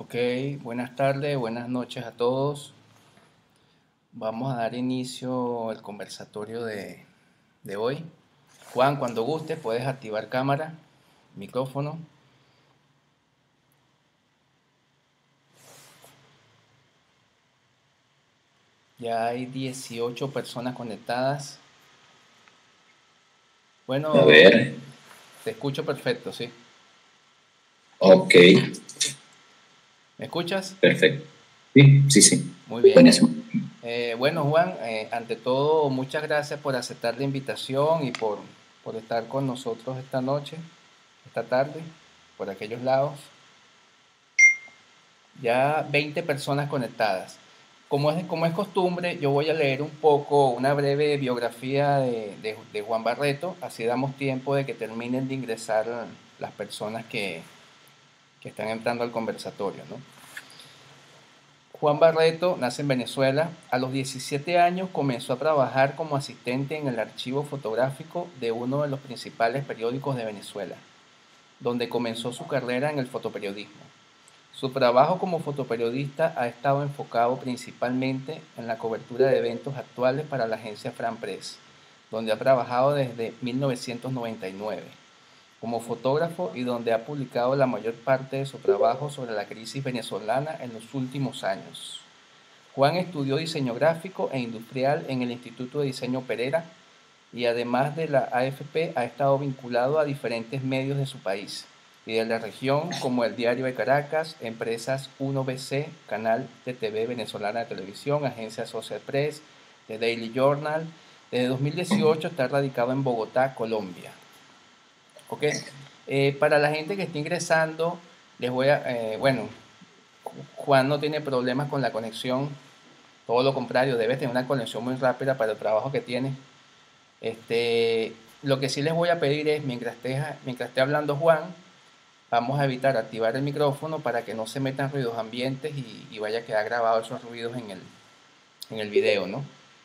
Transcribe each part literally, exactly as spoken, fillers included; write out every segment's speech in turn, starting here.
Ok, buenas tardes, buenas noches a todos. Vamos a dar inicio al conversatorio de, de hoy. Juan, cuando guste, puedes activar cámara, micrófono. Ya hay dieciocho personas conectadas. A Bueno, ver, te escucho perfecto, ¿sí? ok, ¿Me escuchas? perfecto. Sí, sí, sí. Muy bien. Buenísimo. Eh, bueno, Juan, eh, ante todo, muchas gracias por aceptar la invitación y por, por estar con nosotros esta noche, esta tarde, por aquellos lados. Ya veinte personas conectadas. Como es, como es costumbre, yo voy a leer un poco, una breve biografía de, de- de Juan Barreto, así damos tiempo de que terminen de ingresar las personas que, que están entrando al conversatorio, ¿no? Juan Barreto nace en Venezuela. A los diecisiete años comenzó a trabajar como asistente en el archivo fotográfico de uno de los principales periódicos de Venezuela, donde comenzó su carrera en el fotoperiodismo. Su trabajo como fotoperiodista ha estado enfocado principalmente en la cobertura de eventos actuales para la agencia Fran Press, donde ha trabajado desde mil novecientos noventa y nueve como fotógrafo y donde ha publicado la mayor parte de su trabajo sobre la crisis venezolana en los últimos años. Juan estudió diseño gráfico e industrial en el Instituto de Diseño Pereira y además de la A F P ha estado vinculado a diferentes medios de su país y de la región como el Diario de Caracas, Empresas uno B C, Canal de T V Venezolana de Televisión, Agencia Social Press, The Daily Journal. Desde dos mil dieciocho está radicado en Bogotá, Colombia. ¿Ok? Eh, para la gente que está ingresando, les voy a, eh, bueno, Juan no tiene problemas con la conexión, todo lo contrario, debe tener una conexión muy rápida para el trabajo que tiene. Este, lo que sí les voy a pedir es, mientras esté, mientras esté hablando Juan, vamos a evitar activar el micrófono para que no se metan ruidos ambientes y, y vaya a quedar grabado esos ruidos en el, en el video, ¿no?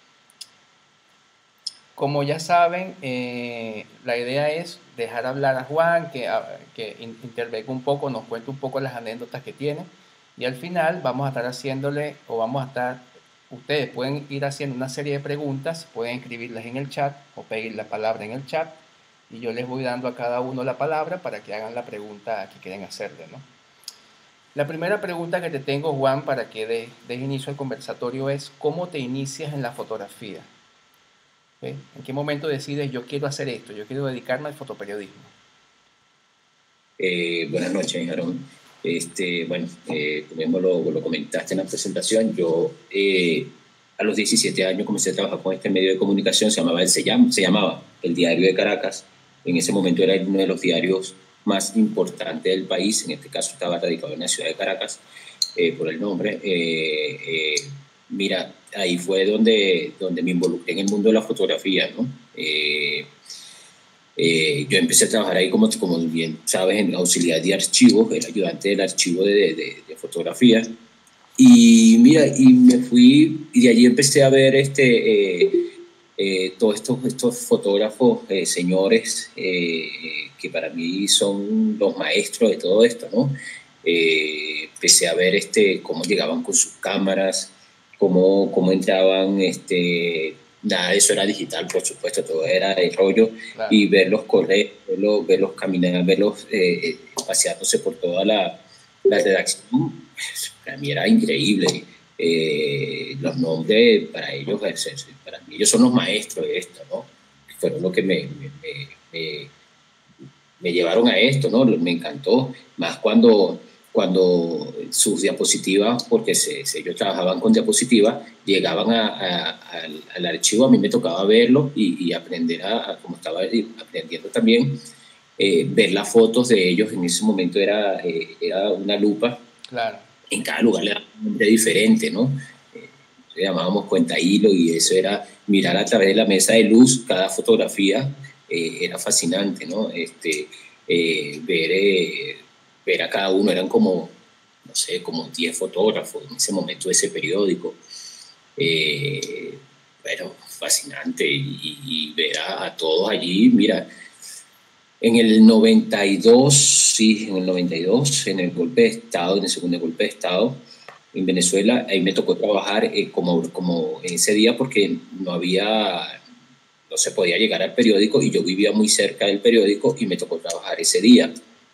Como ya saben, eh, la idea es dejar hablar a Juan, que, que intervenga un poco, nos cuente un poco las anécdotas que tiene. Y al final vamos a estar haciéndole, o vamos a estar, ustedes pueden ir haciendo una serie de preguntas, pueden escribirlas en el chat o pedir la palabra en el chat. Y yo les voy dando a cada uno la palabra para que hagan la pregunta que quieren hacerle, ¿no? La primera pregunta que te tengo, Juan, para que des de inicio al conversatorio es, ¿cómo te inicias en la fotografía? ¿Eh? ¿En qué momento decides yo quiero hacer esto, yo quiero dedicarme al fotoperiodismo? Eh, buenas noches, Aaron. Este, bueno, eh, tú mismo lo, lo comentaste en la presentación. Yo eh, a los diecisiete años comencé a trabajar con este medio de comunicación, se llamaba, se llama, se llamaba el Diario de Caracas. En ese momento era uno de los diarios más importantes del país. En este caso estaba radicado en la ciudad de Caracas, eh, por el nombre. Eh, eh, mira, ahí fue donde, donde me involucré en el mundo de la fotografía, ¿no? Eh, Eh, yo empecé a trabajar ahí, como, como bien sabes, en auxiliar de archivo, el ayudante del archivo de, de, de fotografía. Y mira, y me fui, y de allí empecé a ver este, eh, eh, todos estos, estos fotógrafos, eh, señores, eh, que para mí son los maestros de todo esto, ¿no? Eh, empecé a ver este, cómo llegaban con sus cámaras, cómo, cómo entraban, este, nada de eso era digital, por supuesto, todo era de rollo, Claro. y verlos correr, verlos, verlos caminar, verlos eh, paseándose por toda la, la redacción, para mí era increíble. Eh, los nombres para ellos, para mí ellos son los maestros de esto, ¿no? Fueron lo que me, me, me, me llevaron a esto, ¿no? Me encantó, más cuando, cuando sus diapositivas, porque se, se, ellos trabajaban con diapositivas, llegaban a, a, a, al archivo, a mí me tocaba verlo y, y aprender a, a, como estaba aprendiendo también, eh, ver las fotos de ellos. En ese momento era, eh, era una lupa, Claro. en cada lugar le daban un nombre diferente, ¿no? Eh, le llamábamos cuenta hilo, y eso era mirar a través de la mesa de luz cada fotografía. Eh, era fascinante, ¿no? Este, eh, ver, eh, ver a cada uno, eran como, no sé, como diez fotógrafos en ese momento de ese periódico. Eh, bueno, fascinante, y, y ver a, a todos allí, mira, En el noventa y dos, sí, en el noventa y dos, en el golpe de Estado, en el segundo golpe de Estado en Venezuela, ahí me tocó trabajar eh, como, como en ese día porque no había, no se podía llegar al periódico y yo vivía muy cerca del periódico y me tocó trabajar ese día.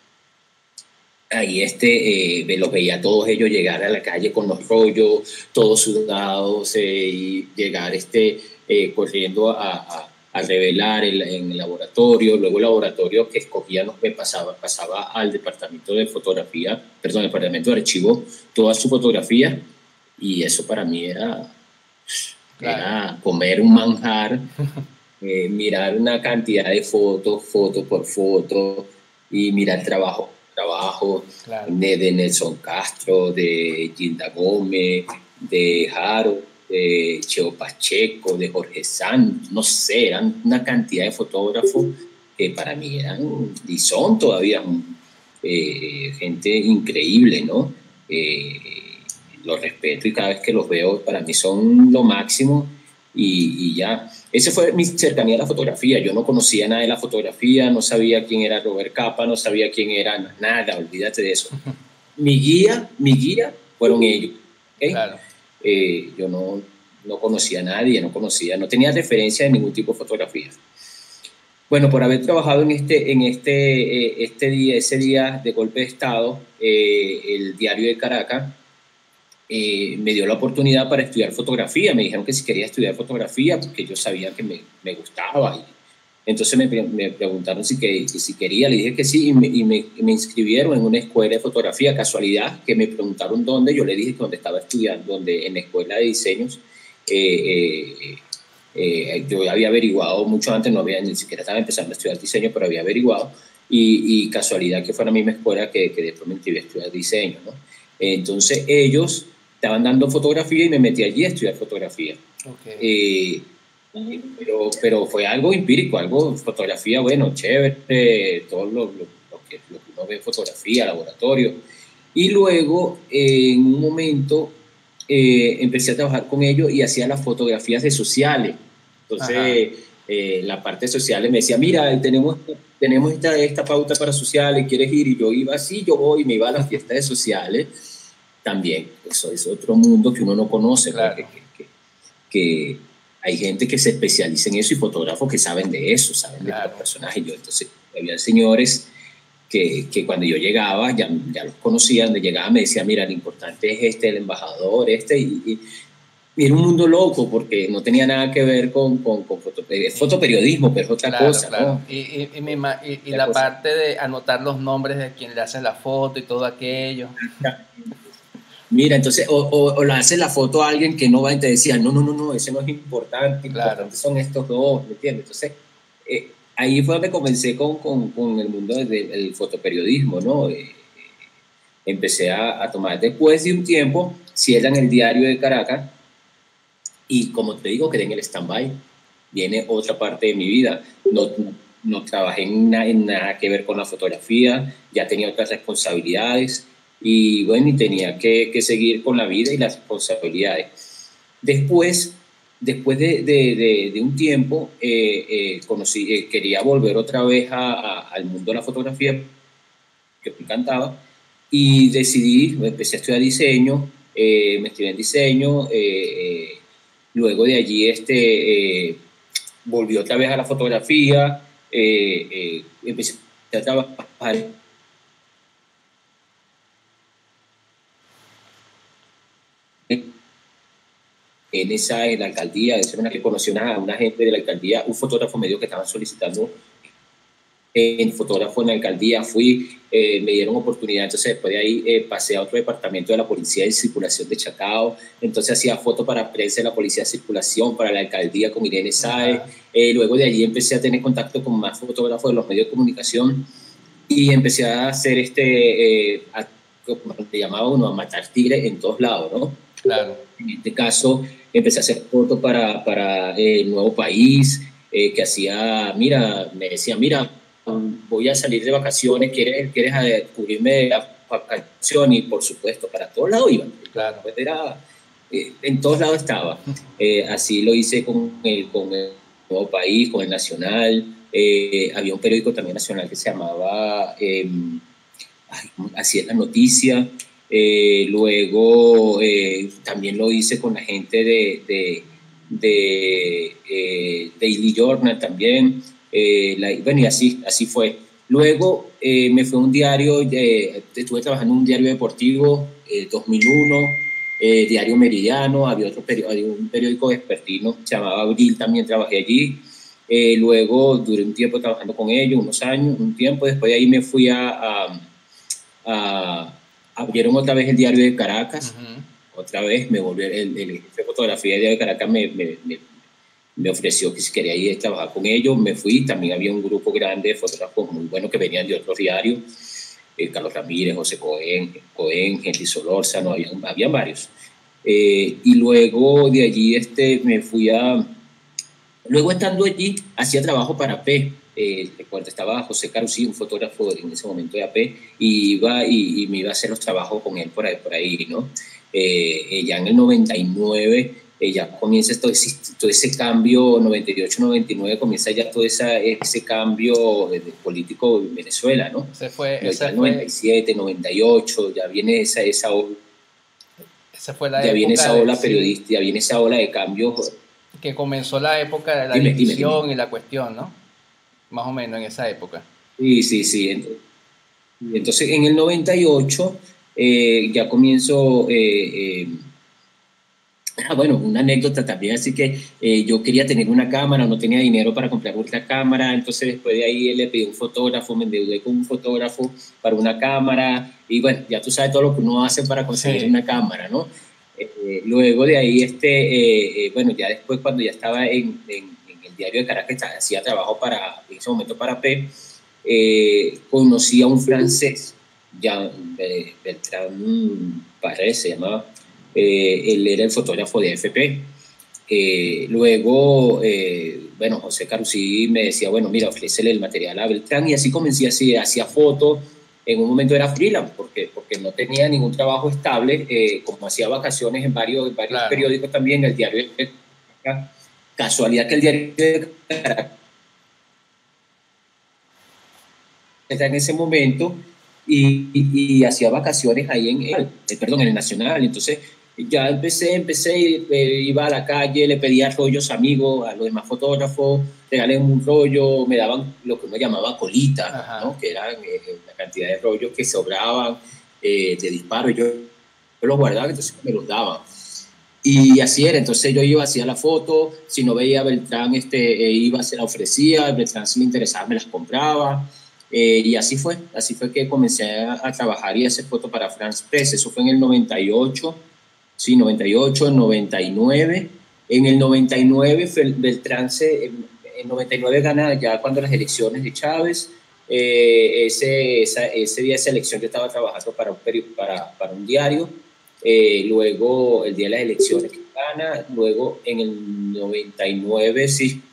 Ahí este, eh, los veía a todos ellos llegar a la calle con los rollos, todos sudados, eh, y llegar este, eh, corriendo a, a, a revelar el, en el laboratorio. Luego el laboratorio que escogía nos pasaba, pasaba al departamento de fotografía, perdón, al departamento de archivo, toda su fotografía, y eso para mí era, claro, era comer un manjar, eh, mirar una cantidad de fotos, foto por foto, y mirar trabajo trabajo, claro, de, de Nelson Castro, de Gilda Gómez, de Jaro, de Cheo Pacheco, de Jorge Sanz, no sé, eran una cantidad de fotógrafos que para mí eran, y son todavía eh, gente increíble, ¿no? Eh, los respeto y cada vez que los veo para mí son lo máximo y, y ya. Esa fue mi cercanía a la fotografía. Yo no conocía nada de la fotografía, no sabía quién era Robert Capa, no sabía quién era nada, olvídate de eso. Mi guía, mi guía fueron ellos. ¿Okay? Claro. Eh, yo no, no conocía a nadie, no conocía, no tenía referencia de ningún tipo de fotografía. Bueno, por haber trabajado en este, en este, eh, este día, ese día de golpe de Estado, eh, el Diario de Caracas, Eh, me dio la oportunidad para estudiar fotografía. Me dijeron que si quería estudiar fotografía porque yo sabía que me, me gustaba. Y entonces me, me preguntaron si, que, si quería, le dije que sí y, me, y me, me inscribieron en una escuela de fotografía. Casualidad que me preguntaron dónde, yo le dije que donde estaba estudiando, donde, en la escuela de diseños. Eh, eh, eh, yo había averiguado mucho antes, no había, ni siquiera estaba empezando a estudiar diseño, pero había averiguado y, y casualidad que fue la misma escuela que, que después me inscribí a estudiar diseño, ¿no? Entonces ellos estaban dando fotografía y me metí allí a estudiar fotografía. Okay. Eh, pero, pero fue algo empírico, algo, fotografía, bueno, chévere, todo lo, lo, lo, que, lo que uno ve en fotografía, laboratorio. Y luego, eh, en un momento, eh, empecé a trabajar con ellos y hacía las fotografías de sociales. Entonces, eh, la parte de sociales me decía, mira, tenemos, tenemos esta, esta pauta para sociales, ¿quieres ir? Y yo iba así, yo voy y me iba a las fiestas de sociales. También, eso es otro mundo que uno no conoce, claro, porque que, que, que hay gente que se especializa en eso y fotógrafos que saben de eso, saben, claro, de los personajes. Yo, entonces, había señores que, que cuando yo llegaba, ya, ya los conocían, donde llegaba me decía, mira, lo importante es este, el embajador, este, y, y, y era un mundo loco porque no tenía nada que ver con, con, con foto, fotoperiodismo, pero es otra claro, cosa, claro, ¿no? Y, y, y, mi, y, y la cosa. Parte de anotar los nombres de quien le hace la foto y todo aquello. Mira, entonces, o, o, o le haces la foto a alguien que no va y te decía, no, no, no, no, ese no es importante, claro, importante son estos dos, ¿me entiendes? Entonces, eh, ahí fue donde comencé con, con, con el mundo del, del fotoperiodismo, ¿no? Eh, empecé a, a tomar, después de un tiempo, cierran el Diario de Caracas, y como te digo, quedé en el stand-by, viene otra parte de mi vida, no, no trabajé en, na, en nada que ver con la fotografía, ya tenía otras responsabilidades, y bueno, y tenía que, que seguir con la vida y las responsabilidades. Después, después de, de, de, de un tiempo, eh, eh, conocí, eh, quería volver otra vez a, a, al mundo de la fotografía, que me encantaba, y decidí, empecé a estudiar diseño, eh, me estudié en diseño, eh, eh, luego de allí este, eh, volví otra vez a la fotografía, eh, eh, empecé a trabajar en esa, en la alcaldía, de ser una que conoció a una gente de la alcaldía, un fotógrafo me dijo que estaban solicitando en fotógrafo en la alcaldía, fui, eh, me dieron oportunidad, entonces después de ahí eh, pasé a otro departamento de la Policía de Circulación de Chacao, entonces hacía fotos para prensa de la Policía de Circulación, para la alcaldía con Irene Sáez, eh, luego de allí empecé a tener contacto con más fotógrafos de los medios de comunicación y empecé a hacer este, eh, a, como se llamaba uno, a matar tigres en todos lados, ¿no? Claro. En este caso, empecé a hacer fotos para, para eh, el Nuevo País, eh, que hacía, mira, me decía, mira, voy a salir de vacaciones, ¿quieres, quieres cubrirme la vacación? Y por supuesto, para todos lados iba. Claro. Pues era, eh, en todos lados estaba. Eh, así lo hice con el, con el Nuevo País, con el Nacional, Eh, había un periódico también nacional que se llamaba, eh, ay, así es la noticia. Eh, luego eh, también lo hice con la gente de, de, de eh, Daily Journal también. Eh, la, bueno, y así, así fue. Luego eh, me fue un diario, eh, estuve trabajando en un diario deportivo, eh, dos mil uno, eh, Diario Meridiano, había otro periódico, un periódico vespertino, se llamaba Abril, también trabajé allí. Eh, luego duré un tiempo trabajando con ellos, unos años, un tiempo. Después de ahí me fui a, a, a abrieron otra vez el Diario de Caracas, uh-huh. Otra vez me volvió el, el jefe de fotografía del Diario de Caracas, me, me, me, me ofreció que si quería ir a trabajar con ellos. Me fui. También había un grupo grande de fotógrafos muy buenos que venían de otros diarios, eh, Carlos Ramírez, José Cohen, Cohen Henry Solórzano, había, había varios. Eh, y luego de allí este, me fui a... Luego estando allí, hacía trabajo para A P. Eh, recuerdo, estaba José Carusí, un fotógrafo en ese momento de A P, y, iba, y, y me iba a hacer los trabajos con él por ahí, por ahí ¿no? Eh, ya en el noventa y nueve, eh, ya comienza todo ese, todo ese cambio, noventa y ocho, noventa y nueve, comienza ya todo esa, ese cambio de, de político en Venezuela, ¿no? Se fue, no ese ya noventa y siete, fue, noventa y ocho, ya viene esa, esa ola. Esa fue la ya viene esa ola de, periodista, sí, ya viene esa ola de cambios. Que comenzó la época de la dime, división dime, dime. y la cuestión, ¿no? Más o menos en esa época. Sí, sí, sí. Entonces, en el noventa y ocho eh, ya comienzo... Eh, eh, ah, bueno, una anécdota también, así que eh, yo quería tener una cámara, no tenía dinero para comprar otra cámara, entonces después de ahí él le pidió un fotógrafo, me endeudé con un fotógrafo para una cámara, y bueno, ya tú sabes todo lo que uno hace para conseguir sí. una cámara, ¿no? Eh, luego de ahí, este, eh, eh, bueno, ya después cuando ya estaba en, en, en el Diario de Caracas, hacía trabajo para, en ese momento para P, eh, conocí a un francés, ya, eh, Bertrand Paré se llamaba. Eh, él era el fotógrafo de F P. Eh, luego, eh, bueno, José Carusí me decía, bueno, mira, ofrécele el material a Beltrán, y así comencé, así, hacía fotos. En un momento era freelance, porque, porque no tenía ningún trabajo estable, eh, como hacía vacaciones en varios, en varios claro. periódicos también, el diario de Caracas, casualidad que el diario de Caracas en ese momento, y, y, y hacía vacaciones ahí en, el, perdón, en el Nacional. Entonces ya empecé, empecé, eh, iba a la calle, le pedía rollos a amigos, a los demás fotógrafos, regalé un rollo, me daban lo que uno llamaba colita, ¿no? Que eran eh, la cantidad de rollos que sobraban eh, de disparos, yo, yo los guardaba, entonces me los daban. Y así era, entonces yo iba, hacía la foto, si no veía a Beltrán, este, eh, iba, se la ofrecía, a Beltrán si me interesaba, me las compraba. Eh, y así fue, así fue que comencé a, a trabajar y a hacer fotos para France Press. Eso fue en el noventa y ocho, sí, noventa y ocho, noventa y nueve. En el noventa y nueve, Beltrán se, en, en noventa y nueve gana ya cuando las elecciones de Chávez. Eh, ese, esa, ese día de esa elección yo estaba trabajando para un, para, para un diario. Eh, luego, el día de las elecciones que gana. Luego, en el noventa y nueve, sí.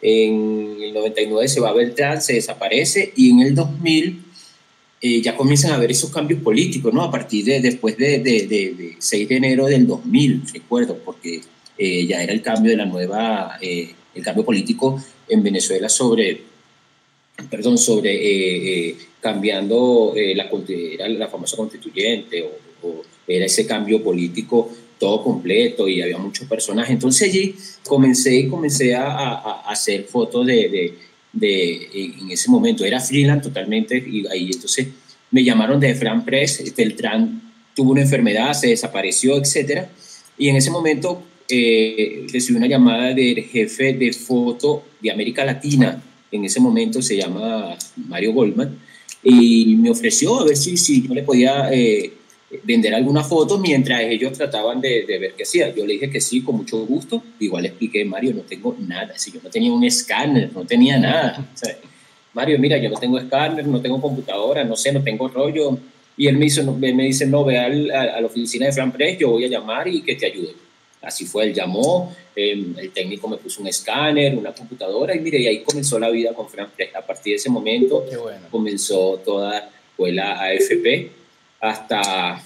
En el noventa y nueve se va Beltrán, se desaparece, y en el dos mil eh, ya comienzan a haber esos cambios políticos, ¿no? A partir de después de, de, de, de seis de enero del dos mil, recuerdo, porque eh, ya era el cambio de la nueva, eh, el cambio político en Venezuela sobre, perdón, sobre eh, eh, cambiando eh, la, era la famosa constituyente, o, o era ese cambio político todo completo, y había muchos personajes. Entonces allí comencé y comencé a, a, a hacer fotos de, de, de, en ese momento era freelance totalmente, y ahí entonces me llamaron de France Press. Beltrán tuvo una enfermedad, se desapareció, etcétera, y en ese momento eh, recibí una llamada del jefe de foto de América Latina, en ese momento se llama Mario Goldman, y me ofreció a ver si, si yo le podía eh, vender algunas fotos mientras ellos trataban de, de ver qué hacía. Yo le dije que sí, con mucho gusto. Igual le expliqué, Mario, no tengo nada. Si yo no tenía un escáner, no tenía nada. O sea, Mario, mira, yo no tengo escáner, no tengo computadora, no sé, no tengo rollo. Y él me, hizo, me dice, no, ve al, a, a la oficina de France Press, yo voy a llamar y que te ayude. Así fue, él llamó, eh, el técnico me puso un escáner, una computadora, y mire, y ahí comenzó la vida con France Press. A partir de ese momento bueno. comenzó toda fue la A F P hasta,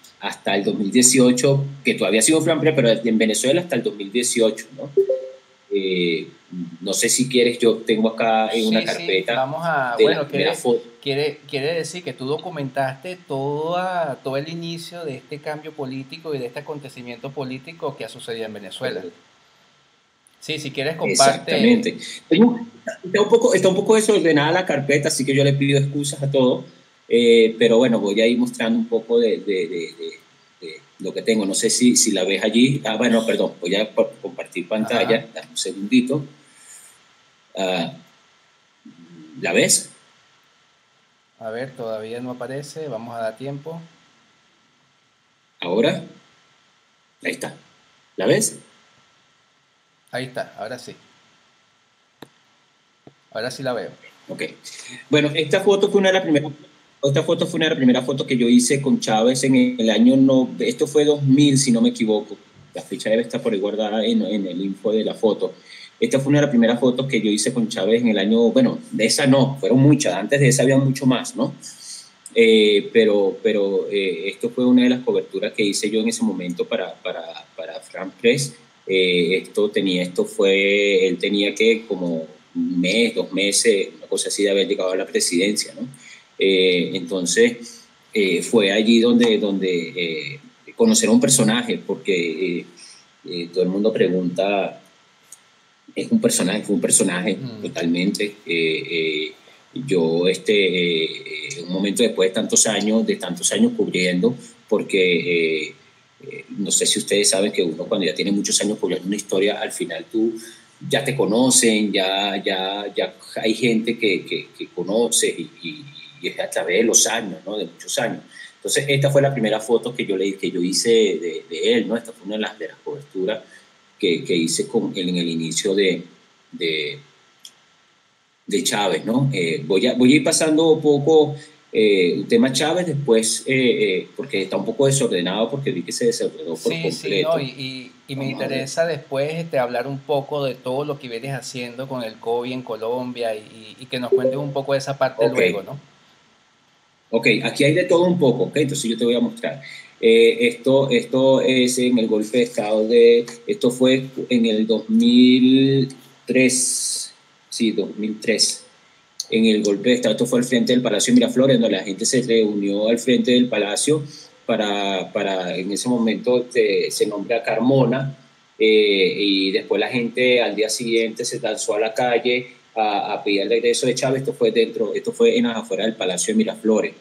hasta el dos mil dieciocho, que todavía sigo France Press, pero en Venezuela hasta el dos mil dieciocho, ¿no? eh, no sé si quieres, yo tengo acá en una Sí, sí, carpeta vamos a, de la bueno, primera quiere, foto. quiere, quiere decir que tú documentaste toda, todo el inicio de este cambio político y de este acontecimiento político que ha sucedido en Venezuela. Sí, si quieres comparte. Exactamente. Tengo- Está un poco, está un poco desordenada la carpeta, así que yo le pido excusas a todos, eh, pero bueno, voy a ir mostrando un poco de, de- de- de- de lo que tengo. No sé si, si la ves allí. Ah, bueno, perdón, voy a po- compartir Ajá. pantalla. Dame un segundito. Ah, ¿la ves? A ver, todavía no aparece, vamos a dar tiempo. Ahora, ahí está. ¿La ves? Ahí está, ahora sí. Ahora sí la veo. Ok. Bueno, esta foto fue una de las primeras, esta foto fue una de las primeras fotos que yo hice con Chávez en el año, no, esto fue dos mil, si no me equivoco. La fecha debe estar por ahí guardada en, en el info de la foto. Esta fue una de las primeras fotos que yo hice con Chávez en el año, bueno, de esa no, fueron muchas, antes de esa había mucho más, ¿no? Eh, pero pero eh, esto fue una de las coberturas que hice yo en ese momento para, para, para Fran Press. Eh, esto tenía, esto fue, él tenía que como un mes, dos meses, una cosa así de haber llegado a la presidencia, ¿no? Eh, entonces, eh, fue allí donde, donde eh, conocer a un personaje, porque eh, eh, todo el mundo pregunta, es un personaje, fue un personaje Mm. totalmente. Eh, eh, yo, este, eh, un momento después de tantos años, de tantos años cubriendo, porque eh, eh, no sé si ustedes saben que uno cuando ya tiene muchos años cubriendo una historia, al final tú ya te conocen, ya, ya, ya hay gente que, que, que conoces y, y, y es a través de los años, ¿no? De muchos años. Entonces, esta fue la primera foto que yo, le, que yo hice de, de él, ¿no? Esta fue una de las, de las coberturas que, que hice con él en el inicio de, de, de Chávez, ¿no? Eh, voy, a, voy a ir pasando un poco eh, el tema Chávez después, eh, eh, porque está un poco desordenado, porque vi que se desordenó por Sí, sí, no, y, completo. y, y me Vamos a ver. interesa después este, hablar un poco de todo lo que vienes haciendo con el COVID en Colombia y, y que nos cuentes un poco de esa parte Ok, luego, ¿no? ok, aquí hay de todo un poco, ok, entonces yo te voy a mostrar. Eh, esto, esto es en el golpe de Estado de, esto fue en el dos mil tres, sí, dos mil tres, en el golpe de Estado, esto fue al frente del Palacio de Miraflores, donde la gente se reunió al frente del Palacio para, para en ese momento se, se nombra Carmona, eh, y después la gente al día siguiente se lanzó a la calle a, a pedir el regreso de Chávez. Esto fue dentro, esto fue en las afueras del Palacio de Miraflores.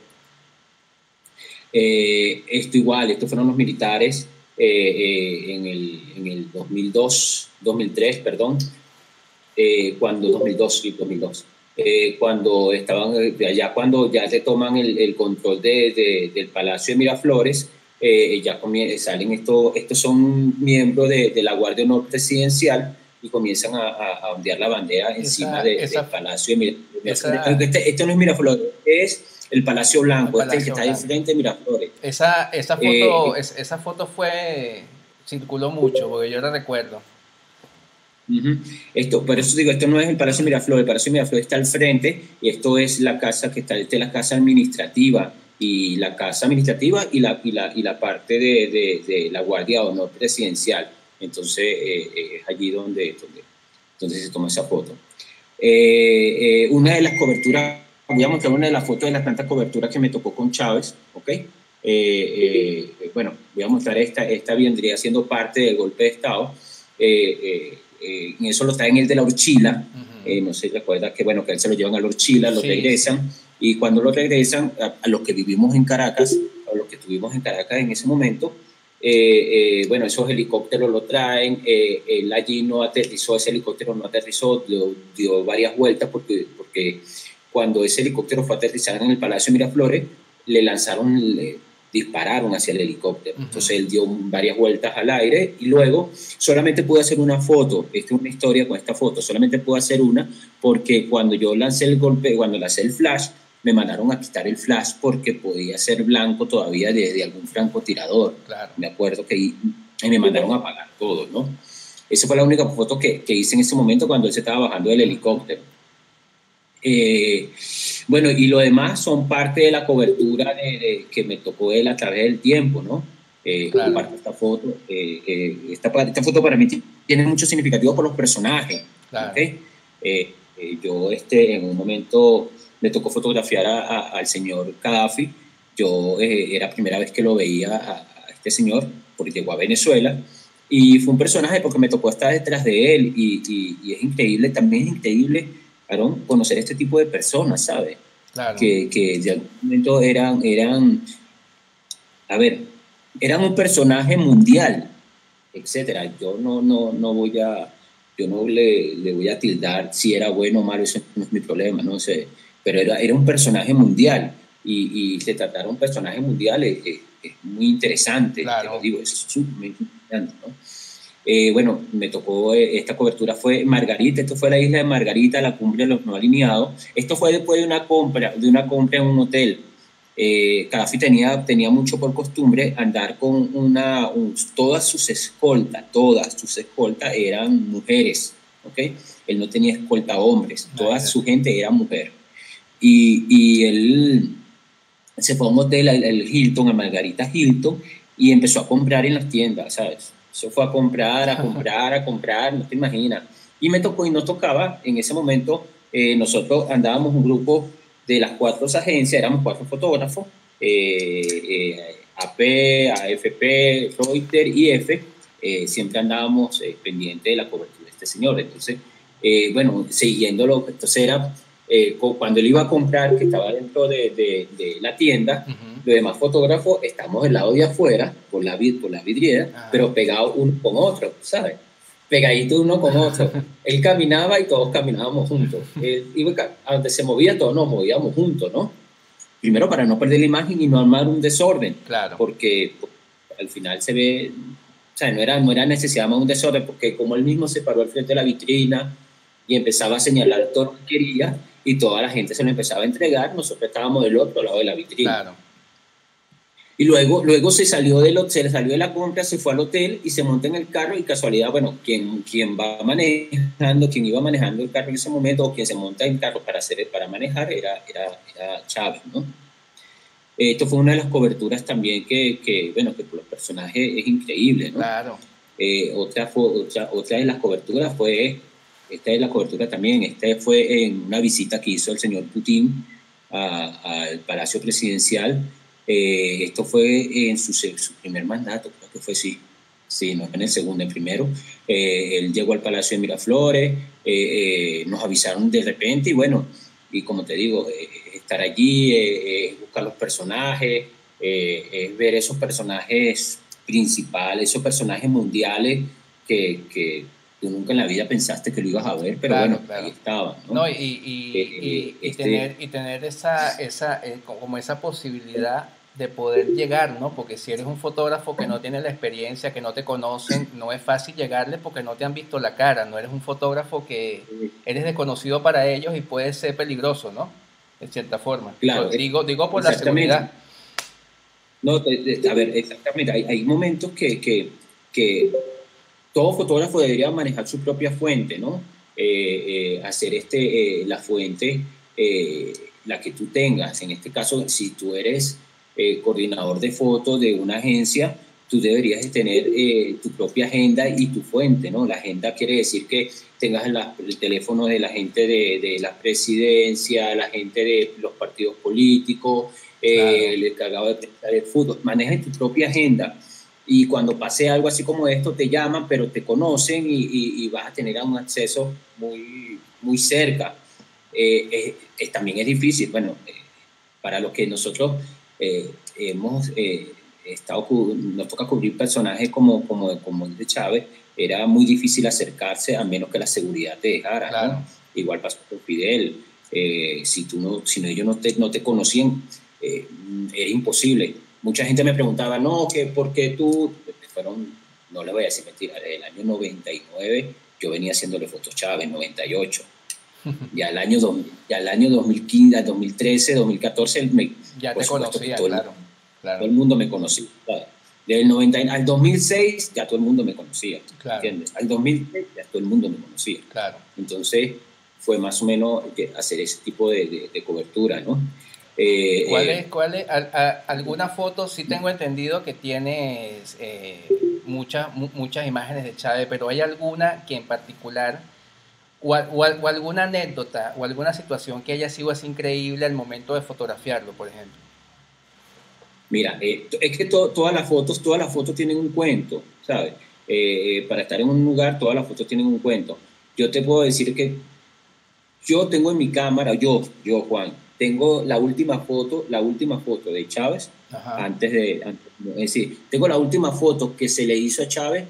Eh, esto igual, estos fueron los militares eh, eh, en, el, en el dos mil dos, dos mil tres, perdón, eh, cuando dos mil dos, sí, dos mil dos, eh, cuando estaban allá, cuando ya se toman el, el control de, de, del Palacio de Miraflores, eh, ya salen estos, estos son miembros de, de la Guardia Honor Presidencial y comienzan a, a, a ondear la bandera encima Esa, de, del esa, Palacio de Miraflores. esa, Este, este no es Miraflores, es el Palacio el Blanco, este es el que Palacio está ahí Blanco. enfrente de Miraflores. Esa, esa foto, Eh, es- esa foto fue, circuló mucho, porque yo la recuerdo. Uh-huh. Esto, por eso digo, esto no es el Palacio Miraflores, el Palacio Miraflores está al frente y esto es la casa que está, esta es la casa administrativa y la casa administrativa y la, y la, y la parte de, de, de la Guardia de Honor Presidencial. Entonces eh, eh, es allí donde, donde, donde se toma esa foto. Eh, eh, una de las coberturas, voy a mostrar una de las fotos de las tantas coberturas que me tocó con Chávez, ¿ok? Eh, eh, bueno, voy a mostrar esta, esta vendría siendo parte del golpe de Estado. Eh, eh, eh, eso lo traen el de la Urchila, Ujú. eh, no sé si recuerda que, bueno, que a él se lo llevan a la Urchila, lo Sí, sí. regresan, y cuando lo regresan, a, a los que vivimos en Caracas, a los que estuvimos en Caracas en ese momento, eh, eh, bueno, esos helicópteros lo traen, eh, él allí no aterrizó, ese helicóptero no aterrizó, dio, dio varias vueltas porque, porque cuando ese helicóptero fue a aterrizar en el Palacio de Miraflores, le lanzaron, le dispararon hacia el helicóptero. Ujú. Entonces él dio varias vueltas al aire y luego solamente pude hacer una foto. Esta es una historia con esta foto, solamente pude hacer una porque cuando yo lancé el golpe, cuando lancé el flash, me mandaron a quitar el flash porque podía ser blanco todavía de, de algún francotirador. Claro. Me acuerdo que y me mandaron a apagar todo, ¿no? Esa fue la única foto que, que hice en ese momento cuando él se estaba bajando del Ujú. helicóptero. Eh, bueno, y lo demás son parte de la cobertura de, de, que me tocó él a través del tiempo, ¿no? Eh, Claro. comparto esta foto. Eh, eh, esta, esta foto para mí tiene mucho significativo por los personajes. Claro. ¿Okay? Eh, eh, yo este, en un momento me tocó fotografiar a, a, al señor Gaddafi. Yo eh, era la primera vez que lo veía a, a este señor, porque llegó a Venezuela, y fue un personaje porque me tocó estar detrás de él, y, y, y es increíble, también es increíble, Aarón, conocer este tipo de personas, ¿sabes? Claro. Que, que de algún momento eran, eran, a ver, eran un personaje mundial, etcétera. Yo no, no, no voy a, yo no le, le voy a tildar si era bueno o malo, eso no es mi problema, no sé, pero era, era un personaje mundial, y, y se trataron personajes mundiales, es, es muy interesante, claro. te lo digo, es sumamente interesante, ¿no? Eh, bueno, me tocó, eh, esta cobertura fue Margarita, esto fue la isla de Margarita, la cumbre de los no alineados. Esto fue después de una compra, de una compra en un hotel. Eh, Gaddafi tenía, tenía mucho por costumbre andar con una, un, todas sus escoltas, todas sus escoltas eran mujeres, ¿ok? Él no tenía escolta hombres, toda su gente era mujer. Y, y él se fue a un hotel, el, el Hilton, a Margarita Hilton, y empezó a comprar en las tiendas, ¿sabes? Se fue a comprar, a comprar, a comprar, no te imaginas. Y me tocó, y nos tocaba, en ese momento, eh, nosotros andábamos un grupo de las cuatro agencias, éramos cuatro fotógrafos, eh, eh, A P, A F P, Reuters y F, eh, siempre andábamos eh, pendientes de la cobertura de este señor. Entonces, eh, bueno, siguiéndolo, entonces era, eh, cuando él iba a comprar, que estaba dentro de, de, de la tienda, uh-huh. Los demás fotógrafos estamos del lado de afuera, por la, por la vidriera, uh-huh. Pero pegados uno con otro, ¿sabes? Pegadito uno con otro. Él caminaba y todos caminábamos juntos. Él iba a donde se movía, todos nos movíamos juntos, ¿no? Primero para no perder la imagen y no armar un desorden. Claro. Porque, porque al final se ve, o sea, no era, no era necesidad más un desorden, porque como él mismo se paró al frente de la vitrina y empezaba a señalar todo lo que quería, y toda la gente se lo empezaba a entregar, nosotros estábamos del otro lado de la vitrina. Claro. Y luego, luego se salió del se salió de la compra, se fue al hotel y se monta en el carro, y casualidad, bueno, quien, quien va manejando, quien iba manejando el carro en ese momento, o quien se monta en el carro para, hacer, para manejar, era, era, era Chávez, ¿no? Esto fue una de las coberturas también que, que bueno, que por los personajes es increíble, ¿no? Claro. Eh, otra, fue, otra, otra de las coberturas fue, esta es la cobertura también, esta fue en una visita que hizo el señor Putin al Palacio Presidencial. Eh, esto fue en su, su primer mandato, creo que fue, sí, sí, no en el segundo, en el primero. Eh, él llegó al Palacio de Miraflores, eh, eh, nos avisaron de repente, y bueno, y como te digo, eh, estar allí, eh, eh, buscar los personajes, eh, eh, ver esos personajes principales, esos personajes mundiales que, que tú nunca en la vida pensaste que lo ibas a ver, pero claro, bueno, claro. Ahí estaban, ¿no? No, y, y, eh, y, y este... tener, y tener esa, esa, eh, como esa posibilidad de poder llegar, ¿no? Porque si eres un fotógrafo que no tiene la experiencia, que no te conocen, no es fácil llegarle porque no te han visto la cara, no eres un fotógrafo que eres desconocido para ellos y puede ser peligroso, ¿no? De cierta forma. Claro. Pues, digo, digo por la seguridad. No, de, de, a ver, exactamente, hay, hay momentos que, que, que todo fotógrafo debería manejar su propia fuente, ¿no? Eh, eh, hacer este, eh, la fuente, eh, la que tú tengas. En este caso, si tú eres eh, coordinador de fotos de una agencia, tú deberías de tener eh, tu propia agenda y tu fuente, ¿no? La agenda quiere decir que tengas la, el teléfono de la gente de, de la presidencia, la gente de los partidos políticos, eh, claro. El encargado de, de fútbol. Maneja tu propia agenda. Y cuando pase algo así como esto, te llaman, pero te conocen, y, y, y vas a tener un acceso muy, muy cerca. Eh, eh, eh, también es difícil, bueno, eh, para los que nosotros eh, hemos eh, estado, nos toca cubrir personajes como, como, como el de Chávez, era muy difícil acercarse a menos que la seguridad te dejara, claro. ¿No? Igual pasó con Fidel. Eh, si, tú no, si no, ellos no te, no te conocían, eh, era imposible. Mucha gente me preguntaba, no, que ¿por qué tú? Fueron, no le voy a decir mentira, desde el año noventa y nueve yo venía haciéndole fotos Chávez, noventa y ocho. Ya el año, ya el año dos mil quince, dos mil trece, dos mil catorce, me, ya te conocía, todo, claro, claro. Todo el mundo me conocía. Claro. Desde el noventa al dos mil seis ya todo el mundo me conocía, claro. ¿Entiendes? Al dos mil tres ya todo el mundo me conocía. Claro. Entonces fue más o menos hacer ese tipo de, de, de cobertura, ¿no? Eh, ¿Cuál es, cuál es, a, a, alguna foto sí tengo entendido que tienes eh, muchas, mu- muchas imágenes de Chávez, pero ¿hay alguna que en particular, o, a- o a- o alguna anécdota, o alguna situación que haya sido así increíble al momento de fotografiarlo, por ejemplo? Mira, eh, es que to- todas las fotos, todas las fotos tienen un cuento, ¿sabes? Eh, eh, para estar en un lugar, todas las fotos tienen un cuento. Yo te puedo decir que yo tengo en mi cámara, yo, yo Juan, tengo la última foto, la última foto de Chávez Ajá, antes de, antes- es decir, tengo la última foto que se le hizo a Chávez,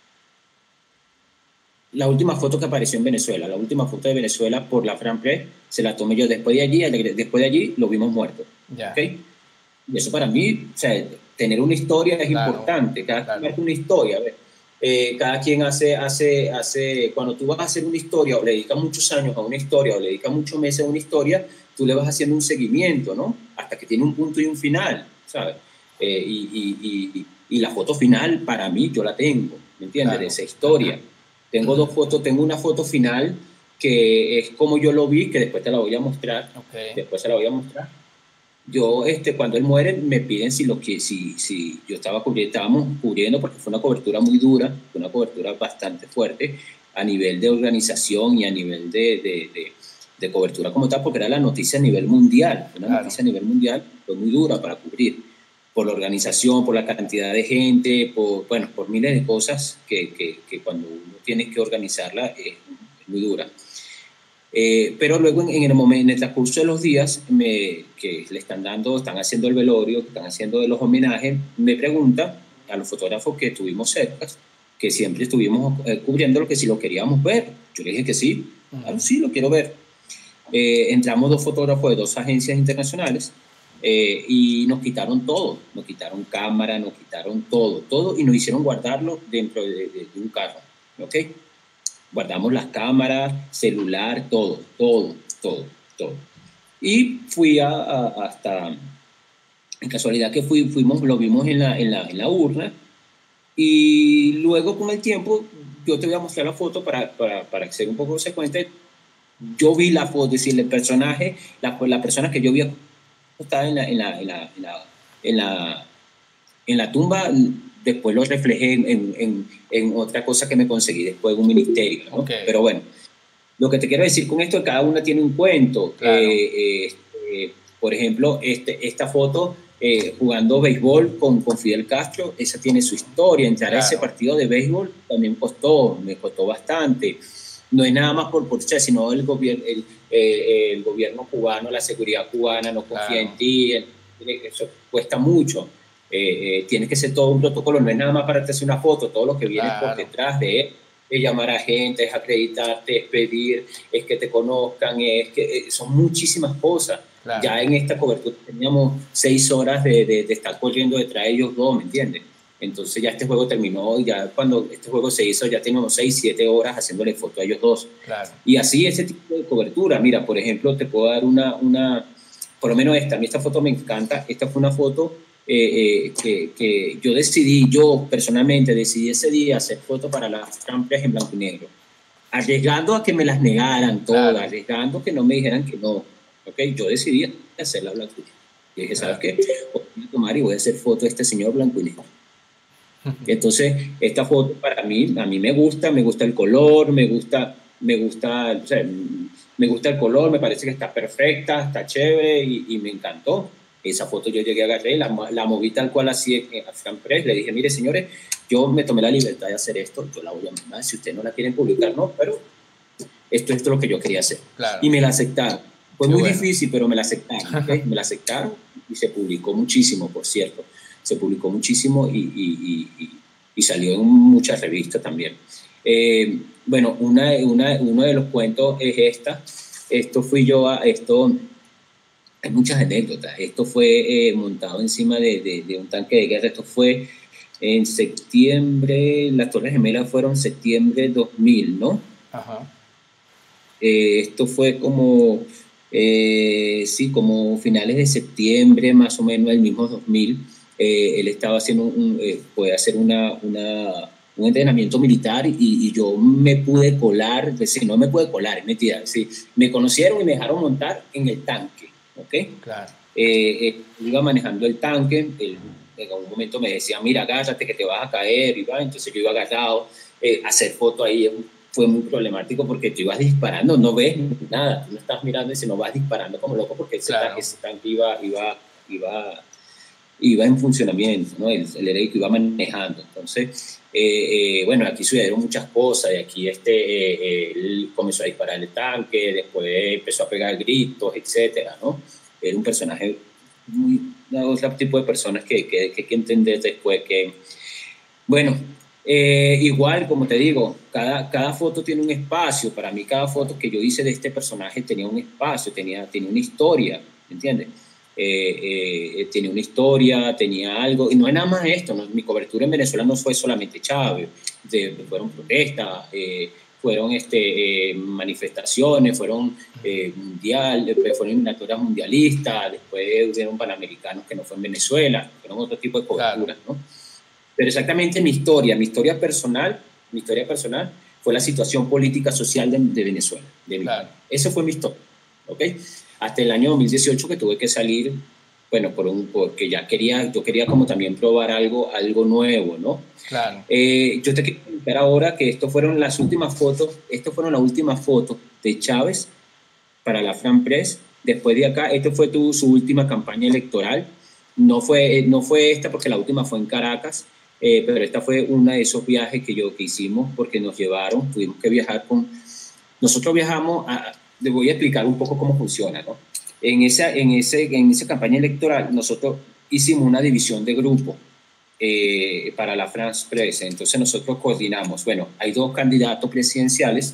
la última foto que apareció en Venezuela, la última foto de Venezuela por la Fran Press, se la tomé yo después de allí, después de allí lo vimos muerto, ¿ok? ya, Y eso para mí, o sea, tener una historia es claro, importante, cada quien claro, marca una historia, a ver, eh, cada quien hace, hace, hace, cuando tú vas a hacer una historia o le dedicas muchos años a una historia o le dedicas muchos meses a una historia, tú le vas haciendo un seguimiento, ¿no? Hasta que tiene un punto y un final, ¿sabes? Eh, y, y, y, y la foto final, para mí, yo la tengo, ¿me entiendes? De claro, esa historia. Tengo dos fotos, tengo una foto final que es como yo lo vi, que después te la voy a mostrar, ok, después se la voy a mostrar. Yo, este, cuando él muere, me piden si lo que, si, si yo estaba cubriendo, estábamos cubriendo, porque fue una cobertura muy dura, fue una cobertura bastante fuerte a nivel de organización y a nivel de, de, de, de cobertura como tal, porque era la noticia a nivel mundial, una claro, noticia a nivel mundial, fue muy dura para cubrir, por la organización, por la cantidad de gente, por, bueno, por miles de cosas que, que, que cuando uno tiene que organizarla es, es muy dura. Eh, pero luego en, en, el momento, en el transcurso de los días me, que le están dando, están haciendo el velorio, que están haciendo de los homenajes, me pregunta a los fotógrafos que estuvimos cerca, que siempre estuvimos eh, cubriendo lo que si lo queríamos ver. Yo le dije que sí, claro, ujú, sí, lo quiero ver. Eh, entramos dos fotógrafos de dos agencias internacionales eh, y nos quitaron todo, nos quitaron cámara, nos quitaron todo, todo y nos hicieron guardarlo dentro de, de, de un carro, ¿ok? Guardamos las cámaras, celular, todo, todo, todo, todo. Y fui a, a, hasta, en casualidad que fui, fuimos, lo vimos en la, en, la, en la urna, y luego con el tiempo, yo te voy a mostrar la foto para, para, para ser un poco consecuente. Yo vi la foto, es decir, el personaje, la, la persona que yo vi acostada en la, en la, en la, en la, en la, en la tumba, después lo reflejé en, en, en, en otra cosa que me conseguí después en un ministerio, ¿no? ok, Pero bueno, lo que te quiero decir con esto es que cada una tiene un cuento. claro, Eh, eh, eh, por ejemplo, este, esta foto eh, jugando béisbol con, con Fidel Castro, esa tiene su historia. Entrar a ese claro, partido de béisbol también costó, me costó bastante. No es nada más por por sino el, gobier el, eh, el gobierno cubano, la seguridad cubana no confía en claro, ti, eso cuesta mucho. Eh, eh, tiene que ser todo un protocolo, no es nada más para hacer una foto, todo lo que viene por claro, detrás de él, es llamar a gente, es acreditarte, es pedir, es que te conozcan, es que eh, son muchísimas cosas. claro, Ya en esta cobertura teníamos seis horas de, de, de estar corriendo detrás de ellos dos, ¿me entiendes? Entonces ya este juego terminó y ya cuando este juego se hizo ya teníamos seis, siete horas haciéndole foto a ellos dos. claro, Y así ese tipo de cobertura. Mira, por ejemplo, te puedo dar una, una por lo menos esta, a mí esta foto me encanta. Esta fue una foto eh, eh, que, que yo decidí, yo personalmente decidí ese día hacer fotos para las Trampas en blanco y negro, arriesgando a que me las negaran todas, claro, arriesgando que no me dijeran que no. ¿Okay? Yo decidí hacerla blanco y negro. Y dije, ¿sabes claro. qué? Voy a tomar y voy a hacer foto de este señor blanco y negro. Entonces, esta foto para mí, a mí me gusta, me gusta el color, me gusta, me gusta, o sea, me gusta el color, me parece que está perfecta, está chévere y, y me encantó. Esa foto yo llegué a agarré, la, la moví tal cual así a Fran Press, le dije, mire señores, yo me tomé la libertad de hacer esto, yo la voy a mandar, si ustedes no la quieren publicar, no, pero esto, esto es lo que yo quería hacer. Claro, Y me la aceptaron. Fue qué muy bueno. difícil, pero me la aceptaron, ¿okay? Me la aceptaron y se publicó muchísimo, por cierto. Se publicó muchísimo y, y, y, y salió en muchas revistas también. Eh, bueno, una, una, uno de los cuentos es esta. Esto fui yo a... esto Hay muchas anécdotas. Esto fue eh, montado encima de, de, de un tanque de guerra. Esto fue en septiembre, las Torres Gemelas fueron septiembre dos mil, ¿no? Ajá, Eh, esto fue como, eh, sí, como finales de septiembre, más o menos el mismo dos mil. Eh, él estaba haciendo, un, eh, puede hacer una, una, un entrenamiento militar y, y yo me pude colar, es decir, no me pude colar, es mentira, sí, me conocieron y me dejaron montar en el tanque, ¿ok? claro, Eh, eh, iba manejando el tanque, el, en algún momento me decían, mira, agárrate que te vas a caer, y va, entonces yo iba agarrado, eh, hacer foto ahí fue muy problemático porque tú ibas disparando, no ves nada, tú no estás mirando y si no vas disparando como loco porque ese, Claro. tanque, ese tanque iba, iba, iba, iba en funcionamiento, ¿no? El, el héroe que iba manejando. Entonces, eh, eh, bueno, aquí sucedieron muchas cosas y aquí este, eh, eh, él comenzó a disparar el tanque, después empezó a pegar gritos, etcétera, ¿no? Era un personaje muy, otro tipo de personas que, que, que hay que entender después que, bueno, eh, igual, como te digo, cada, cada foto tiene un espacio. Para mí, cada foto que yo hice de este personaje tenía un espacio, tenía, tenía una historia, ¿entiendes? Eh, eh, tenía una historia, tenía algo, y no es nada más esto, ¿no? Mi cobertura en Venezuela no fue solamente Chávez, de, fueron protestas, eh, fueron este, eh, manifestaciones, fueron eh, mundial, fueron eliminatorias mundialistas, después hubieron panamericanos que no fue en Venezuela, fueron otro tipo de coberturas, Claro. ¿no? Pero exactamente mi historia, mi historia personal, mi historia personal fue la situación política social de, de Venezuela, de mi Claro. país. Esa fue mi historia, ¿ok? Hasta el año dos mil dieciocho que tuve que salir, bueno, por un, porque ya quería, yo quería como también probar algo, algo nuevo, ¿no? Claro. Eh, yo te quiero contar ahora que esto fueron las últimas fotos, esto fueron las últimas fotos de Chávez para la Fran Press. Después de acá, esta fue tu, su última campaña electoral. No fue, no fue esta porque la última fue en Caracas, eh, pero esta fue uno de esos viajes que, yo, que hicimos porque nos llevaron, tuvimos que viajar con... Nosotros viajamos, a, les voy a explicar un poco cómo funciona, ¿no? En esa, en, ese, en esa campaña electoral nosotros hicimos una división de grupo eh, para la France Press. Entonces nosotros coordinamos, bueno, hay dos candidatos presidenciales,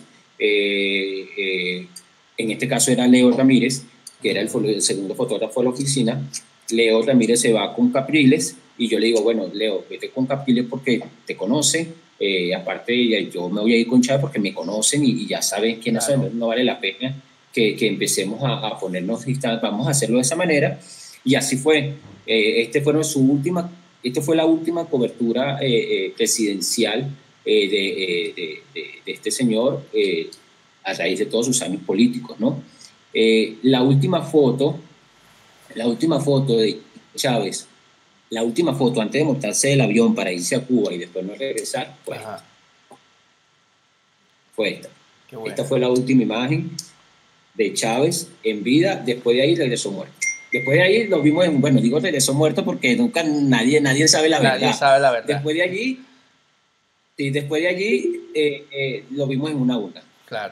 eh, eh, en este caso era Leo Ramírez, que era el, el segundo fotógrafo de la oficina. Leo Ramírez se va con Capriles y yo le digo, bueno, Leo, vete con Capriles porque te conoce, eh, aparte yo me voy a ir con Chávez porque me conocen y, y ya saben quiénes Claro. son, no vale la pena que, que empecemos a, a ponernos, vamos a hacerlo de esa manera. Y así fue. Eh, este, fueron su última, este fue la última cobertura eh, eh, presidencial eh, de, eh, de, de, de este señor eh, a raíz de todos sus años políticos, ¿no? Eh, la última foto, la última foto de Chávez, la última foto antes de montarse del avión para irse a Cuba y después no regresar, fue esta. Fue esta. Qué bueno. Esta fue la última imagen de Chávez en vida. Después de ahí regresó muerto. Después de ahí lo vimos en, bueno, digo regresó muerto porque nunca nadie, nadie sabe la verdad. Nadie sabe la verdad. Después de allí, sí, después de allí eh, eh, lo vimos en una urna. Claro.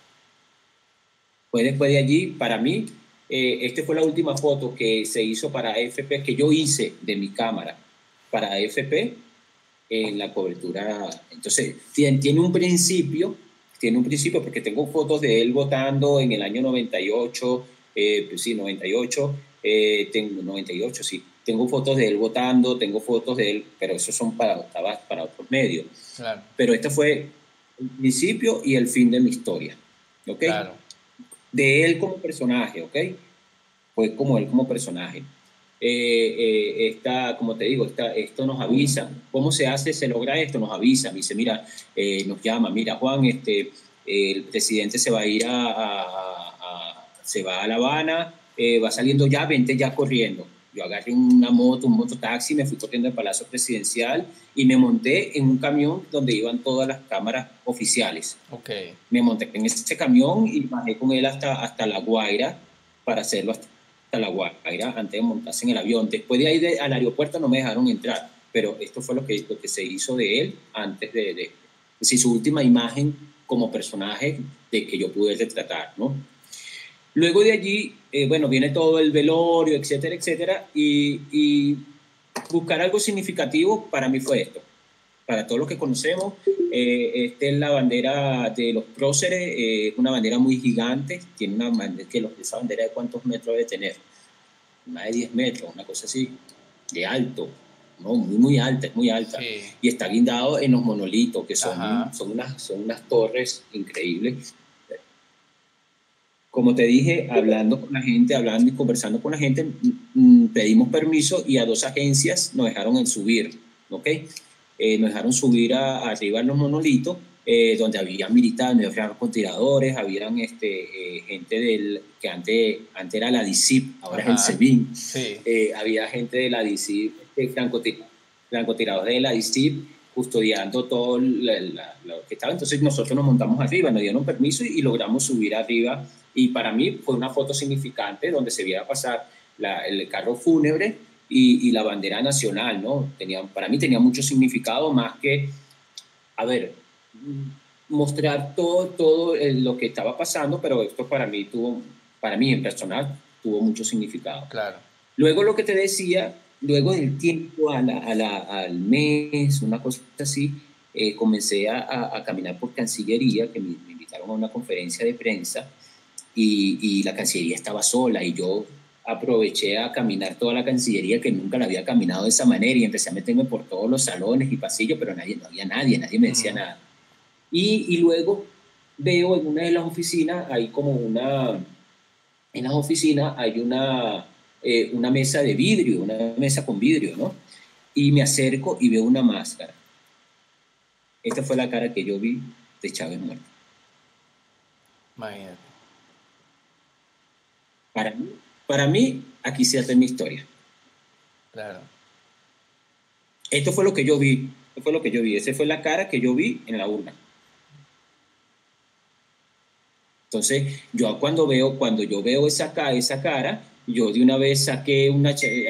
Pues después de allí, para mí, eh, esta fue la última foto que se hizo para A F P, que yo hice de mi cámara para A F P en la cobertura. Entonces, tiene, tiene un principio, tiene un principio porque tengo fotos de él votando en el año noventa y ocho, eh, pues sí, noventa y ocho, eh, tengo noventa y ocho, sí. Tengo fotos de él votando, tengo fotos de él, pero esos son para, para otros medios. Claro. Pero este fue el principio y el fin de mi historia, ¿ok? Claro. De él como personaje, ¿ok? Fue como él como personaje. Eh, eh, esta, como te digo, esta, esto nos avisa. ¿Cómo se hace, se logra esto? Nos avisa, me dice, mira, eh, nos llama, mira, Juan, este, eh, el presidente se va a ir a, a, a se va a La Habana, eh, va saliendo ya, vente ya corriendo. Yo agarré una moto, un mototaxi, me fui corriendo al Palacio Presidencial y me monté en un camión donde iban todas las cámaras oficiales. Okay. Me monté en ese camión y bajé con él hasta, hasta La Guaira para hacerlo hasta La Guaira antes de montarse en el avión. Después de ahí de, al aeropuerto no me dejaron entrar, pero esto fue lo que, lo que se hizo de él antes de, de, de su última imagen como personaje de que yo pude retratar, ¿no? Luego de allí, eh, bueno, viene todo el velorio, etcétera, etcétera, y, y buscar algo significativo para mí fue esto. Para todos los que conocemos, eh, esta es la bandera de los próceres, es eh, una bandera muy gigante, tiene una bandera, que esa bandera de cuántos metros debe tener, más de diez metros, una cosa así, de alto, no, muy, muy alta, es muy alta, sí. Y está guindado en los monolitos, que son, son, unas, son unas torres increíbles. Como te dije, hablando con la gente, hablando y conversando con la gente, mmm, pedimos permiso y a dos agencias nos dejaron subir, ¿ok? Eh, nos dejaron subir a, arriba en los monolitos, eh, donde había militares, había con tiradores, habían este, eh, gente del, que antes, antes era la D I C I P, ahora Ajá. es el SEBIN, sí. eh, había gente de la D I C I P de francotirados, francotiradores de la I C I P custodiando todo la, la, lo que estaba. Entonces nosotros nos montamos arriba, nos dieron permiso y, y logramos subir arriba. Y para mí fue una foto significante donde se viera pasar la, el carro fúnebre y, y la bandera nacional, ¿no? Tenía, para mí tenía mucho significado, más que, a ver, mostrar todo, todo lo que estaba pasando, pero esto para mí tuvo, para mí en personal, tuvo mucho significado. Claro. Luego lo que te decía, luego del tiempo, a la, a la, al mes, una cosa así, eh, comencé a, a, a caminar por Cancillería, que me, me invitaron a una conferencia de prensa, y, y la Cancillería estaba sola, y yo aproveché a caminar toda la Cancillería, que nunca la había caminado de esa manera, y empecé a meterme por todos los salones y pasillos, pero nadie, no había nadie, nadie me decía uh-huh. nada. Y, y luego veo en una de las oficinas, hay como una, en las oficinas hay una, eh, una mesa de vidrio, una mesa con vidrio, ¿no? Y me acerco y veo una máscara. Esta fue la cara que yo vi de Chávez muerto. Imagínate. Para mí, para mí, aquí se hace mi historia. Claro. Esto fue lo que yo vi, esto fue lo que yo vi, esa fue la cara que yo vi en la urna. Entonces, yo cuando veo, cuando yo veo esa, esa cara, yo de una vez saqué, una,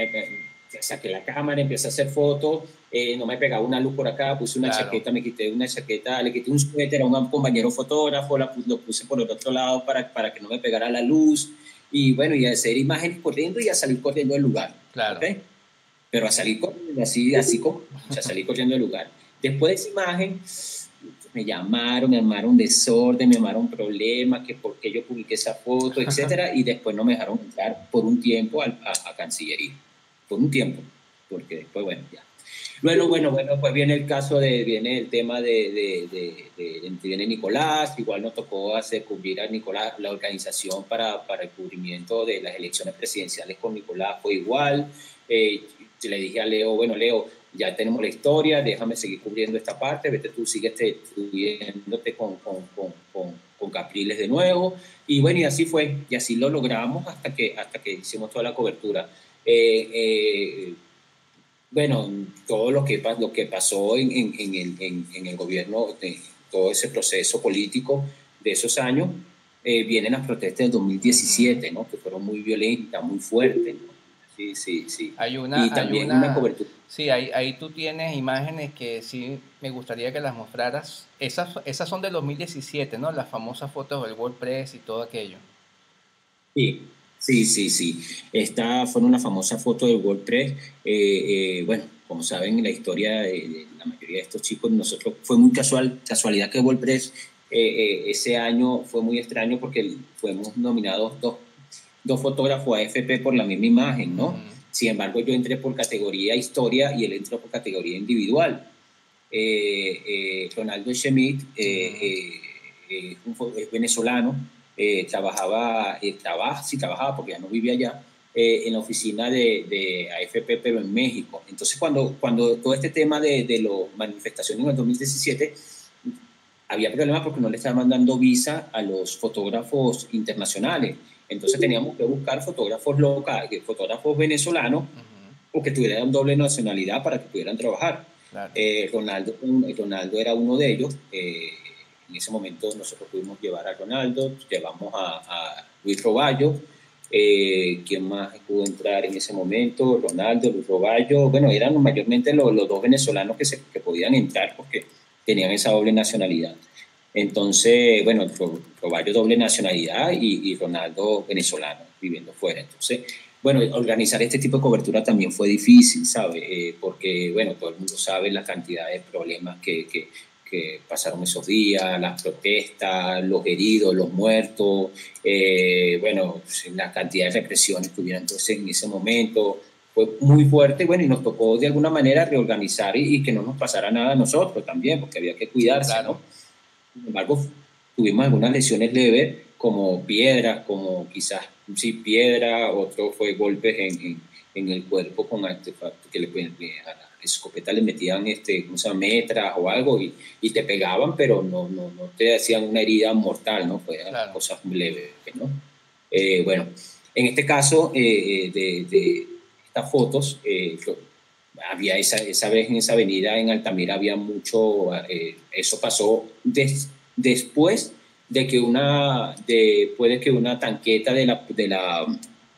saqué la cámara, empecé a hacer fotos, eh, no me pegaba una luz por acá, puse una claro. chaqueta, me quité una chaqueta, le quité un suéter a un compañero fotógrafo, la, lo puse por el otro lado para, para que no me pegara la luz, y bueno, y a hacer imágenes corriendo y a salir corriendo del lugar. Claro. ¿Okay? Pero a salir corriendo, así, así como, o sea, salir corriendo del lugar. Después de esa imagen, me llamaron, me armaron desorden, me armaron problemas, que por qué yo publiqué esa foto, etcétera, y después no me dejaron entrar por un tiempo a, a, a Cancillería, por un tiempo, porque después, bueno, ya. Bueno, bueno, bueno, pues viene el caso de, viene el tema de, de, de, de, de viene Nicolás, igual nos tocó hacer cubrir a Nicolás, la organización para, para el cubrimiento de las elecciones presidenciales con Nicolás fue igual, eh, le dije a Leo, bueno, Leo, ya tenemos la historia, déjame seguir cubriendo esta parte, vete tú, sigues estudiándote con, con, con, con, con Capriles de nuevo, y bueno, y así fue, y así lo logramos hasta que, hasta que hicimos toda la cobertura. Eh, eh, bueno, todo lo que, lo que pasó en, en, en, el, en, en el gobierno, de todo ese proceso político de esos años, eh, vienen las protestas del dos mil diecisiete, ¿no? Que fueron muy violentas, muy fuertes, ¿no? Sí, sí, sí. Hay una, y también hay una, una cobertura. Sí, ahí, ahí tú tienes imágenes que sí me gustaría que las mostraras. Esas, esas son del dos mil diecisiete, ¿no? Las famosas fotos del WordPress y todo aquello. Sí, sí, sí, sí. Esta fue una famosa foto del WordPress. Eh, eh, bueno, como saben, la historia de, de la mayoría de estos chicos, nosotros fue muy casual, casualidad que WordPress eh, eh, ese año fue muy extraño porque fuimos nominados dos dos fotógrafos a F P por la misma imagen, ¿no? Uh-huh. Sin embargo, yo entré por categoría historia y él entró por categoría individual. Eh, eh, Ronaldo Schmidt eh, uh-huh. eh, es venezolano, eh, trabajaba, eh, trabaja, sí trabajaba porque ya no vivía allá, eh, en la oficina de, de A F P, pero en México. Entonces, cuando, cuando todo este tema de, de las manifestaciones en el dos mil diecisiete, había problemas porque no le estaban mandando visa a los fotógrafos internacionales. Entonces teníamos que buscar fotógrafos locales, fotógrafos venezolanos, uh-huh. o que tuvieran doble nacionalidad para que pudieran trabajar. Claro. Eh, Ronaldo, Ronaldo era uno de ellos. Eh, en ese momento nosotros pudimos llevar a Ronaldo, llevamos a, a Luis Roballo. Eh, ¿Quién más pudo entrar en ese momento? Ronaldo, Luis Roballo. Bueno, eran mayormente los, los dos venezolanos que, se, que podían entrar porque tenían esa doble nacionalidad. Entonces, bueno, Roballo doble nacionalidad y, y Ronaldo venezolano viviendo fuera. Entonces, bueno, organizar este tipo de cobertura también fue difícil, ¿sabe? Eh, porque, bueno, todo el mundo sabe la cantidad de problemas que, que, que pasaron esos días, las protestas, los heridos, los muertos, eh, bueno, la cantidad de represiones que hubieron entonces en ese momento. Fue muy fuerte, bueno, y nos tocó de alguna manera reorganizar y, y que no nos pasara nada a nosotros también, porque había que cuidarse, claro. ¿no? Sin embargo, tuvimos algunas lesiones leves, como piedras, como quizás, sí, piedra, otro fue golpes en, en, en el cuerpo con artefactos que le, a la escopeta le metían, este, ¿cómo se llama?, metras o algo, y, y te pegaban, pero no, no, no te hacían una herida mortal, ¿no? Pues claro. Cosas leves, ¿no? Eh, bueno, en este caso, eh, de, de estas fotos, eh, había esa, esa vez en esa avenida en Altamira había mucho, eh, eso pasó des, después de que una, de, puede que una tanqueta de la, de la,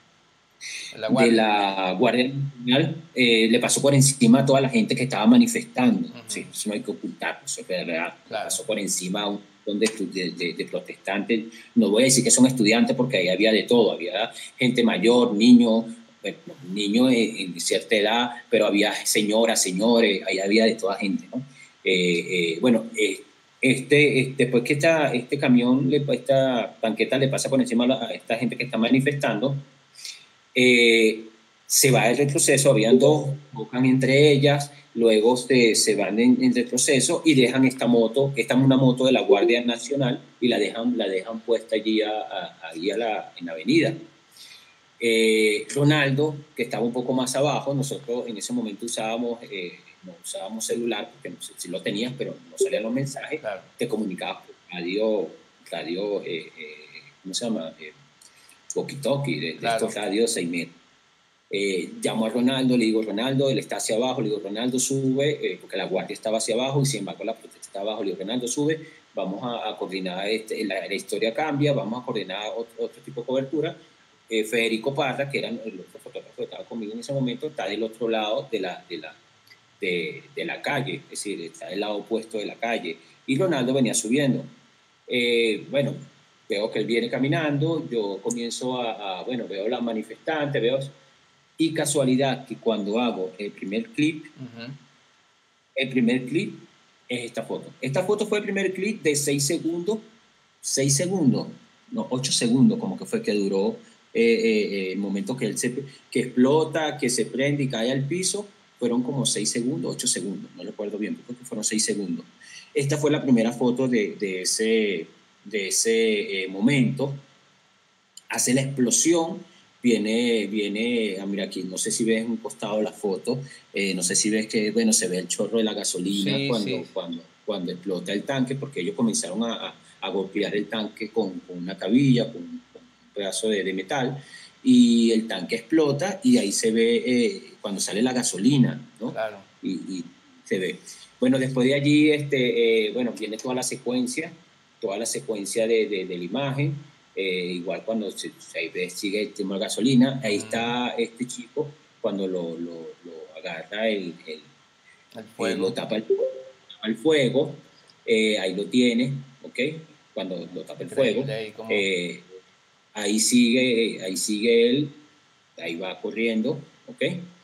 La de Guardia. la Guardia Nacional eh, le pasó por encima a toda la gente que estaba manifestando. Uh-huh. Sí, eso no hay que ocultarlo, eso es verdad. Claro. Le pasó por encima a un montón de, de, de protestantes. No voy a decir que son estudiantes porque ahí había de todo, había gente mayor, niños, bueno, niños en, en cierta edad, pero había señoras, señores, ahí había de toda gente, ¿no? Eh, eh, bueno, eh, este, este, después que esta, este camión, le, esta tanqueta le pasa por encima a esta gente que está manifestando, eh, se va el retroceso, habían dos, tocan entre ellas, luego se, se van en, en retroceso y dejan esta moto, esta es una moto de la Guardia Nacional, y la dejan, la dejan puesta allí a, a, ahí a la, en la avenida. Eh, Ronaldo, que estaba un poco más abajo, nosotros en ese momento usábamos, eh, no usábamos celular, porque no sé si lo tenías, pero no salían los mensajes, claro. Te comunicabas por radio, radio eh, eh, ¿cómo se llama? Eh, walkie-talkie, de, claro. de estos radios seis metros. Eh, llamo a Ronaldo, le digo, Ronaldo, él está hacia abajo, le digo, Ronaldo, sube, eh, porque la guardia estaba hacia abajo y sin embargo la protesta está abajo, le digo, Ronaldo, sube, vamos a, a coordinar, este, la, la historia cambia, vamos a coordinar otro, otro tipo de cobertura. Eh, Federico Parra, que era el otro fotógrafo que estaba conmigo en ese momento, está del otro lado de la, de la, de, de la calle, es decir, está del lado opuesto de la calle, y Ronaldo venía subiendo. Eh, bueno, veo que él viene caminando, yo comienzo a, a bueno, veo la manifestante, veo... Y casualidad que cuando hago el primer clip, uh-huh. el primer clip es esta foto. Esta foto fue el primer clip de seis segundos, seis segundos, no, ocho segundos como que fue que duró eh, eh, el momento que él se, que explota, que se prende y cae al piso, fueron como seis segundos, ocho segundos, no recuerdo bien, porque fueron seis segundos. Esta fue la primera foto de, de ese, de ese eh, momento. Hace la explosión. Viene, viene, ah, mira aquí, no sé si ves un costado la foto, eh, no sé si ves que, bueno, se ve el chorro de la gasolina sí, cuando, sí. Cuando, cuando explota el tanque, porque ellos comenzaron a, a, a golpear el tanque con, con una cabilla, con, con un pedazo de, de metal, y el tanque explota y ahí se ve eh, cuando sale la gasolina, ¿no? Claro. Y, y se ve. Bueno, después de allí, este, eh, bueno, viene toda la secuencia, toda la secuencia de, de, de la imagen. Eh, igual cuando se, se sigue el tema de gasolina, ahí está este chico cuando lo, lo, lo agarra el, el, el fuego, eh, lo tapa el, el fuego, eh, ahí lo tiene, ¿ok? Cuando lo tapa el fuego, ahí, como... eh, ahí sigue, ahí sigue él, ahí va corriendo, ¿ok?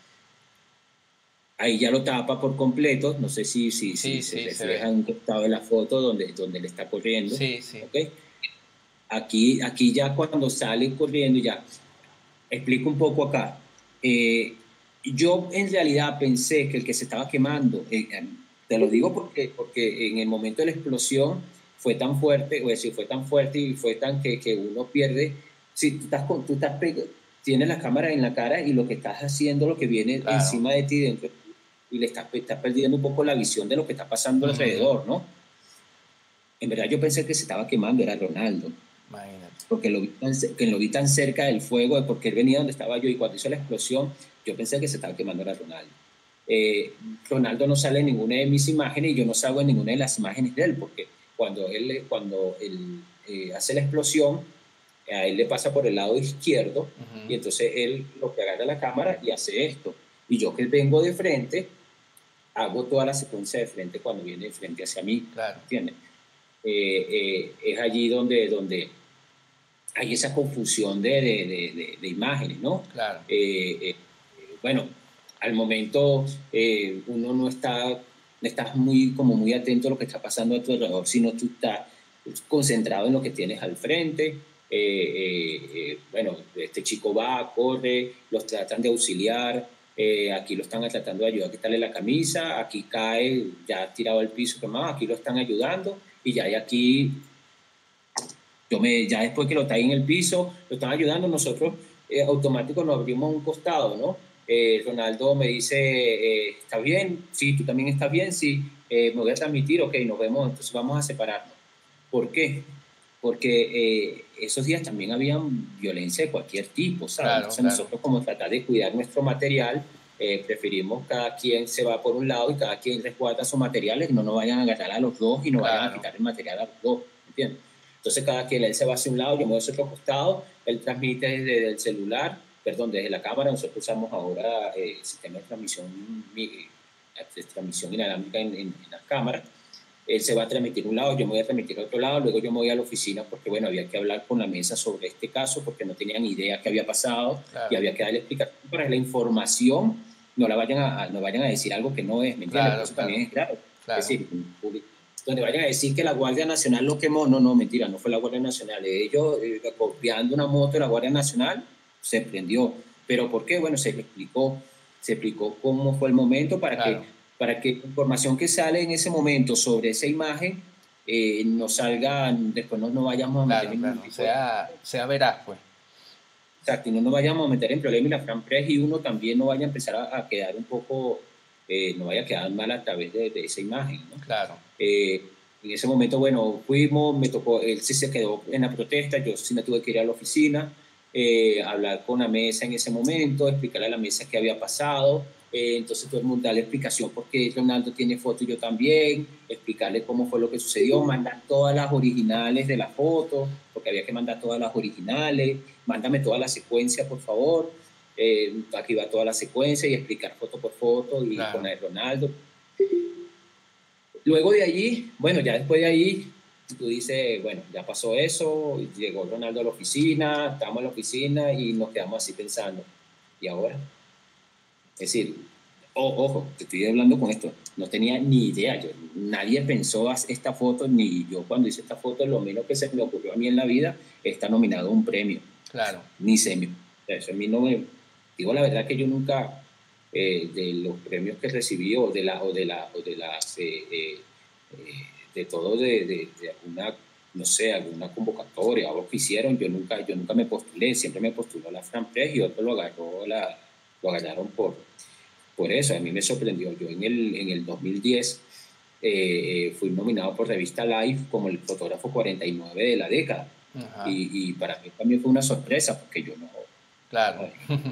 Ahí ya lo tapa por completo, no sé si, si, sí, si sí, se refleja en un costado de la foto donde, donde le está corriendo, sí, sí. ¿ok? Aquí, aquí ya cuando sale corriendo, ya explico un poco acá. Eh, yo en realidad pensé que el que se estaba quemando, eh, te lo digo porque, porque en el momento de la explosión fue tan fuerte, o decir, fue tan fuerte y fue tan que, que uno pierde. Si tú estás, con, tú estás tienes la cámara en la cara y lo que estás haciendo, lo que viene claro. encima de ti dentro, y le estás, estás perdiendo un poco la visión de lo que está pasando uh-huh. alrededor, ¿no? En verdad yo pensé que se estaba quemando, era Ronaldo. Imagínate. Porque lo, vi tan, que lo vi tan cerca del fuego, porque él venía donde estaba yo y cuando hizo la explosión, yo pensé que se estaba quemando era Ronaldo. Eh, Ronaldo no sale en ninguna de mis imágenes y yo no salgo en ninguna de las imágenes de él, porque cuando él, cuando él eh, hace la explosión, a él le pasa por el lado izquierdo uh-huh. y entonces él lo que agarra la cámara y hace esto. Y yo que vengo de frente, hago toda la secuencia de frente cuando viene de frente hacia mí, claro. ¿entiendes? Eh, eh, es allí donde, donde hay esa confusión de, de, de, de imágenes, ¿no? Claro. Eh, eh, bueno, al momento eh, uno no está, no estás muy, como muy atento a lo que está pasando a tu alrededor, sino tú estás concentrado en lo que tienes al frente. Eh, eh, eh, bueno, este chico va, corre, los tratan de auxiliar, eh, aquí lo están tratando de ayudar a quitarle la camisa, aquí cae ya tirado al piso, quemado, aquí lo están ayudando y ya hay aquí... Yo me, ya después que lo está ahí en el piso, lo están ayudando, nosotros eh, automático nos abrimos un costado, ¿no? Eh, Ronaldo me dice, eh, ¿estás bien? Sí, ¿tú también estás bien? Sí, eh, me voy a transmitir, ok, nos vemos, entonces vamos a separarnos. ¿Por qué? Porque eh, esos días también había violencia de cualquier tipo, ¿sabes? Claro, entonces claro. nosotros como tratar de cuidar nuestro material, eh, preferimos cada quien se va por un lado y cada quien resguarda sus materiales, no nos vayan a agarrar a los dos y no claro, vayan a quitar el material a los dos, ¿entiendes? Entonces cada quien, él se va hacia un lado, yo me voy hacia otro costado, él transmite desde el celular, perdón, desde la cámara. Nosotros usamos ahora eh, sistema de transmisión, de transmisión inalámbrica en, en, en las cámaras. Él se va a transmitir un lado, yo me voy a transmitir a otro lado, luego yo me voy a la oficina porque, bueno, había que hablar con la mesa sobre este caso porque no tenían idea qué había pasado claro, y había que darle explicación para que la información no la vayan a, no vayan a decir algo que no es, ¿me entiendes? claro, Eso claro, también es grave. claro, Es decir, donde vayan a decir que la Guardia Nacional lo quemó, no, no, mentira, no fue la Guardia Nacional. Ellos, eh, copiando una moto de la Guardia Nacional, se prendió. ¿Pero por qué? Bueno, se explicó, se explicó cómo fue el momento para claro, que, para que la información que sale en ese momento sobre esa imagen eh, no salga, después no nos vayamos a meter claro, en ningún claro, tipo de... sea, sea veraz, pues, Exacto, y no nos vayamos a meter en problemas y la Fran Press y uno también no vaya a empezar a, a quedar un poco, eh, no vaya a quedar mal a través de, de esa imagen, ¿no? claro, Eh, en ese momento, bueno, fuimos, me tocó, él sí se quedó en la protesta, yo sí me tuve que ir a la oficina, eh, hablar con la mesa en ese momento, explicarle a la mesa qué había pasado, eh, entonces todo el mundo darle explicación porque Ronaldo tiene foto y yo también, explicarle cómo fue lo que sucedió, mandar todas las originales de la foto, porque había que mandar todas las originales, mándame toda la secuencia, por favor, eh, aquí va toda la secuencia y explicar foto por foto y con claro, la de Ronaldo. Luego de allí, bueno, ya después de ahí, tú dices, bueno, ya pasó eso, llegó Ronaldo a la oficina, estamos en la oficina y nos quedamos así pensando, ¿y ahora? Es decir, o, ojo, te estoy hablando con esto, no tenía ni idea, yo, nadie pensó esta foto, ni yo cuando hice esta foto, lo menos que se me ocurrió a mí en la vida, está nominado a un premio, claro, ni se me, eso a mí no me, digo la verdad que yo nunca, eh, de los premios que recibí o de la o de la o de las eh, eh, de todo de, de, de alguna, no sé, alguna convocatoria o lo que hicieron, yo nunca yo nunca me postulé, siempre me postuló la Fran Press y otro lo agarró la lo agarraron por por eso. A mí me sorprendió. Yo en el en el dos mil diez eh, fui nominado por Revista Life como el fotógrafo cuarenta y nueve de la década. ajá, Y, y para mí también fue una sorpresa porque yo no, claro, no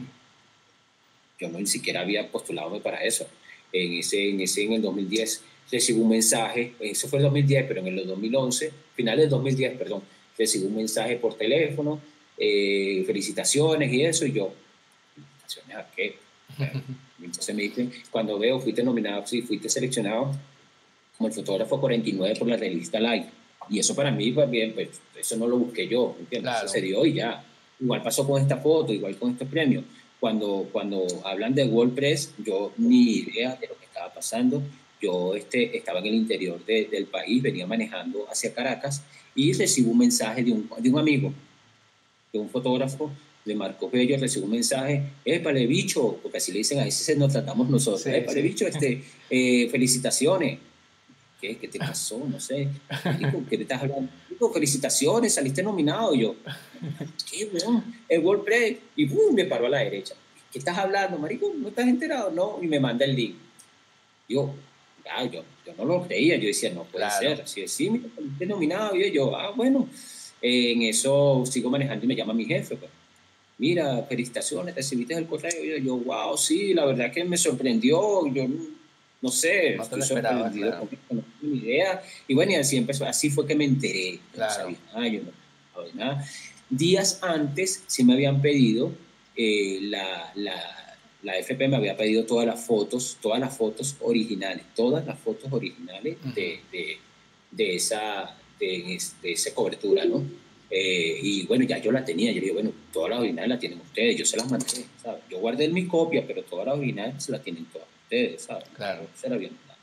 yo no ni siquiera había postulado para eso. En ese, en ese, en el dos mil diez, recibí un mensaje, eso fue el dos mil diez, pero en el dos mil once, finales del dos mil diez, perdón, recibí un mensaje por teléfono, eh, felicitaciones y eso, y yo, ¿felicitaciones a qué? Entonces me dicen, cuando veo, fuiste nominado, sí, fuiste seleccionado como el fotógrafo cuarenta y nueve por la revista Life. Y eso para mí, pues bien, pues eso no lo busqué yo, ¿entiendes? claro, Eso se dio y ya. Igual pasó con esta foto, igual con este premio. Cuando, cuando hablan de WordPress, yo ni idea de lo que estaba pasando. Yo este, estaba en el interior de, del país, venía manejando hacia Caracas y recibo un mensaje de un, de un amigo, de un fotógrafo de Marcos Bello, recibo un mensaje, épale bicho, porque así le dicen, a veces nos tratamos nosotros, sí, épale sí, bicho, este, eh, felicitaciones. ¿Qué, ¿Qué te pasó? No sé. Marico, ¿qué te estás hablando? Marico, felicitaciones, saliste nominado. Y yo, ¿qué, weón? El WordPress. Y ¡pum! Me paró a la derecha. ¿Qué estás hablando, marico? ¿No estás enterado? No. Y me manda el link. Yo, ya, yo, yo no lo creía. Yo decía, no puede claro, ser. Así es, sí, mira, saliste nominado. Y yo, ah, bueno. Eh, en eso sigo manejando y me llama mi jefe. Pues. Mira, felicitaciones, recibiste el correo. Y yo, yo, wow, sí, la verdad que me sorprendió. Yo no sé, no te estoy lo esperabas, sorprendido claro, con esto, no tengo ni idea. Y bueno, y así empezó, así fue que me enteré. Yo no claro, sabía nada, yo no sabía nada. Días antes sí me habían pedido, eh, la, la, la F P me había pedido todas las fotos, todas las fotos originales, todas las fotos originales ujú, de, de, de esa, de, de esa cobertura, ¿no? Eh, y bueno, ya yo la tenía, yo digo, bueno, todas las originales las tienen ustedes, yo se las mandé, ¿sabes? Yo guardé mi copia, pero todas las originales se las tienen todas ustedes, ¿sabes? claro, Yo se las había mandado.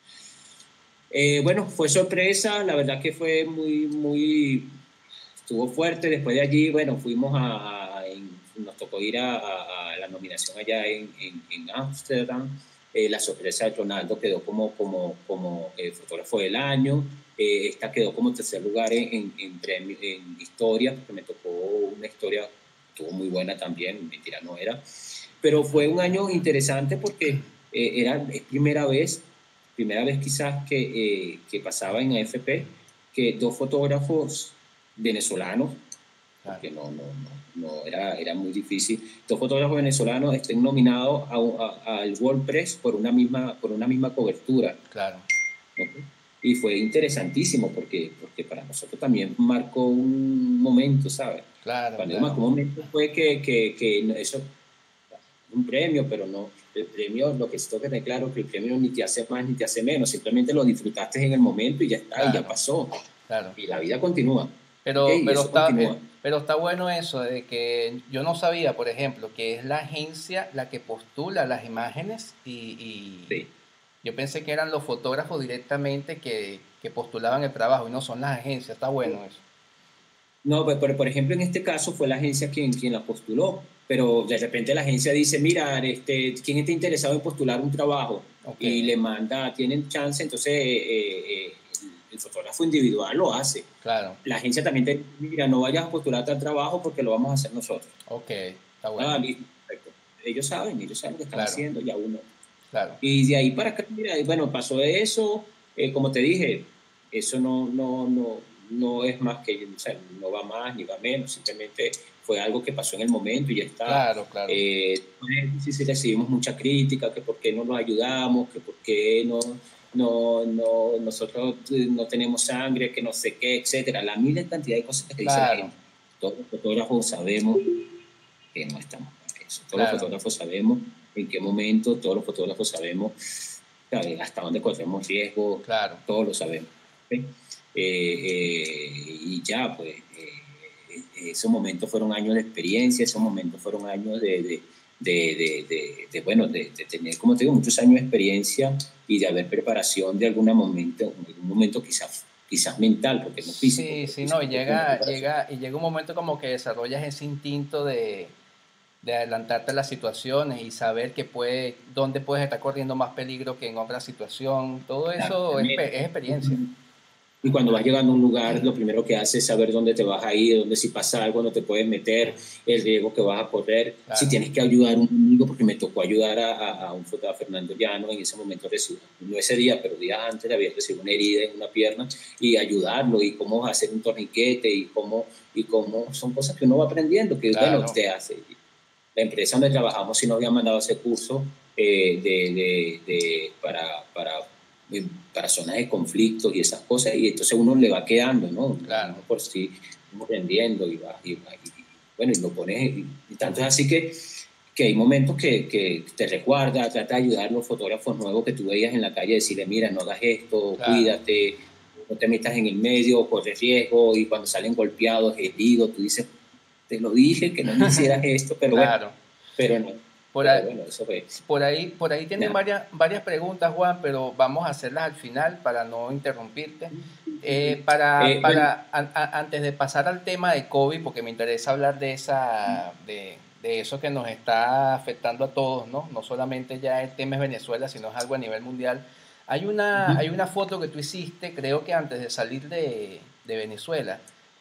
Eh, bueno, fue sorpresa, la verdad que fue muy, muy, estuvo fuerte. Después de allí, bueno, fuimos a, a en, nos tocó ir a, a, a la nominación allá en, en, en Ámsterdam. Eh, la sorpresa de Ronaldo quedó como, como, como eh, fotógrafo del año. Eh, esta quedó como tercer lugar en, en, en, en historia, porque me tocó una historia, estuvo muy buena también, mentira no era. Pero fue un año interesante porque eh, era es primera vez, primera vez quizás que, eh, que pasaba en A F P que dos fotógrafos venezolanos claro, porque no, no, no, no era, era muy difícil. Estos fotógrafos venezolanos estén nominados a, a, al World Press por una misma, por una misma cobertura, claro, ¿no? Y fue interesantísimo porque, porque para nosotros también marcó un momento, ¿sabes? claro, Cuando yo claro, marcó un momento fue que, que, que eso es un premio, pero no, el premio, lo que sí tengo que tener claro, que el premio ni te hace más ni te hace menos, simplemente lo disfrutaste en el momento y ya está, y ya claro, pasó. claro. Y la vida continúa, ¿ok? Pero, Y pero eso está, continúa. eh, pero está bueno eso de que yo no sabía, por ejemplo, que es la agencia la que postula las imágenes y, y Sí. yo pensé que eran los fotógrafos directamente que, que postulaban el trabajo y no son las agencias. Está bueno eso. No, pues, por, por ejemplo, en este caso fue la agencia quien, quien la postuló, pero de repente la agencia dice, mira, este, ¿quién está interesado en postular un trabajo? Ok, Y le manda, tienen chance, entonces eh, eh, el, el fotógrafo individual lo hace. claro, La agencia también te dice, mira, no vayas a postular tal trabajo porque lo vamos a hacer nosotros. ok, está Ah, bueno. listo, perfecto. Ellos saben, ellos saben lo que están Claro, haciendo, ya uno. claro, Y de ahí para acá, mira, y bueno, pasó eso, eh, como te dije, eso no, no, no, no es más que, o sea, no va más ni va menos, simplemente fue algo que pasó en el momento y ya está. claro, claro, Eh, sí, sí recibimos mucha crítica, que por qué no nos ayudamos, que por qué no, no, no, nosotros no tenemos sangre, que no sé qué, etcétera. La mil cantidad de cosas que dice la claro, gente. Todos los fotógrafos sabemos que no estamos para eso. Todos los claro, fotógrafos sabemos en qué momento, todos los fotógrafos sabemos, ¿sabes?, hasta dónde corremos riesgo, claro, todos lo sabemos. ¿Sí? Eh, eh, y ya, pues, eh, esos momentos fueron años de experiencia, esos momentos fueron años de, de, de, de, de, de bueno, de, de, tener, como te digo, muchos años de experiencia y de haber preparación de algún momento, en algún momento quizás, quizás mental, porque no físico, sí, pero sí, no, y físico porque una llega, preparación. llega, y llega un momento como que desarrollas ese instinto de, de adelantarte a las situaciones y saber que puede, dónde puedes estar corriendo más peligro que en otra situación. Todo eso es, Exactamente. pe- es experiencia. Y cuando vas llegando a un lugar, lo primero que haces es saber dónde te vas a ir, dónde si pasa algo no te puedes meter, el riesgo que vas a correr, si Claro, tienes que ayudar a un amigo, porque me tocó ayudar a, a, a un fotógrafo, Fernando Llano, en ese momento recibió, no ese día, pero días antes había recibido una herida en una pierna, y ayudarlo, y cómo hacer un torniquete, y cómo, y cómo son cosas que uno va aprendiendo, que bueno, claro, te hace. La empresa donde trabajamos sí nos había mandado ese curso eh, de, de, de, para, para para zonas de conflictos y esas cosas, y entonces uno le va quedando, ¿no? Uno, claro, uno por sí, uno aprendiendo y va, y, va, y, y bueno, y lo pones, y, y tanto es así que, que hay momentos que, que te resguarda, trata de ayudar a los fotógrafos nuevos que tú veías en la calle, decirle, mira, no hagas esto, claro, cuídate, no te metas en el medio, corres riesgo, y cuando salen golpeados, heridos, tú dices, te lo dije, que no me hicieras esto, pero bueno, claro. pero no, Por pero ahí, bueno, eso fue, por ahí, por ahí tienen nada. varias, varias preguntas, Juan, pero vamos a hacerlas al final para no interrumpirte. Eh, para, Eh, bueno, para an- a- antes de pasar al tema de COVID, porque me interesa hablar de esa, de, de eso que nos está afectando a todos, ¿no? No solamente ya el tema es Venezuela, sino es algo a nivel mundial. Hay una, hay una foto que tú hiciste, creo que antes de salir de, de Venezuela,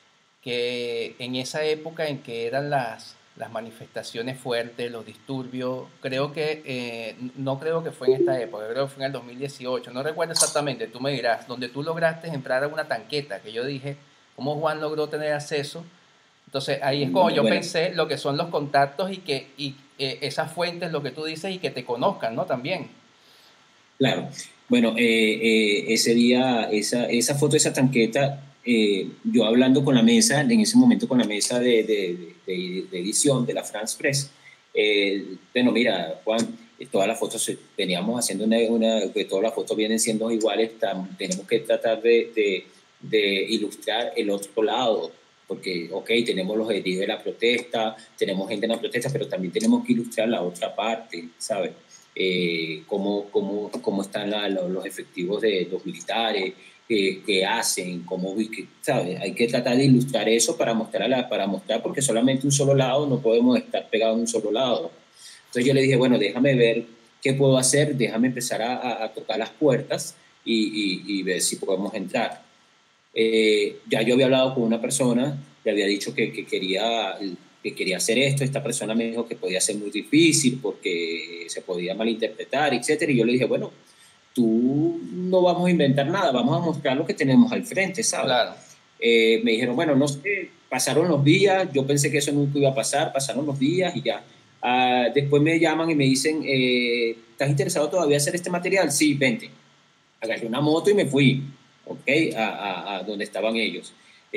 que en esa época en que eran las, las manifestaciones fuertes, los disturbios, creo que, eh, no creo que fue en esta época, creo que fue en el dos mil dieciocho, no recuerdo exactamente, tú me dirás, donde tú lograste entrar a una tanqueta, que yo dije, ¿cómo Juan logró tener acceso? Entonces ahí es como yo bueno, pensé lo que son los contactos y que y, eh, esas fuentes, lo que tú dices, y que te conozcan, ¿no? También. claro. Bueno, eh, eh, ese día, esa, esa foto de esa tanqueta, eh, yo hablando con la mesa, en ese momento con la mesa de, de, de, de edición de la France Press, eh, bueno, mira, Juan, eh, todas las fotos, eh, veníamos haciendo una, una que todas las fotos vienen siendo iguales, tam, tenemos que tratar de, de, de ilustrar el otro lado, porque, ok, tenemos los heridos de la protesta, tenemos gente en la protesta, pero también tenemos que ilustrar la otra parte, ¿sabes? Eh, cómo, cómo, cómo están la, los efectivos de los militares, eh, qué hacen, cómo, que, ¿sabes? Hay que tratar de ilustrar eso para mostrar, la, para mostrar, porque solamente un solo lado, no podemos estar pegados en un solo lado. Entonces yo le dije, bueno, déjame ver qué puedo hacer, déjame empezar a, a, a tocar las puertas y, y, y ver si podemos entrar. Eh, ya yo había hablado con una persona, le había dicho que, que, quería, que quería hacer esto, esta persona me dijo que podía ser muy difícil porque se podía malinterpretar, etcétera, y yo le dije, bueno, tú no vamos a inventar nada, vamos a mostrar lo que tenemos al frente, ¿sabes? Claro, Eh, me dijeron, bueno, no sé, pasaron los días, yo pensé que eso nunca iba a pasar, pasaron los días y ya. Uh, después me llaman y me dicen, eh, ¿estás interesado todavía en hacer este material? Sí, vente. Agarré una moto y me fui, ¿ok? A, a, a donde estaban ellos.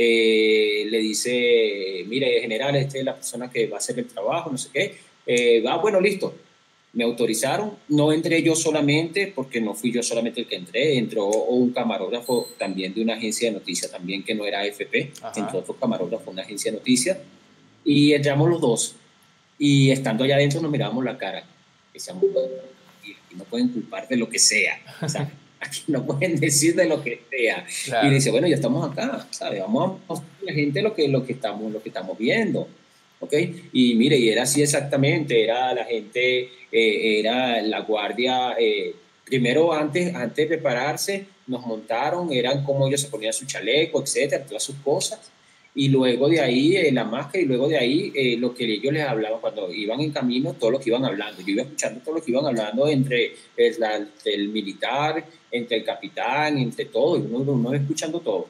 Eh, le dice, mire, general, esta es la persona que va a hacer el trabajo, no sé qué. Eh, ah, bueno, listo. Me autorizaron, no entré yo solamente, porque no fui yo solamente el que entré, entró un camarógrafo también de una agencia de noticias, también que no era A F P, Ajá. entró otro camarógrafo de una agencia de noticias, y entramos los dos, y estando allá adentro nos mirábamos la cara, decíamos, y no pueden culpar de lo que sea, ¿sabes? Aquí no pueden decir de lo que sea, claro. Y dice, bueno, ya estamos acá, ¿sabes? Vamos a mostrar a la gente lo que, lo que, estamos, lo que estamos viendo. ¿Okay? Y mire, y era así exactamente, era la gente, eh, era la guardia, eh, primero antes, antes de prepararse, nos montaron, eran como ellos se ponían su chaleco, etcétera, todas sus cosas, y luego de ahí eh, la máscara, y luego de ahí eh, lo que ellos les hablaban cuando iban en camino, todo lo que iban hablando, yo iba escuchando todo lo que iban hablando entre el, la, el militar, entre el capitán, entre todo, y uno, uno iba escuchando todo.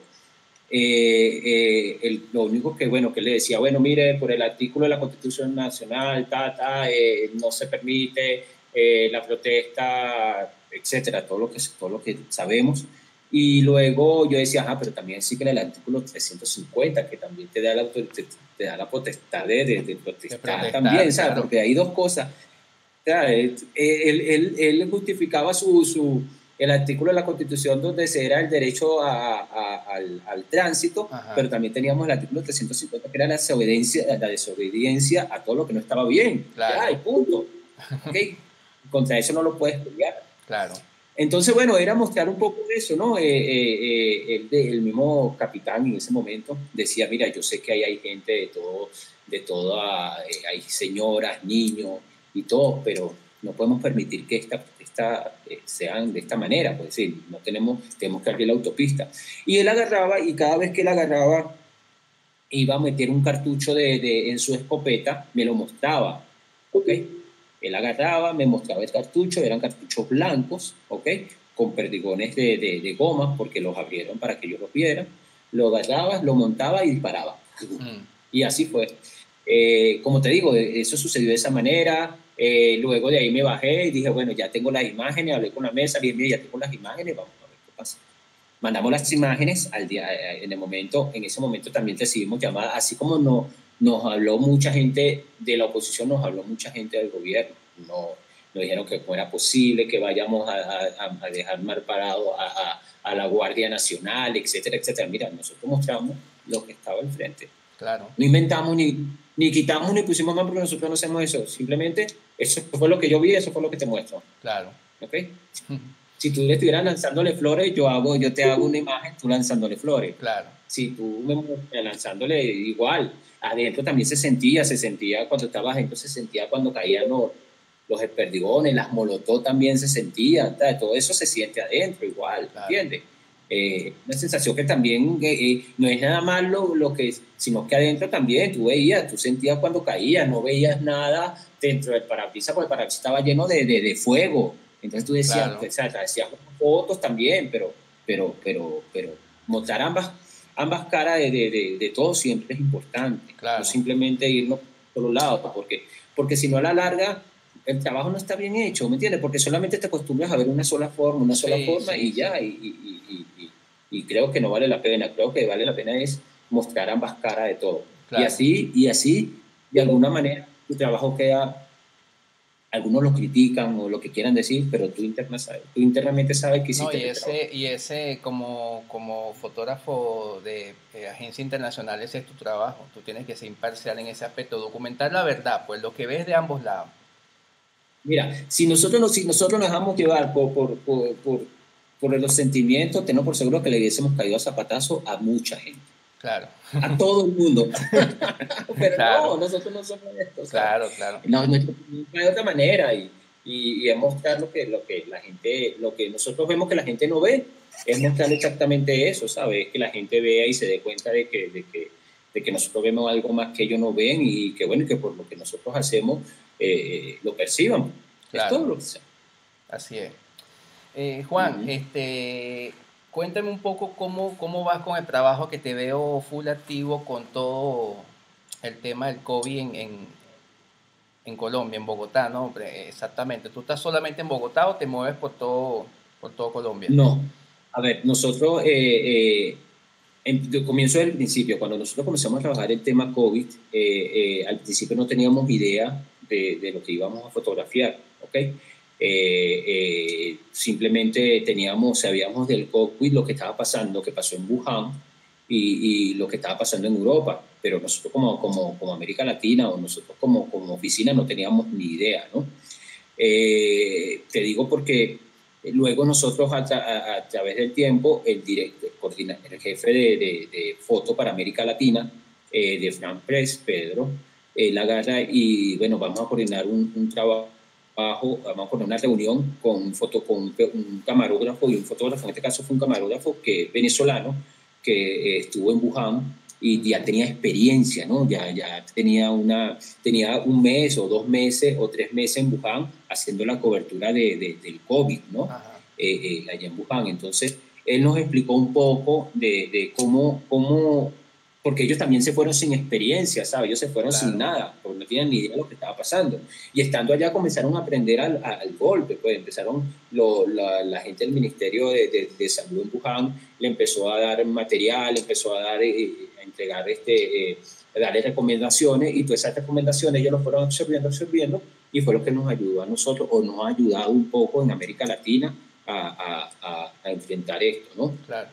Eh, eh, el, lo único que, bueno, que le decía, bueno, mire, por el artículo de la Constitución Nacional, ta, ta, eh, no se permite eh, la protesta, etcétera, todo lo, que, todo lo que sabemos. Y luego yo decía, ajá, pero también sí que en el artículo trescientos cincuenta, que también te da la, te, te da la potestad de, de, de protestar, de protestar también, ¿sabes? Claro. Porque hay dos cosas. O sea, él, él, él, él justificaba su... su el artículo de la Constitución donde se era el derecho a, a, al, al tránsito, Ajá. Pero también teníamos el artículo trescientos cincuenta que era la desobediencia, la desobediencia a todo lo que no estaba bien. Claro. Ya, y punto. ¿Okay? Contra eso no lo puedes pelear. Claro. Entonces, bueno, era mostrar un poco eso, ¿no? Eh, eh, el, el mismo capitán en ese momento decía, mira, yo sé que ahí hay gente de todo, de toda, eh, hay señoras, niños y todo, pero no podemos permitir que esta Esta, eh, sean de esta manera, pues decir, no tenemos, tenemos que abrir la autopista. Y él agarraba, y cada vez que él agarraba, iba a meter un cartucho de, de, en su escopeta, me lo mostraba, ¿ok? Él agarraba, me mostraba el cartucho, eran cartuchos blancos, ¿ok? Con perdigones de, de, de goma, porque los abrieron para que yo los viera, lo agarraba, lo montaba y disparaba. Mm. Y así fue. Eh, como te digo, eso sucedió de esa manera. Eh, luego de ahí me bajé y dije, bueno, ya tengo las imágenes, hablé con la mesa, dije, mira, ya tengo las imágenes, vamos a ver qué pasa. Mandamos las imágenes al día, en el momento, en ese momento también recibimos llamadas, así como no, nos habló mucha gente de la oposición, nos habló mucha gente del gobierno, no, nos dijeron que no era posible que vayamos a, a, a dejar mal parado a, a, a la Guardia Nacional, etcétera, etcétera. Mira, nosotros mostramos lo que estaba enfrente. Claro. No inventamos ni, ni quitamos ni pusimos más porque nosotros no hacemos eso. Simplemente eso fue lo que yo vi, eso fue lo que te muestro. Claro. ¿Ok? Si tú le estuvieras lanzándole flores, yo, hago, yo te hago una imagen, tú lanzándole flores. Claro. Si tú me muestras lanzándole igual, adentro también se sentía, se sentía cuando estabas adentro, se sentía cuando caían los, los esperdigones, las molotov también se sentían, ¿sabes? Todo eso se siente adentro igual, claro. ¿Entiendes? Eh, una sensación que también eh, eh, no es nada más lo, lo que, sino que adentro también tú veías, tú sentías cuando caías, no veías nada dentro del parabrisas, porque el parabrisas estaba lleno de, de, de fuego, entonces tú decías, claro. pues, o sea, decías fotos también, pero, pero, pero, pero mostrar ambas, ambas caras de, de, de, de todo siempre es importante, claro. No simplemente irnos por un lado, porque, porque si no a la larga el trabajo no está bien hecho, ¿me entiendes? Porque solamente te acostumbras a ver una sola forma, una sola sí, forma sí, y ya, sí. y, y, y, y, y creo que no vale la pena, creo que vale la pena es mostrar ambas caras de todo. Claro. Y así, y así, de alguna manera, tu trabajo queda, algunos lo critican o lo que quieran decir, pero tú, interna, tú internamente sabes que hiciste no, y ese, y ese como, como fotógrafo de eh, agencia internacional, ese es tu trabajo, tú tienes que ser imparcial en ese aspecto, documentar la verdad, pues lo que ves de ambos lados. Mira, si nosotros nos, si nosotros nos dejamos llevar por, por, por, por, por los sentimientos, tenemos por seguro que le hubiésemos caído a zapatazo a mucha gente. Claro. A todo el mundo. Pero claro. no, nosotros no somos estos. Claro, claro. No, nuestro de otra manera y, y, y es mostrar lo que, lo que la gente, lo que nosotros vemos que la gente no ve, es mostrar exactamente eso, ¿sabes? Que la gente vea y se dé cuenta de que, de que, de que nosotros vemos algo más que ellos no ven y que bueno, y que por lo que nosotros hacemos eh, lo perciban. Claro. Es todo lo que sea. Así es. Eh, Juan, uh-huh. este, Cuéntame un poco cómo, cómo vas con el trabajo, que te veo full activo con todo el tema del COVID en, en, en Colombia, en Bogotá, ¿no? Hombre, exactamente. ¿Tú estás solamente en Bogotá o te mueves por todo, por todo Colombia? No, a ver, nosotros, eh, eh, en, de comienzo del principio, cuando nosotros comenzamos a trabajar el tema COVID, eh, eh, al principio no teníamos idea de, de lo que íbamos a fotografiar, ¿ok? Eh, eh, simplemente teníamos, sabíamos del COVID, lo que estaba pasando, lo que pasó en Wuhan y, y lo que estaba pasando en Europa, pero nosotros como, como, como América Latina o nosotros como, como oficina no teníamos ni idea, ¿no? Eh, te digo porque luego nosotros a, a, a través del tiempo, el, director, el jefe de, de, de foto para América Latina, eh, de Frank Press, Pedro, él agarra y bueno, vamos a coordinar un, un trabajo, vamos a coordinar una reunión con un, foto, con un camarógrafo y un fotógrafo, en este caso fue un camarógrafo que, venezolano que eh, estuvo en Wuhan y ya tenía experiencia, ¿no? Ya, ya tenía, una, tenía un mes o dos meses o tres meses en Wuhan haciendo la cobertura de, de, del COVID, ¿no? Eh, eh, allá en Wuhan. Entonces, él nos explicó un poco de, de cómo, cómo, porque ellos también se fueron sin experiencia, ¿sabes? Ellos se fueron Claro. sin nada, porque no tenían ni idea de lo que estaba pasando. Y estando allá comenzaron a aprender al, al golpe, pues empezaron lo, la, la gente del Ministerio de, de, de Salud en Wuhan, le empezó a dar material, empezó a dar, eh, a entregar, este, eh, a darle recomendaciones, y todas esas recomendaciones ellos lo fueron absorbiendo, absorbiendo, y fue lo que nos ayudó a nosotros, o nos ha ayudado un poco en América Latina a, a, a, a enfrentar esto, ¿no? Claro.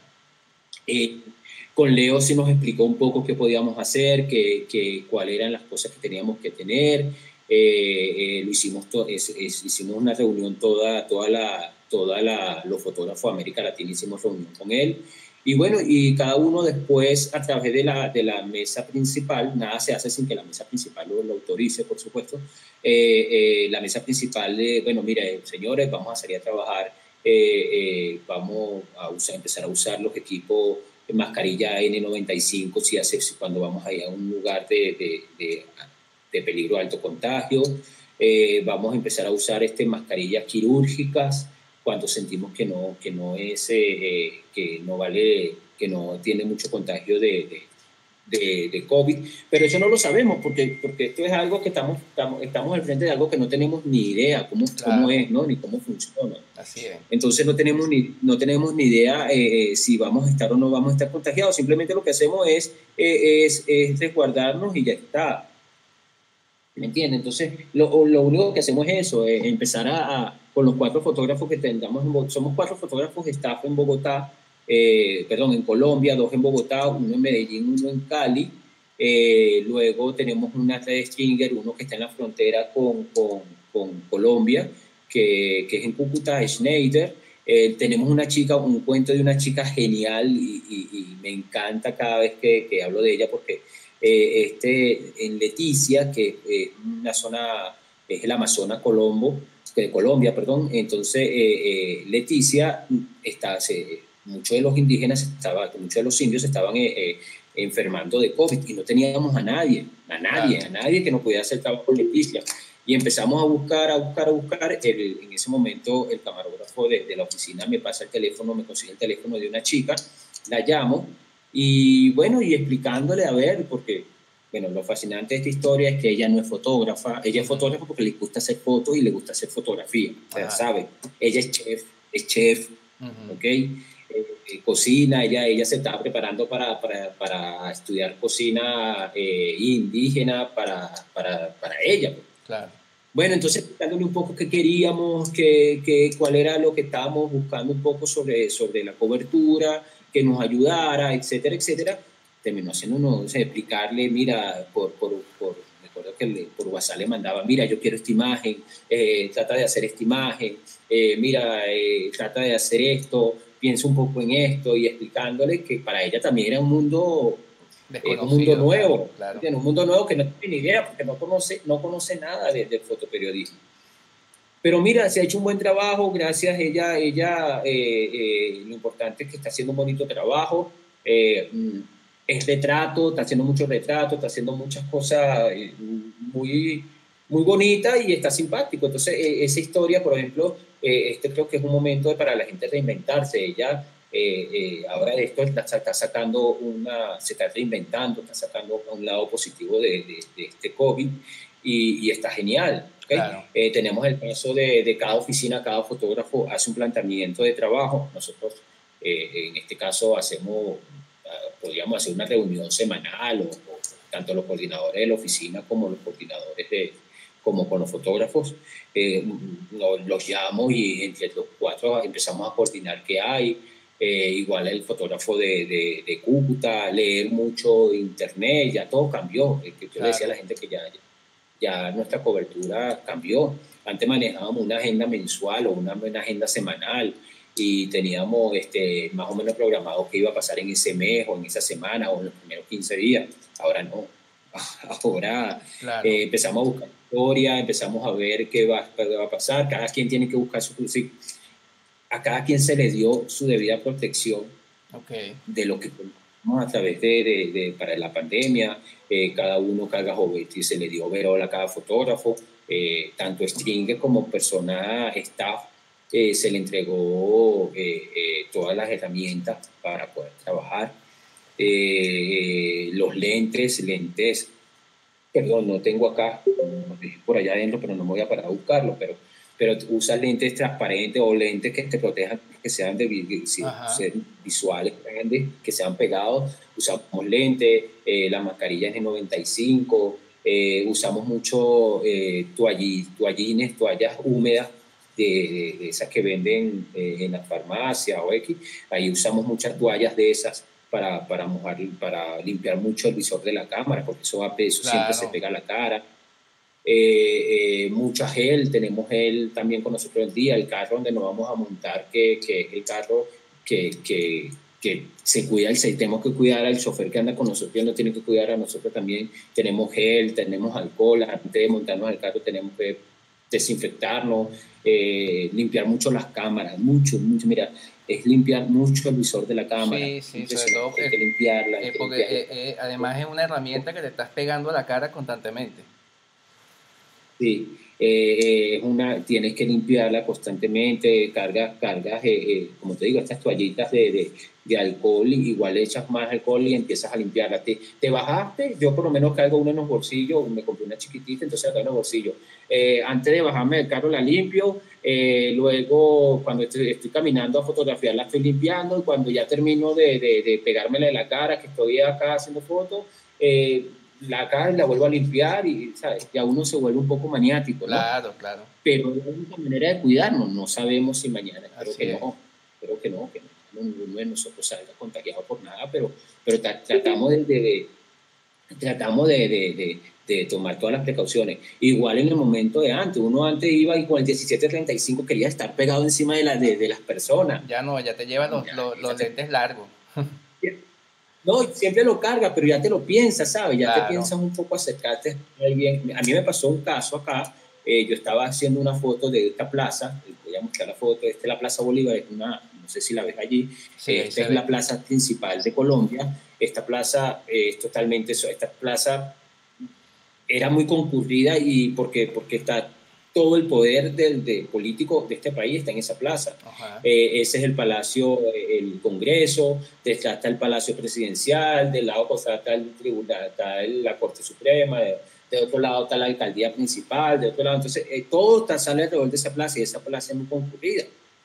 Eh, con Leo sí nos explicó un poco qué podíamos hacer, que, que, cuáles eran las cosas que teníamos que tener. Eh, eh, lo hicimos, to, es, es, hicimos una reunión, toda, toda la, toda la, los fotógrafos de América Latina hicimos reunión con él. Y bueno, y cada uno después, a través de la, de la mesa principal, nada se hace sin que la mesa principal lo, lo autorice, por supuesto. Eh, eh, la mesa principal, de, bueno, mira, señores, vamos a salir a trabajar, eh, eh, vamos a usar, empezar a usar los equipos, mascarilla N noventa y cinco, si hace, cuando vamos a ir a un lugar de, de, de, de peligro de alto contagio. Eh, vamos a empezar a usar este, mascarillas quirúrgicas cuando sentimos que no, que no es, eh, que no vale, que no tiene mucho contagio de, de, de, de COVID, pero eso no lo sabemos porque, porque esto es algo que estamos, estamos, estamos al frente de algo que no tenemos ni idea cómo, claro. cómo es, ¿no? Ni cómo funciona. Así es. Entonces no tenemos ni, no tenemos ni idea eh, si vamos a estar o no vamos a estar contagiados, simplemente lo que hacemos es, eh, es, es resguardarnos y ya está. ¿Me entiendes? Entonces, lo, lo único que hacemos es eso, es empezar a, a, con los cuatro fotógrafos que tengamos, en, somos cuatro fotógrafos de staff en Bogotá, eh, perdón, en Colombia, dos en Bogotá, uno en Medellín, uno en Cali. Eh, luego tenemos una red Stringer, uno que está en la frontera con, con, con Colombia, que, que es en Cúcuta, Schneider. Eh, tenemos una chica, un cuento de una chica genial y, y, y me encanta cada vez que, que hablo de ella porque eh, este, en Leticia, que es eh, una zona, es el Amazonas Colombo, de Colombia, perdón, entonces eh, eh, Leticia, está, se, muchos de los indígenas, estaban, muchos de los indios estaban eh, eh, enfermando de COVID y no teníamos a nadie, a nadie, claro. a nadie que nos pudiera hacer trabajo en Leticia. Y empezamos a buscar, a buscar, a buscar. El, en ese momento el camarógrafo de, de la oficina me pasa el teléfono, me consigue el teléfono de una chica, la llamo y bueno, y explicándole, a ver, porque, bueno, lo fascinante de esta historia es que ella no es fotógrafa, ella es fotógrafa porque le gusta hacer fotos y le gusta hacer fotografía, o sea, sabe, ella es chef, es chef, uh-huh. ¿ok? Eh, eh, cocina, ella, ella se estaba preparando para, para, para estudiar cocina eh, indígena para, para, para ella. Claro. Bueno, entonces explicándole un poco qué queríamos, qué, qué, cuál era lo que estábamos buscando un poco sobre, sobre la cobertura, que nos ayudara, etcétera, etcétera. Terminó haciéndonos, o sea, explicarle, mira, por, por, por, me acuerdo que le, por WhatsApp le mandaba, mira, yo quiero esta imagen, eh, trata de hacer esta imagen, eh, mira, eh, trata de hacer esto, piensa un poco en esto, y explicándole que para ella también era un mundo, eh, un mundo nuevo, claro. un mundo nuevo que no tiene ni idea, porque no conoce, no conoce nada de, de fotoperiodismo. Pero mira, se ha hecho un buen trabajo, gracias a ella, ella eh, eh, lo importante es que está haciendo un bonito trabajo, eh, es retrato, está haciendo mucho retrato, está haciendo muchas cosas eh, muy, muy bonitas y está simpático. Entonces, eh, esa historia, por ejemplo, eh, este creo que es un momento para la gente reinventarse. Ella eh, eh, ahora de esto está, está sacando una, se está reinventando, está sacando un lado positivo de, de, de este COVID y, y está genial. ¿Okay? Claro. Eh, tenemos el caso de, de cada oficina, cada fotógrafo hace un planteamiento de trabajo. Nosotros eh, en este caso hacemos, podríamos hacer una reunión semanal o, o tanto los coordinadores de la oficina como los coordinadores de, como con los fotógrafos, eh, los, los llamo y entre los cuatro empezamos a coordinar qué hay. Eh, igual el fotógrafo de, de, de Cúcuta, leer mucho internet, ya todo cambió. Eh, que yo claro. le decía a la gente que ya, ya nuestra cobertura cambió. Antes manejábamos una agenda mensual o una, una agenda semanal y teníamos este, más o menos programado qué iba a pasar en ese mes o en esa semana o en los primeros quince días. Ahora no. Ahora claro. eh, empezamos a buscar historia, empezamos a ver qué va, qué va a pasar. Cada quien tiene que buscar su... Sí, a cada quien se le dio su debida protección okay. de lo que a través de, de, de para la pandemia. Eh, cada uno carga Jovetti, se le dio overol a cada fotógrafo, eh, tanto stringer como persona staff, eh, se le entregó eh, eh, todas las herramientas para poder trabajar. Eh, los lentes, lentes, perdón, no tengo acá, por allá adentro, pero no me voy a parar a buscarlo, pero, pero usa lentes transparentes o lentes que te protejan, que sean de, sean visuales grandes, que sean pegados. Usamos lentes, eh, la mascarilla es de noventa y cinco, eh, usamos mucho eh, toallines, toallines, toallas húmedas, de, de, de esas que venden eh, en la farmacia o X. Ahí usamos muchas toallas de esas para, para mojar, para limpiar mucho el visor de la cámara, porque eso, va, eso claro. siempre se pega a la cara. Eh, eh, mucha gel, tenemos gel también con nosotros el día, el carro donde nos vamos a montar, que, que es el carro que, que, que se cuida, el, tenemos que cuidar al chofer que anda con nosotros, y no tiene que cuidar a nosotros también. Tenemos gel, tenemos alcohol, antes de montarnos al carro tenemos que desinfectarnos, eh, limpiar mucho las cámaras, mucho, mucho, mira, es limpiar mucho el visor de la cámara. Sí, sí, sobre todo hay que limpiarla. Eh, porque limpiarla. Eh, eh, además es una herramienta que te estás pegando a la cara constantemente. Sí, eh, es una, tienes que limpiarla constantemente, cargas, cargas eh, eh, como te digo, estas toallitas de, de, de alcohol, igual echas más alcohol y empiezas a limpiarla. Te, te bajaste, yo por lo menos cargo una en los bolsillos, me compré una chiquitita, entonces la cargo en los bolsillos. Eh, antes de bajarme del carro la limpio, eh, luego cuando estoy, estoy caminando a fotografiar la estoy limpiando, y cuando ya termino de, de, de pegármela en la cara, que estoy acá haciendo fotos, eh, la cara la vuelvo a limpiar y, ¿sabes? Ya uno se vuelve un poco maniático, ¿no? Claro, claro. Pero es una manera de cuidarnos, no sabemos si mañana, espero que es. no, espero que no, que no, ninguno de nosotros salga contagiado por nada, pero, pero tratamos de, de, tratamos de, de, de, de tomar todas las precauciones. Igual en el momento de antes, uno antes iba y con el diecisiete treinta y cinco quería estar pegado encima de, la, de, de las personas. Ya no, ya te llevan los, ya, los, los lentes largos. No, siempre lo carga, pero ya te lo piensas, ¿sabes? Ya claro. te piensas un poco acercarte a alguien. A mí me pasó un caso acá, eh, yo estaba haciendo una foto de esta plaza, voy a mostrar la foto, esta es la Plaza Bolívar, es una, no sé si la ves allí, sí, esta es ve. la plaza principal de Colombia, esta plaza eh, es totalmente, esta plaza era muy concurrida y porque, porque está todo el poder del, del político de este país está en esa plaza. Eh, ese es el Palacio, el Congreso, está, está el Palacio Presidencial, del lado está el Tribunal, está la Corte Suprema, de, de otro lado está la Alcaldía Principal, de otro lado, entonces eh, todo está, sale alrededor de esa plaza y esa plaza es muy concurrida.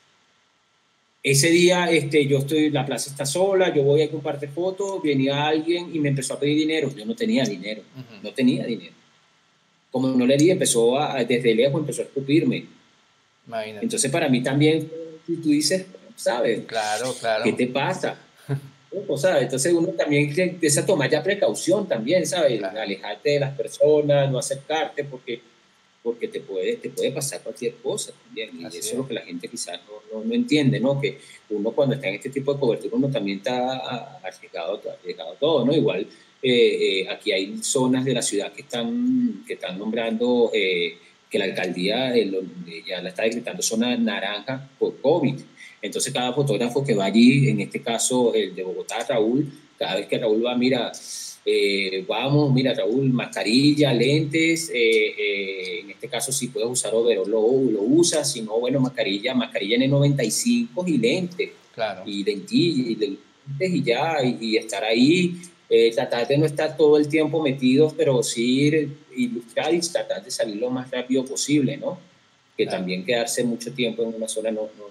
Ese día este, yo estoy, la plaza está sola, yo voy a compartir fotos, venía alguien y me empezó a pedir dinero, yo no tenía dinero, uh-huh. no tenía dinero. Como no le di, empezó a, desde lejos empezó a escupirme. Imagínate. Entonces para mí también, tú dices, ¿sabes? Claro, claro. ¿Qué te pasa? ¿No? ¿Sabes? Entonces uno también empieza a tomar ya precaución también, ¿sabes? Claro. Alejarte de las personas, no acercarte porque, porque te, puede, te puede pasar cualquier cosa también. Y Así eso es lo que la gente quizás no, no, no entiende, ¿no? Que uno cuando está en este tipo de cobertura, uno también está arriesgado, arriesgado a todo, ¿no? Igual... Eh, eh, aquí hay zonas de la ciudad que están, que están nombrando, eh, que la alcaldía eh, lo, ya la está decretando zona naranja por COVID. Entonces cada fotógrafo que va allí, en este caso el de Bogotá, Raúl, cada vez que Raúl va, mira, eh, vamos, mira Raúl, mascarilla, lentes, eh, eh, en este caso si puedes usar overol lo, lo usas, si no, bueno, mascarilla, mascarilla N noventa y cinco y lentes. claro. y de ti, y, de, y ya, y, y estar ahí, eh, tratar de no estar todo el tiempo metidos, pero sí ir, ilustrar y tratar de salir lo más rápido posible, ¿no? Que Claro. también quedarse mucho tiempo en una zona no, no,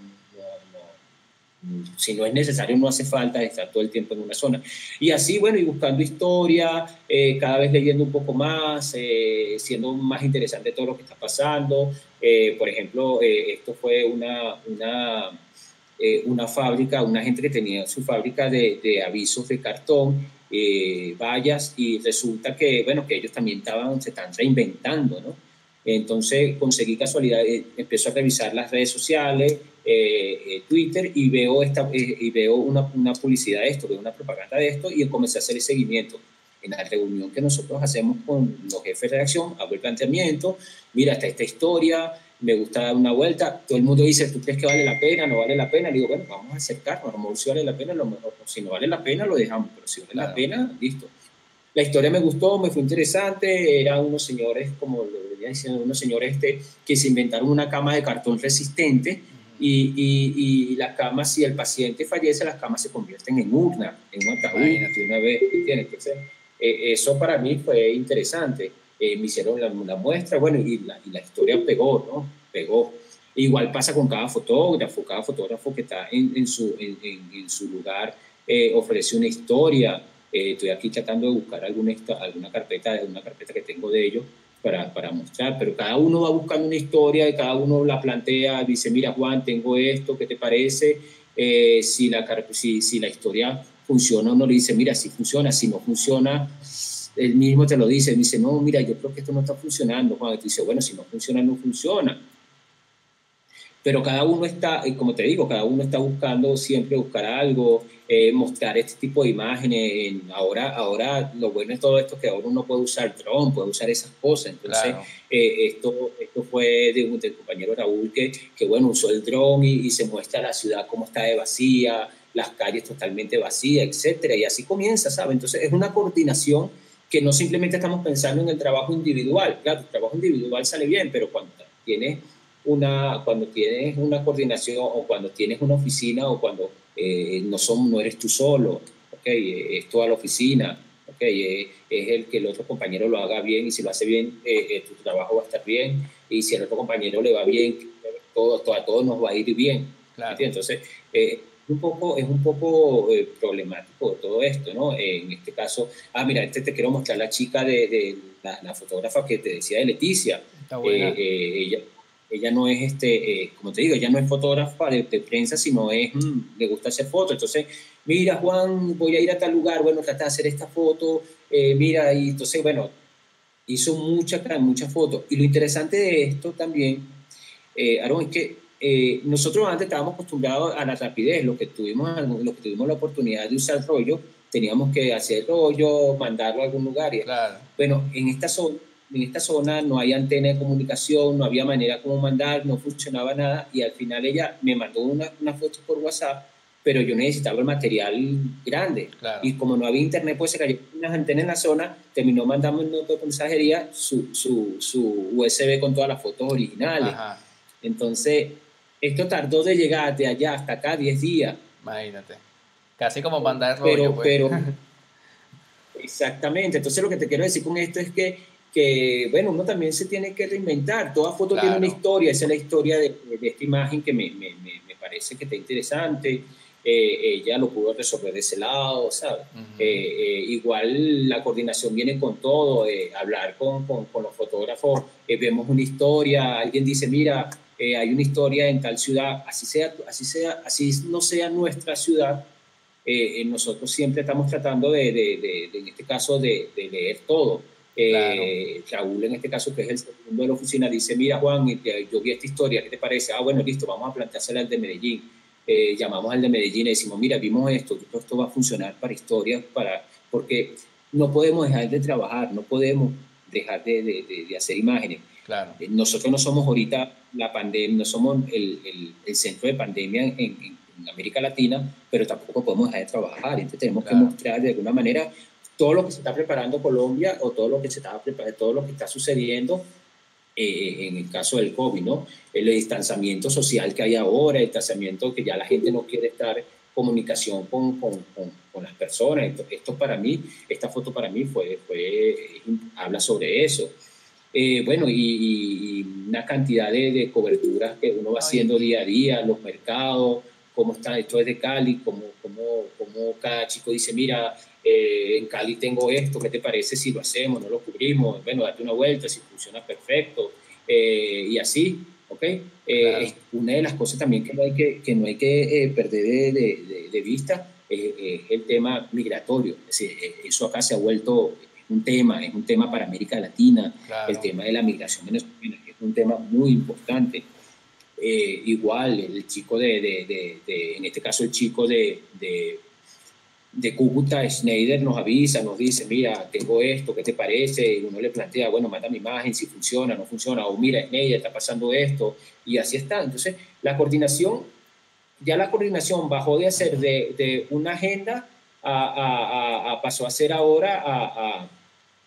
no, no, si no es necesario, no hace falta estar todo el tiempo en una zona. Y así, bueno, y buscando historia, eh, cada vez leyendo un poco más, eh, siendo más interesante todo lo que está pasando. Eh, por ejemplo, eh, esto fue una, una, eh, una fábrica, una gente que tenía su fábrica de, de avisos de cartón, eh, vallas, y resulta que, bueno, que ellos también estaban, se están reinventando, ¿no? Entonces conseguí casualidad, eh, empiezo a revisar las redes sociales, eh, eh, Twitter, y veo, esta, eh, y veo una, una publicidad de esto, veo una propaganda de esto, y comencé a hacer el seguimiento. En la reunión que nosotros hacemos con los jefes de redacción, hago el planteamiento, mira, está esta historia, me gusta dar una vuelta, todo el mundo dice, ¿tú crees que vale la pena? ¿No vale la pena? Le digo, bueno, vamos a acercarnos, a lo mejor si vale la pena, a lo mejor si no vale la pena, lo dejamos, pero si vale Claro. la pena, listo. La historia me gustó, me fue interesante, eran unos señores, como lo venía diciendo, unos señores este, que se inventaron una cama de cartón resistente, uh-huh. y, y, y las camas, si el paciente fallece, las camas se convierten en urna, en un ataúd, de una vez, ¿entiendes? Entonces, eh, eso para mí fue interesante. Eh, me hicieron la, la muestra, bueno, y la, y la historia pegó, ¿no? Pegó. Igual pasa con cada fotógrafo, cada fotógrafo que está en, en, su, en, en, en su lugar eh, ofrece una historia. Eh, estoy aquí tratando de buscar alguna, alguna carpeta, una carpeta que tengo de ellos para, para mostrar, pero cada uno va buscando una historia y cada uno la plantea, dice, mira Juan, tengo esto, ¿qué te parece? Eh, si, la, si, si la historia funciona, uno le dice, mira, si funciona, si no funciona, él mismo te lo dice, me dice, no, mira, yo creo que esto no está funcionando, Juan, y te dice, bueno, si no funciona, no funciona. Pero cada uno está, como te digo, cada uno está buscando siempre buscar algo, eh, mostrar este tipo de imágenes. En, ahora, ahora lo bueno de todo esto es que ahora uno puede usar drone, puede usar esas cosas. Entonces, claro. eh, esto, esto fue de, del compañero Raúl que, que bueno, usó el drone y, y se muestra la ciudad cómo está de vacía, las calles totalmente vacías, etcétera. Y así comienza, ¿sabes? Entonces, es una coordinación que no simplemente estamos pensando en el trabajo individual. Claro, el trabajo individual sale bien, pero cuando tienes Una, cuando tienes una coordinación o cuando tienes una oficina o cuando eh, no, son, no eres tú solo, okay, es toda la oficina, okay, eh, es el que el otro compañero lo haga bien, y si lo hace bien, eh, eh, tu trabajo va a estar bien, y si al otro compañero le va bien, todo, todo, a todos nos va a ir bien. Claro. Entonces, eh, un poco, es un poco eh, problemático todo esto, ¿no? Eh, en este caso, ah, mira, este te quiero mostrar la chica de, de la, la fotógrafa que te decía de Leticia. Está buena. Eh, eh, ella, ella no es, este, eh, como te digo, ella no es fotógrafa de, de prensa, sino es, mm, le gusta hacer fotos. Entonces, mira, Juan, voy a ir a tal lugar, bueno, trata de hacer esta foto, eh, mira, y entonces, bueno, hizo muchas, muchas fotos. Y lo interesante de esto también, eh, Aaron, es que eh, nosotros antes estábamos acostumbrados a la rapidez, lo que tuvimos, lo que tuvimos la oportunidad de usar rollo, teníamos que hacer rollo, mandarlo a algún lugar. Y, claro. Bueno, en esta zona, en esta zona no hay antena de comunicación, no había manera como mandar, no funcionaba nada, y al final ella me mandó una, una foto por WhatsApp, pero yo necesitaba el material grande. Claro. Y como no había internet, pues se cayó unas antenas en la zona, terminó mandando por mensajería su, su, su U S B con todas las fotos originales. Ajá. Entonces, esto tardó de llegar de allá hasta acá diez días. Imagínate. Casi como mandar rollo, pero, pues. Pero, exactamente. Entonces, lo que te quiero decir con esto es que, que bueno, uno también se tiene que reinventar. Toda foto claro. tiene una historia. Esa es la historia de, de esta imagen que me, me, me parece que está interesante. Eh, ella lo pudo resolver de ese lado, ¿sabes? Uh-huh. eh, eh, igual la coordinación viene con todo, eh, hablar con, con, con los fotógrafos, eh, vemos una historia, alguien dice, mira, eh, hay una historia en tal ciudad, así sea, así sea, así no sea nuestra ciudad, eh, eh, nosotros siempre estamos tratando de, de, de, de en este caso, de, de leer todo. Eh, claro. Raúl, en este caso, que es el segundo de la oficina, dice, mira, Juan, yo vi esta historia, ¿qué te parece? Ah, bueno, listo, vamos a planteársela al de Medellín. Eh, llamamos al de Medellín y decimos, mira, vimos esto, esto va a funcionar para historias, para, porque no podemos dejar de trabajar, no podemos dejar de, de, de, de hacer imágenes. Claro. Eh, nosotros no somos ahorita la pandemia, no somos el, el, el centro de pandemia en, en, en América Latina, pero tampoco podemos dejar de trabajar. Entonces tenemos claro. que mostrar de alguna manera todo lo que se está preparando Colombia o todo lo que se está preparando, todo lo que está sucediendo eh, en el caso del COVID, ¿no? El distanciamiento social que hay ahora, el distanciamiento que ya la gente no quiere estar en comunicación con, con, con, con las personas. Esto, esto para mí, esta foto para mí fue, fue habla sobre eso. Eh, bueno, y, y, y una cantidad de, de coberturas que uno va haciendo día a día, los mercados, cómo está, esto es de Cali, cómo, cómo, cómo cada chico dice, mira, eh, en Cali tengo esto, ¿qué te parece si lo hacemos, no lo cubrimos? Bueno, date una vuelta, si funciona perfecto, eh, y así, ¿ok? Eh, Claro. es una de las cosas también que no hay que, que, no hay que eh, perder de, de, de vista es eh, el tema migratorio. Es decir, eso acá se ha vuelto un tema, es un tema para América Latina, el Claro. tema de la migración venezolana es un tema muy importante. Eh, igual, el chico de, de, de, de, en este caso el chico de, de, de Cúcuta, Schneider, nos avisa, nos dice, mira, tengo esto, ¿qué te parece? Y uno le plantea, bueno, manda mi imagen, si funciona, no funciona, o mira, Schneider, está pasando esto, y así está. Entonces, la coordinación, ya la coordinación bajó de ser de, de una agenda a, a, a, a pasó a ser ahora a, a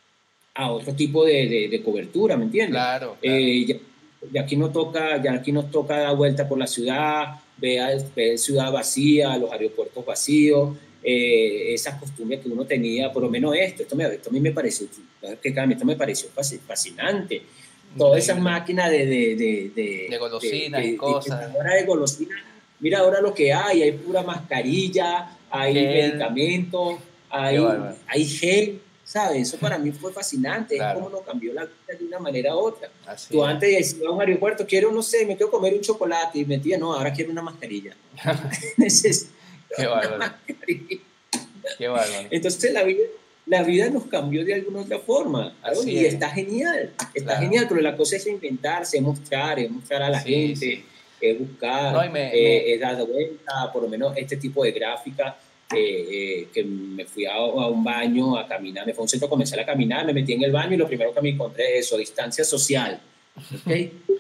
a otro tipo de, de, de cobertura, ¿me entiendes? Claro, claro. Eh, ya, ya, aquí no toca, ya aquí nos toca dar vuelta por la ciudad, ver, ver ciudad vacía, los aeropuertos vacíos, eh, esas costumbres que uno tenía, por lo menos esto, esto, me, esto a mí me pareció, que esto me pareció fascinante. Todas esas Increíble. máquinas de, de, de, de, De de, golosinas y de, de, cosas. ahora de golosinas, mira ahora lo que hay, hay pura mascarilla, hay Gel. medicamentos, Qué hay, bárbaro. hay gel, ¿sabes? Eso para mí fue fascinante, es como Claro. nos cambió la vida de una manera u otra. Así Tú es. antes decías a un aeropuerto, quiero, no sé, me quiero comer un chocolate, y metía, no, ahora quiero una mascarilla. Necesito Qué una bárbaro. mascarilla. Qué bárbaro. Entonces la vida, la vida nos cambió de alguna otra forma, ¿no? Así Y es. está genial, está Claro. genial, pero la cosa es inventarse, es mostrar, es mostrar a la Sí, gente, sí. es No, buscar, y me, me, eh, es dar vuelta, por lo menos este tipo de gráfica, eh, eh, que me fui a, a, un baño a caminar, me fui a un centro comercial a caminar, me metí en el baño y lo primero que me encontré es eso, distancia social, ¿ok?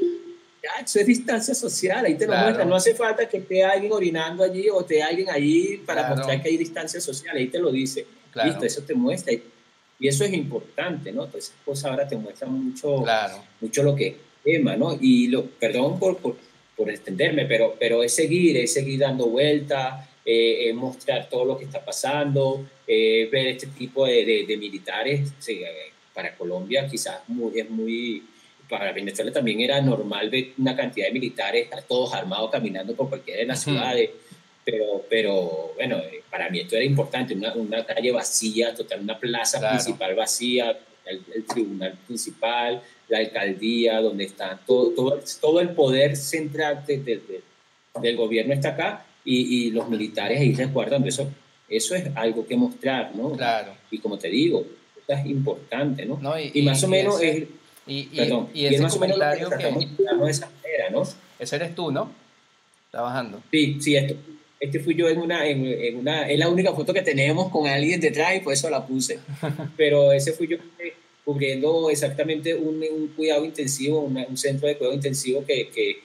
Ya, eso es distancia social, ahí te lo muestran, no claro, hace falta que esté alguien orinando allí o esté alguien allí para mostrar claro, que hay distancia social, ahí te lo dice, listo, claro, eso te muestra, y eso es importante, ¿no? Entonces, esas cosas ahora te muestran mucho, claro. mucho lo que es el tema, ¿no? Y lo, perdón por, por, por extenderme, pero, pero es seguir, es seguir dando vueltas, eh, es mostrar todo lo que está pasando, eh, ver este tipo de, de, de militares, sí, eh, para Colombia quizás muy, es muy, para Venezuela también era normal ver una cantidad de militares, todos armados caminando por cualquiera de las ciudades, pero, pero bueno, para mí esto era importante, una, una calle vacía, total, una plaza Claro, principal vacía, el, el tribunal principal, la alcaldía, donde está todo, todo, todo el poder central de, de, de, del gobierno está acá, y, y los militares ahí resguardando eso. Eso es algo que mostrar, ¿no? Y, claro. y como te digo, eso es importante, ¿no? No, y, Y más o y, y menos ese, es, y, y, perdón, y y es ese más o menos lo que comentario tratamos que, de explicarnos de esa manera, ¿no? ese eres tú, ¿no? Trabajando. Sí, sí, esto, este fui yo en una, en, en una, es la única foto que tenemos con alguien detrás y por eso la puse. Pero ese fui yo cubriendo exactamente un, un cuidado intensivo, una, un centro de cuidado intensivo que, que,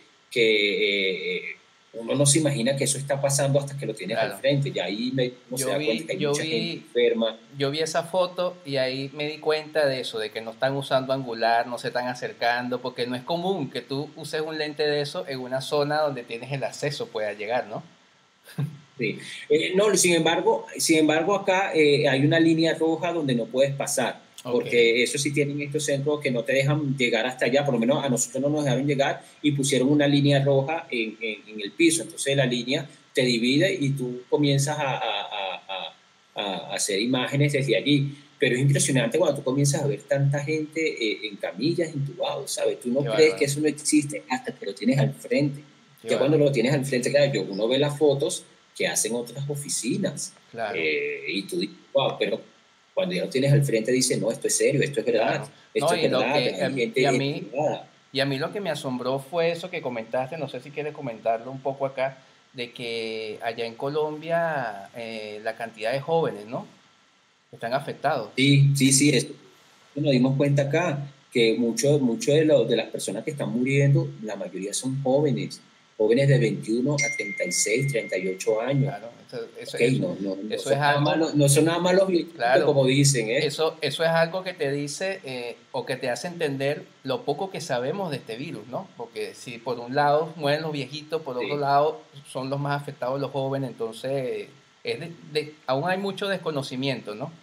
que eh, uno no se imagina que eso está pasando hasta que lo tienes al Claro. frente. Y ahí me, uno se Yo da cuenta vi, que hay yo mucha gente vi, enferma. yo vi esa foto y ahí me di cuenta de eso, de que no están usando angular, no se están acercando, porque no es común que tú uses un lente de eso en una zona donde tienes el acceso, pueda llegar, ¿no? Sí. Eh, no, sin embargo, sin embargo acá eh, hay una línea roja donde no puedes pasar, Ok, porque eso sí tienen estos centros que no te dejan llegar hasta allá, por lo menos a nosotros no nos dejaron llegar y pusieron una línea roja en, en, en el piso, entonces la línea te divide y tú comienzas a, a, a, a, a hacer imágenes desde allí, pero es impresionante cuando tú comienzas a ver tanta gente eh, en camillas, intubados, ¿sabes? Tú no qué crees que bárbaro, eso no existe hasta que lo tienes al frente. qué Ya cuando bárbaro. lo tienes al frente, claro, yo, uno ve las fotos que hacen otras oficinas. Claro, Eh, y tú dices, wow, pero cuando ya lo tienes al frente dices, no, esto es serio, esto es verdad, claro. esto No, es y lo verdad, que, hay em, y a gente mí, entubada. y a mí lo que me asombró fue eso que comentaste, no sé si quieres comentarlo un poco acá, de que allá en Colombia eh, la cantidad de jóvenes, ¿no? Están afectados. Sí, sí, sí, esto nos dimos cuenta acá que muchos mucho de, lo, de las personas que están muriendo, la mayoría son jóvenes, jóvenes de veintiuno a treinta y seis, treinta y ocho años. Claro, eso, eso, Okay, eso, no, no, no, eso son es nada algo, malo, no son nada malos claro, como dicen, ¿eh? eso, eso es algo que te dice eh, o que te hace entender lo poco que sabemos de este virus, ¿no? Porque si por un lado mueren los viejitos, por otro Sí. lado son los más afectados los jóvenes, entonces es de, de, aún hay mucho desconocimiento, ¿no?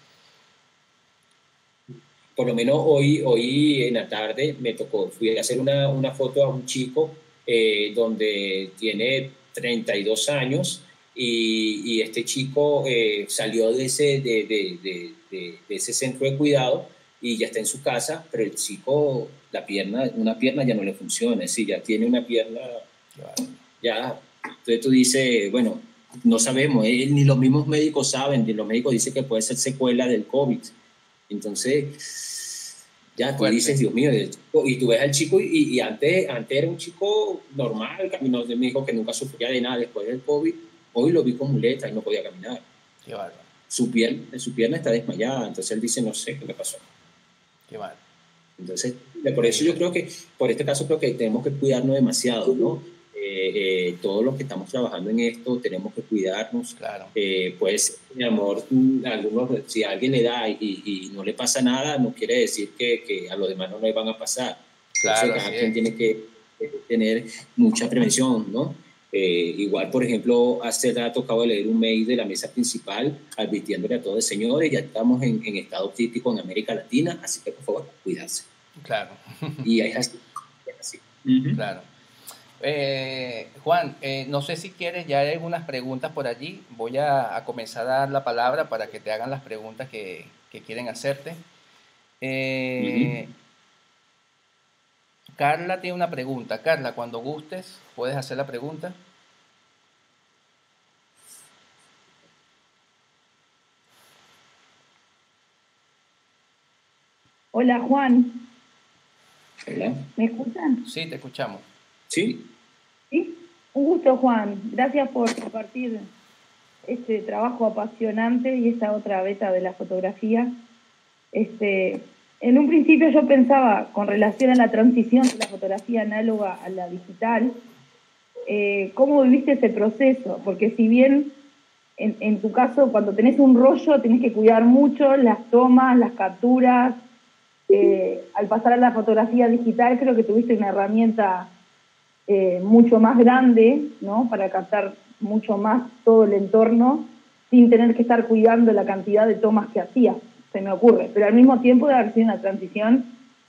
Por lo menos hoy, hoy en la tarde me tocó, fui a hacer una, una foto a un chico eh, donde tiene treinta y dos años y, y este chico eh, salió de ese, de, de, de, de, de ese centro de cuidado y ya está en su casa, pero el chico, la pierna, una pierna ya no le funciona, es decir, ya tiene una pierna, ya, entonces tú dices, bueno, no sabemos, eh, ni los mismos médicos saben, ni los médicos dicen que puede ser secuela del COVID. Entonces, ya tú Fuerte. dices, Dios mío, y tú ves al chico, y, y antes, antes era un chico normal, caminó, me dijo que nunca sufría de nada después del COVID, hoy lo vi con muletas y no podía caminar. Qué bárbaro. Su pierna, su pierna está desmayada, entonces él dice, no sé qué me pasó. Qué bárbaro. Entonces, por eso yo creo que, por este caso creo que tenemos que cuidarnos demasiado, ¿no? Eh, eh, todos los que estamos trabajando en esto tenemos que cuidarnos. Claro. Eh, pues, mi amor, algunos, si a alguien le da y, y no le pasa nada, no quiere decir que, que a los demás no le van a pasar. Claro, Entonces, cada así quien es. tiene que tener mucha prevención, ¿no? Eh, igual, por ejemplo, hace rato acabo de leer un mail de la mesa principal advirtiéndole a todos, señores, ya estamos en, en estado crítico en América Latina, así que por favor, cuídense. Claro. Y es así. Es así. Uh-huh. Claro. Eh, Juan, eh, no sé si quieres, ya hay algunas preguntas por allí. Voy a, a comenzar a dar la palabra para que te hagan las preguntas que, que quieren hacerte. Eh, uh-huh. Carla tiene una pregunta. Carla, cuando gustes, puedes hacer la pregunta. Hola, Juan. Hola. ¿Me escuchan? Sí, te escuchamos. Sí. Sí. Un gusto, Juan. Gracias por compartir este trabajo apasionante y esta otra beta de la fotografía. Este, en un principio yo pensaba, con relación a la transición de la fotografía análoga a la digital, eh, ¿cómo viviste ese proceso? Porque si bien en, en tu caso, cuando tenés un rollo, tenés que cuidar mucho las tomas, las capturas. Eh, al pasar a la fotografía digital, creo que tuviste una herramienta eh, mucho más grande, ¿no? Para captar mucho más todo el entorno, sin tener que estar cuidando la cantidad de tomas que hacías, se me ocurre. Pero al mismo tiempo debe haber sido una transición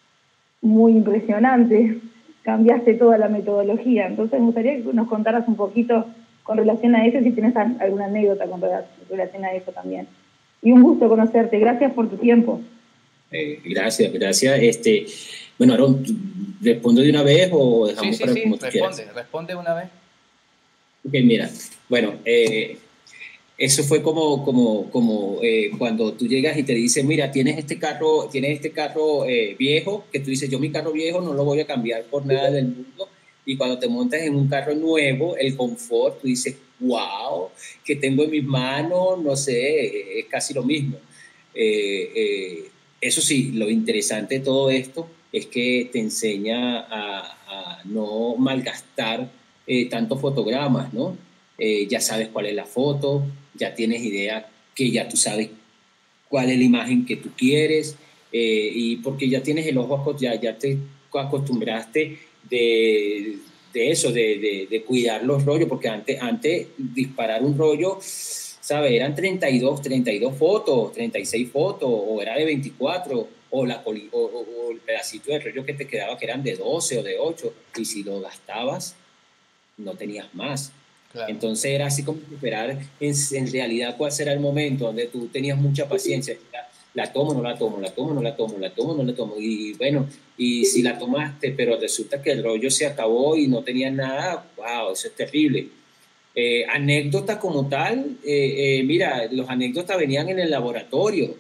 muy impresionante. Cambiaste toda la metodología. Entonces me gustaría que nos contaras un poquito con relación a eso, si tienes alguna anécdota con relación a eso también. Y un gusto conocerte. Gracias por tu tiempo. Eh, gracias, gracias. Este, bueno, Aaron, ¿respondo de una vez o dejamos sí, sí, para sí, como tú responde, quieras? responde una vez. Ok, mira, bueno, eh, eso fue como, como, como eh, cuando tú llegas y te dicen, mira, tienes este carro, tienes este carro eh, viejo, que tú dices, yo mi carro viejo no lo voy a cambiar por nada del mundo, y cuando te montas en un carro nuevo, el confort, tú dices, wow, que tengo en mis manos, no sé, es casi lo mismo. Eh, eh, Eso sí, lo interesante de todo esto es que te enseña a, a no malgastar eh, tantos fotogramas, ¿no? Eh, ya sabes cuál es la foto, ya tienes idea que ya tú sabes cuál es la imagen que tú quieres, eh, y porque ya tienes el ojo, ya, ya te acostumbraste de, de eso, de, de, de cuidar los rollos, porque antes, antes disparar un rollo, ¿sabes? Eran treinta y dos, treinta y dos fotos, treinta y seis fotos, o era de veinticuatro, o, la, o, o, o el pedacito de rollo que te quedaba que eran de doce o de ocho, y si lo gastabas, no tenías más. Claro. Entonces era así como esperar en, en realidad cuál será el momento donde tú tenías mucha paciencia. La, la tomo, no la tomo, la tomo, no la tomo, la tomo, no la tomo. Y bueno, y si la tomaste, pero resulta que el rollo se acabó y no tenías nada, wow, eso es terrible. Eh, anécdota como tal, eh, eh, mira, los anécdotas venían en el laboratorio,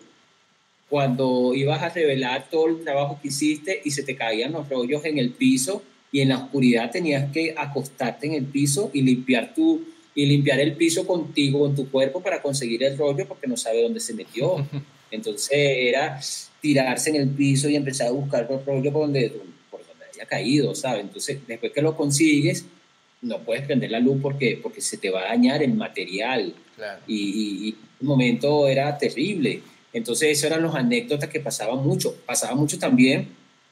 cuando ibas a revelar todo el trabajo que hiciste y se te caían los rollos en el piso y en la oscuridad tenías que acostarte en el piso y limpiar, tu, y limpiar el piso contigo, con tu cuerpo, para conseguir el rollo, porque no sabe dónde se metió. Entonces era tirarse en el piso y empezar a buscar los rollos por donde, por donde haya caído, ¿sabes? Entonces después que lo consigues, no puedes prender la luz porque, porque se te va a dañar el material. Claro. Y, y, y un momento era terrible. Entonces, eso eran los anécdotas que pasaban mucho. Pasaba mucho también,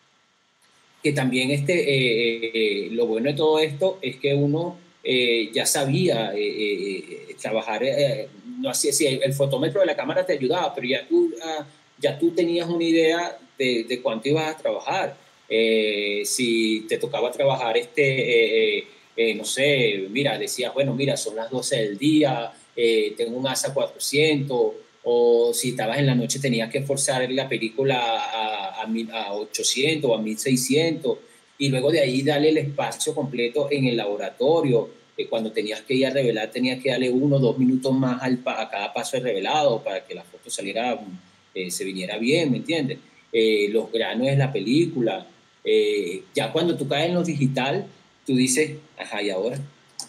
que también este, eh, eh, lo bueno de todo esto es que uno eh, ya sabía eh, eh, trabajar, eh, no hacía, sí, el fotómetro de la cámara te ayudaba, pero ya tú, ah, ya tú tenías una idea de, de cuánto ibas a trabajar. Eh, si te tocaba trabajar, este, eh, eh, eh, no sé, mira, decías, bueno, mira, son las doce del día, eh, tengo un ASA cuatrocientos, o si estabas en la noche tenías que forzar la película a, a, a ochocientos o a mil seiscientos, y luego de ahí darle el espacio completo en el laboratorio. Eh, cuando tenías que ir a revelar tenías que darle uno o dos minutos más al, a cada paso de revelado para que la foto saliera, eh, se viniera bien, ¿me entiendes? Eh, los granos de la película. Eh, ya cuando tú caes en lo digital, tú dices, ajá, ¿y ahora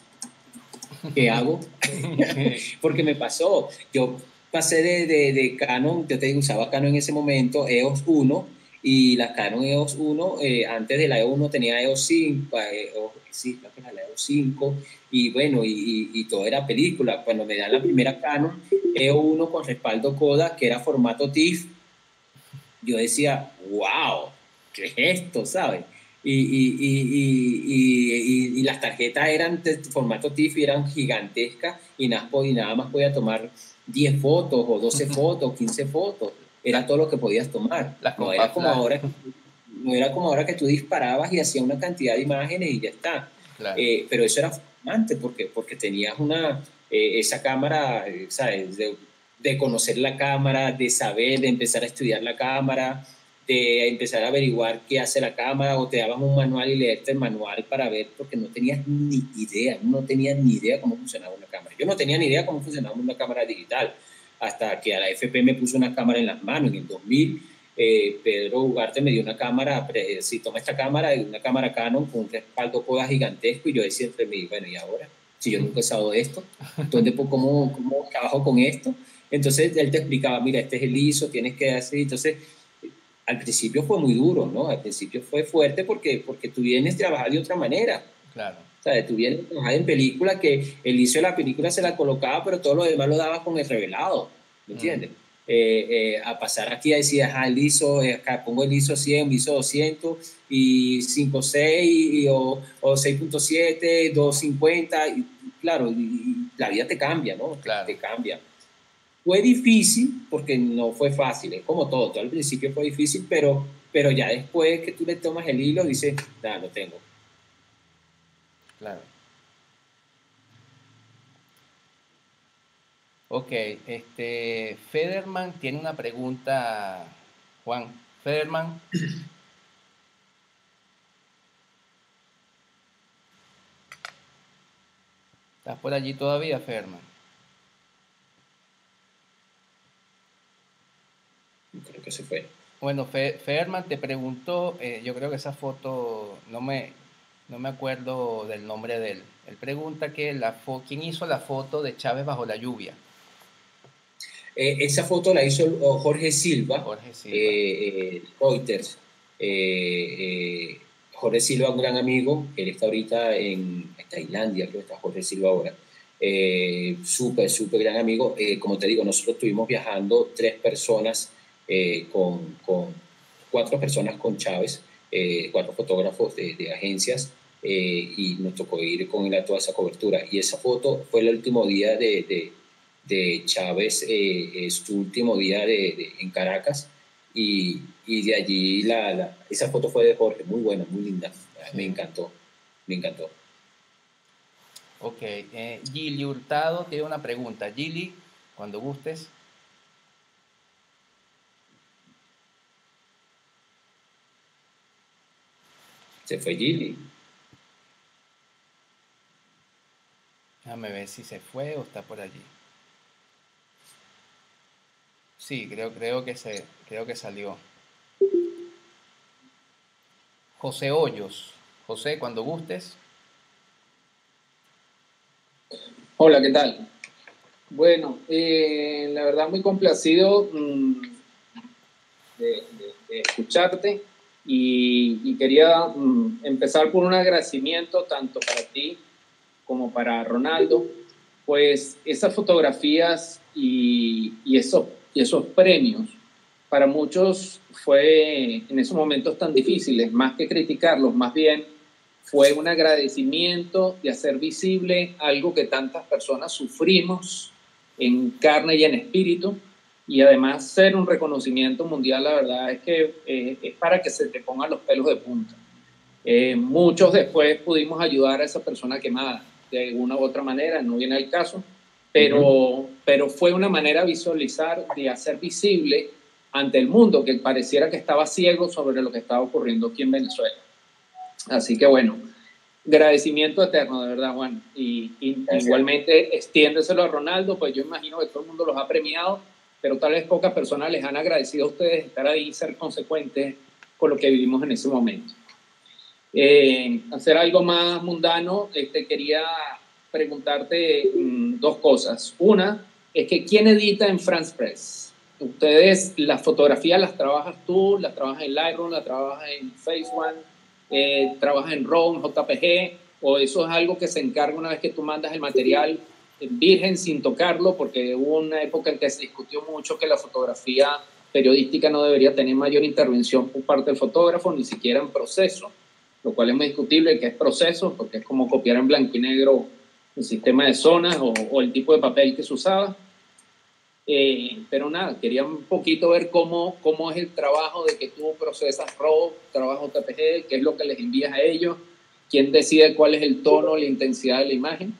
qué hago? Porque me pasó, yo pasé de, de, de Canon, yo te digo, usaba Canon en ese momento, E O S uno, y la Canon E O S uno, eh, antes de la E O S uno tenía E O S cinco, eh, o, sí, creo que era la E O S cinco, y bueno, y, y, y todo era película. Cuando me dan la primera Canon E O S uno con respaldo Kodak, que era formato TIFF, yo decía, wow, ¿qué es esto? ¿Sabes? Y, y, y, y, y, las tarjetas eran de formato TIFF y eran gigantescas, y nada, y nada más podía tomar diez fotos o doce fotos, quince fotos. Era todo lo que podías tomar. No era como ahora, no era como ahora que tú disparabas y hacías una cantidad de imágenes y ya está. Claro. Eh, pero eso era fascinante porque, porque tenías una, eh, esa cámara, ¿sabes? De, de conocer la cámara, de saber, de empezar a estudiar la cámara, de empezar a averiguar qué hace la cámara, o te daban un manual y leerte el manual para ver, porque no tenías ni idea, no tenías ni idea cómo funcionaba una cámara. Yo no tenía ni idea cómo funcionaba una cámara digital, hasta que a la F P me puso una cámara en las manos en el dos mil. Eh, Pedro Ugarte me dio una cámara, si toma esta cámara, una cámara Canon con un respaldo Kodak gigantesco, y yo decía entre mí, bueno, ¿y ahora? Si yo nunca he usado esto, entonces, ¿cómo, cómo trabajo con esto? Entonces él te explicaba, mira, este es el I S O, tienes que hacer. Entonces, al principio fue muy duro, ¿no? Al principio fue fuerte porque, porque tú vienes a trabajar de otra manera. Claro. O sea, tú vienes a trabajar en película, que el I S O de la película se la colocaba, pero todo lo demás lo daba con el revelado, ¿me entiendes? Mm. Eh, eh, a pasar aquí a decir, ajá, el I S O, eh, acá pongo el I S O cien, el I S O doscientos, y cinco punto seis, y, o, o seis punto siete, doscientos cincuenta, y claro, y, y la vida te cambia, ¿no? Claro. Te cambia. Fue difícil porque no fue fácil, es como todo, todo al principio fue difícil, pero, pero ya después que tú le tomas el hilo, dices, nada, lo tengo. Claro. Ok, este, Federman tiene una pregunta, Juan. Federman. ¿Estás por allí todavía, Federman? Creo que se fue. Bueno, Federman te preguntó, eh, yo creo que esa foto, no me, no me acuerdo del nombre de él. Él pregunta que la fo quién hizo la foto de Chávez bajo la lluvia. Eh, esa foto la hizo Jorge Silva, Jorge Silva. Eh, eh, Reuters. Eh, eh, Jorge Silva, un gran amigo, él está ahorita en Tailandia, creo que está Jorge Silva ahora. Eh, súper, súper gran amigo. Eh, como te digo, nosotros estuvimos viajando tres personas, eh, con, con cuatro personas con Chávez, eh, cuatro fotógrafos de, de agencias, eh, y nos tocó ir con él a toda esa cobertura. Y esa foto fue el último día de, de, de Chávez, eh, es su último día de, de, en Caracas, y, y de allí la, la, esa foto fue de Jorge, muy buena, muy linda, sí. me encantó, me encantó. Ok, eh, Gili Hurtado tiene una pregunta. Gili, cuando gustes. Se fue Gili. Déjame ver si se fue o está por allí. Sí, creo, creo, que, se, creo que salió. José Hoyos. José, cuando gustes. Hola, ¿qué tal? Bueno, eh, la verdad muy complacido mmm, de, de, de escucharte, y, y quería mmm, empezar por un agradecimiento tanto para ti como para Ronaldo, pues esas fotografías y, y, esos, y esos premios para muchos fue en esos momentos tan difíciles, más que criticarlos, más bien fue un agradecimiento de hacer visible algo que tantas personas sufrimos en carne y en espíritu, y además ser un reconocimiento mundial. La verdad es que eh, es para que se te pongan los pelos de punta. Eh, muchos después pudimos ayudar a esa persona quemada de una u otra manera, no viene al caso, pero, uh-huh. pero fue una manera de visualizar, de hacer visible ante el mundo que pareciera que estaba ciego sobre lo que estaba ocurriendo aquí en Venezuela. Así que bueno, agradecimiento eterno, de verdad, Juan. Y, y igualmente extiéndeselo a Ronaldo, pues yo imagino que todo el mundo los ha premiado, pero tal vez pocas personas les han agradecido a ustedes estar ahí y ser consecuentes con lo que vivimos en ese momento. Eh, hacer algo más mundano, este, quería preguntarte mm, dos cosas. Una es que ¿quién edita en France Press? Ustedes, las fotografías las trabajas tú, las trabajas en Lightroom, las trabajas en Phase One, eh, trabajas en RAW, J P G, o eso es algo que se encarga una vez que tú mandas el material virgen sin tocarlo, porque hubo una época en que se discutió mucho que la fotografía periodística no debería tener mayor intervención por parte del fotógrafo, ni siquiera en proceso, lo cual es muy discutible que es proceso, porque es como copiar en blanco y negro un sistema de zonas o, o el tipo de papel que se usaba. Eh, pero nada, quería un poquito ver cómo, cómo es el trabajo de que tú procesas RAW, trabajo J P G, qué es lo que les envías a ellos, quién decide cuál es el tono, la intensidad de la imagen.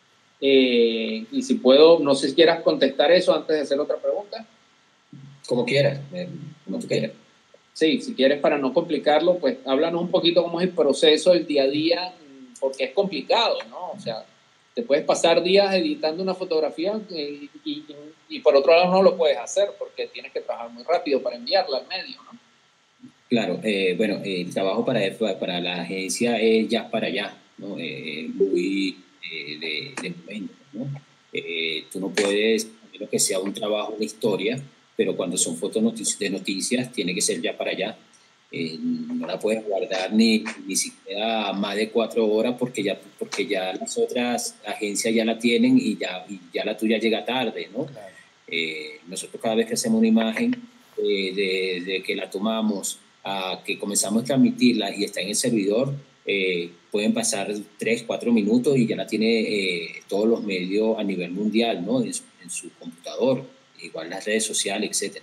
Eh, y si puedo, no sé si quieras contestar eso antes de hacer otra pregunta. Como quieras, eh, como tú quieras. Sí, si quieres, para no complicarlo, pues háblanos un poquito cómo es el proceso, el día a día, porque es complicado, ¿no? O sea, te puedes pasar días editando una fotografía y, y, y por otro lado no lo puedes hacer porque tienes que trabajar muy rápido para enviarla al medio, ¿no? Claro, eh, bueno, el trabajo para, para la agencia es ya para allá, ¿no? Eh, muy eh, de, de momento, ¿no? Eh, tú no puedes, a menos que sea un trabajo de historia, pero cuando son fotos de noticias tiene que ser ya para allá. Eh, no la puedes guardar ni, ni siquiera más de cuatro horas porque ya, porque ya las otras agencias ya la tienen y ya, y ya la tuya llega tarde, ¿no? Claro. Eh, nosotros cada vez que hacemos una imagen, eh, de, de que la tomamos a que comenzamos a transmitirla y está en el servidor, eh, pueden pasar tres, cuatro minutos y ya la tiene eh, todos los medios a nivel mundial, ¿no? En su, en su computador, igual las redes sociales, etcétera.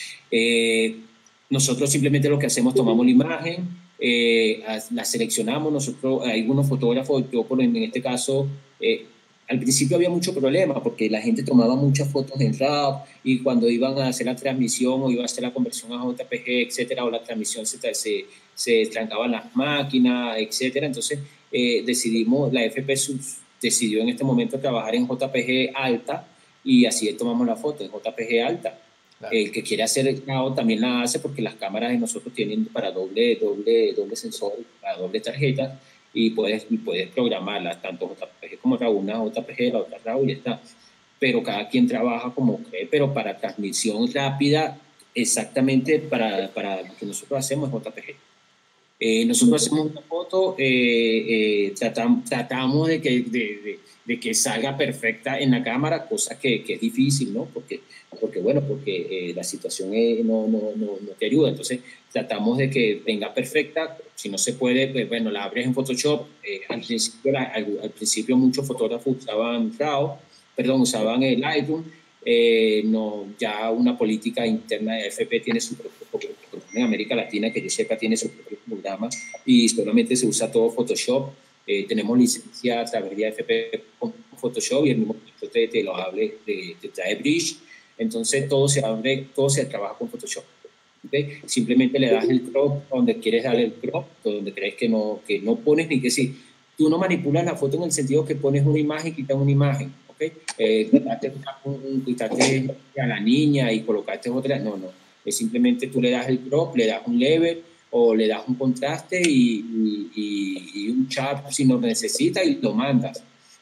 Eh, nosotros simplemente lo que hacemos, tomamos la imagen, eh, la seleccionamos. Nosotros, hay algunos fotógrafos, yo por en este caso, eh, al principio había mucho problema porque la gente tomaba muchas fotos en RAW y cuando iban a hacer la transmisión o iban a hacer la conversión a J P G, etcétera, o la transmisión se, se, se trancaban las máquinas, etcétera. Entonces eh, decidimos, la F P decidió en este momento trabajar en J P G alta y así tomamos la foto en J P G alta. Claro. El que quiere hacer el RAW también la hace porque las cámaras de nosotros tienen para doble, doble, doble sensor, para doble tarjeta, y puedes, y puedes programarlas, tanto J P G como RAW, una J P G, la otra RAW y ya está. Pero cada quien trabaja como cree, pero para transmisión rápida, exactamente para, para lo que nosotros hacemos es J P G. Eh, nosotros hacemos una foto, eh, eh, tratam, tratamos de que, de, de, de que salga perfecta en la cámara, cosa que, que es difícil, ¿no? Porque, porque bueno, porque eh, la situación es, no, no, no, no te ayuda. Entonces tratamos de que venga perfecta. Si no se puede, pues bueno, la abres en Photoshop. Eh, al, principio, la, al, al principio muchos fotógrafos usaban RAW, perdón, usaban el Lightroom. Eh, no, ya una política interna de F P tiene su propio, en América Latina, que yo sepa, tiene su propio programa y solamente se usa todo Photoshop. Eh, tenemos licencia a través de F P con Photoshop y el mismo te, te lo hable, te, te trae Bridge. Entonces todo se abre, todo se trabaja con Photoshop. ¿Okay? Simplemente le das el crop donde quieres darle el crop, donde crees que no, que no pones ni que sí. Tú no manipulas la foto en el sentido que pones una imagen y quitas una imagen. ¿Okay? Eh, quitarte, quitarte a la niña y colocarte otra, no, no. Es simplemente tú le das el crop, le das un level o le das un contraste y, y, y un chat si lo necesitas y lo mandas.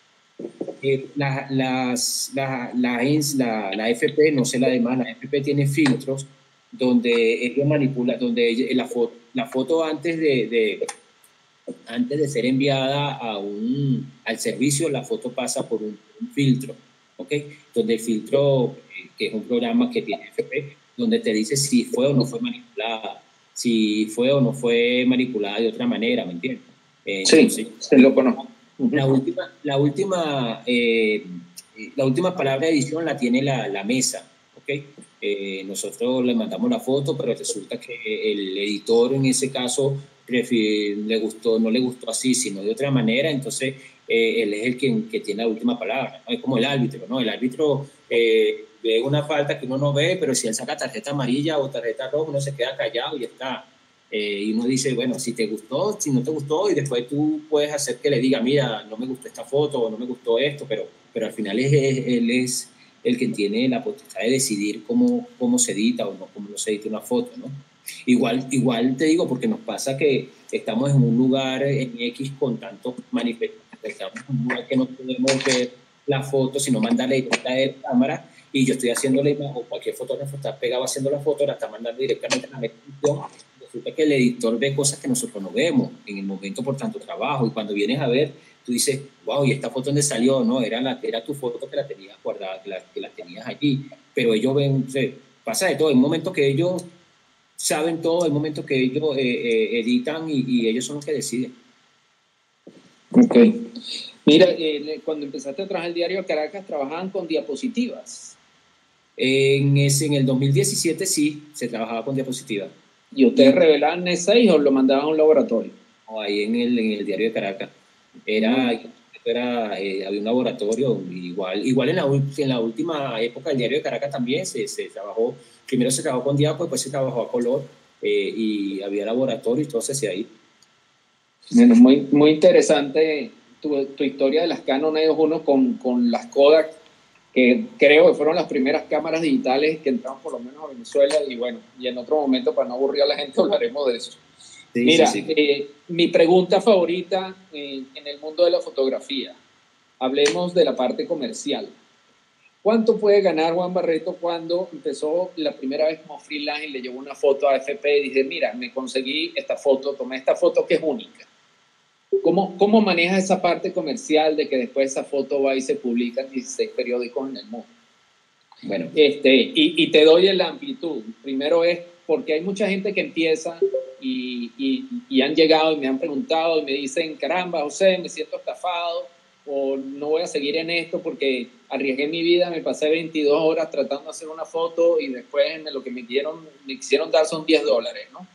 Eh, la, las, la, la, la, la F P, no sé la demás, la F P tiene filtros donde ellos manipulan, donde ella, la, foto, la foto antes de, de, antes de ser enviada a un, al servicio, la foto pasa por un, un filtro, ¿ok? Donde el filtro, eh, que es un programa que tiene F P, donde te dice si fue o no fue manipulada, si fue o no fue manipulada de otra manera, ¿me entiendes? Eh, entonces, sí, se lo conozco. La última, la última, eh, la última palabra de edición la tiene la, la mesa, ¿ok? Eh, nosotros le mandamos la foto, pero resulta que el editor en ese caso le gustó, no le gustó así, sino de otra manera, entonces eh, él es el que, que tiene la última palabra, ¿no? Es como el árbitro, ¿no? El árbitro eh, ve una falta que uno no ve, pero si él saca tarjeta amarilla o tarjeta roja, uno se queda callado y está. Eh, y uno dice, bueno, si te gustó, si no te gustó, y después tú puedes hacer que le diga, mira, no me gustó esta foto o no me gustó esto, pero, pero al final es, es, él es el que tiene la potestad de decidir cómo, cómo se edita o no, cómo no se edita una foto, ¿no? Igual, igual te digo, porque nos pasa que estamos en un lugar en X con tantos manifestantes, estamos en un lugar que no podemos ver la foto, sino mandarle directa de la cámara, y yo estoy haciendo la imagen, o cualquier fotógrafo está pegado haciendo la foto, la está mandando directamente a la medición. Resulta que el editor ve cosas que nosotros no vemos en el momento por tanto trabajo, y cuando vienes a ver, tú dices, wow, ¿y esta foto dónde salió? No, era, la, era tu foto que la tenías guardada, que la, que la tenías allí, pero ellos ven, o sea, pasa de todo, hay momentos que ellos saben todo, hay momentos que ellos eh, eh, editan y, y ellos son los que deciden. Ok. Mira, eh, cuando empezaste a trabajar el diario Caracas, trabajaban con diapositivas. En, ese, en el dos mil diecisiete sí, se trabajaba con diapositivas. ¿Y ustedes revelaban ese seis o lo mandaban a un laboratorio? No, ahí en el, en el diario de Caracas. Era, mm. era, eh, había un laboratorio, igual, igual en, la, en la última época del diario de Caracas también se, se trabajó, primero se trabajó con diapo, después se trabajó a color, eh, y había laboratorio y todo se hacía ahí. Bueno, muy, muy interesante tu, tu historia de las Canon E dos uno con, con las Kodak, que creo que fueron las primeras cámaras digitales que entraron por lo menos a Venezuela, y bueno, y en otro momento, para no aburrir a la gente, hablaremos de eso. Sí, Mira, sí, sí. Eh, mi pregunta favorita eh, en el mundo de la fotografía, hablemos de la parte comercial. ¿Cuánto puede ganar Juan Barreto cuando empezó la primera vez como freelance y le llevó una foto a F P y dice, mira, me conseguí esta foto, tomé esta foto que es única? ¿Cómo, ¿Cómo maneja esa parte comercial de que después esa foto va y se publica en dieciséis periódicos en el mundo? Bueno, este, y, y te doy la amplitud. Primero es porque hay mucha gente que empieza y, y, y han llegado y me han preguntado y me dicen, caramba, José, me siento estafado, o no voy a seguir en esto porque arriesgué mi vida, me pasé veintidós horas tratando de hacer una foto y después lo que me, dieron, me quisieron dar son diez dólares, ¿no?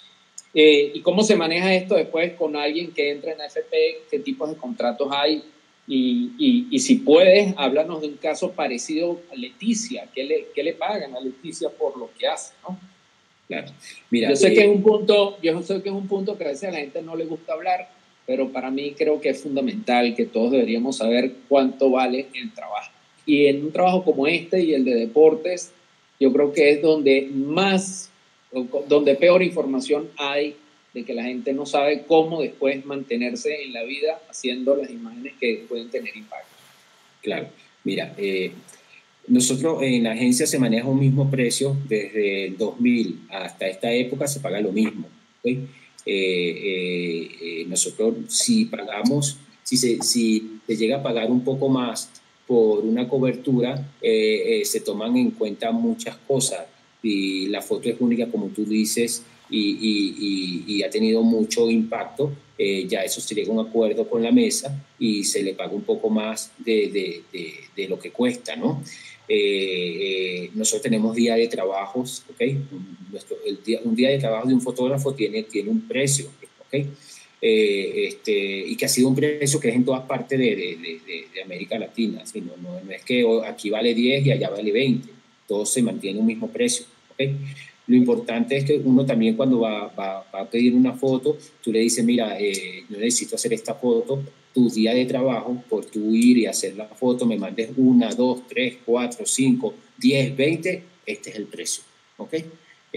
Eh, ¿Y cómo se maneja esto después con alguien que entra en F P? ¿Qué tipos de contratos hay? Y, y, y si puedes, háblanos de un caso parecido a Leticia. ¿Qué le, qué le pagan a Leticia por lo que hace, ¿no? Claro. Mira, yo sé eh, que es un punto, yo sé que es un punto que a veces a la gente no le gusta hablar, pero para mí creo que es fundamental que todos deberíamos saber cuánto vale el trabajo. Y en un trabajo como este y el de deportes, yo creo que es donde más, donde peor información hay de que la gente no sabe cómo después mantenerse en la vida haciendo las imágenes que pueden tener impacto. Claro, mira, eh, nosotros en la agencia se maneja un mismo precio desde el dos mil hasta esta época, se paga lo mismo, ¿okay? Eh, eh, eh, nosotros si pagamos, si se, si se llega a pagar un poco más por una cobertura, eh, eh, se toman en cuenta muchas cosas, y la foto es única como tú dices, y, y, y, y ha tenido mucho impacto. Eh, ya eso se llega a un acuerdo con la mesa y se le paga un poco más de, de, de, de lo que cuesta, ¿no? Eh, eh, nosotros tenemos día de trabajos, ¿ok? Nuestro, el día, un día de trabajo de un fotógrafo tiene, tiene un precio, ¿ok? Eh, este, y que ha sido un precio que es en todas partes de, de, de, de América Latina, ¿sí? no, no, no es que aquí vale diez y allá vale veinte, todo se mantiene un mismo precio, ¿ok? Lo importante es que uno también cuando va, va, va a pedir una foto, tú le dices, mira, eh, yo necesito hacer esta foto, tu día de trabajo, por tu ir y hacer la foto, me mandes una, dos, tres, cuatro, cinco, diez, veinte, este es el precio, ¿ok? Eh,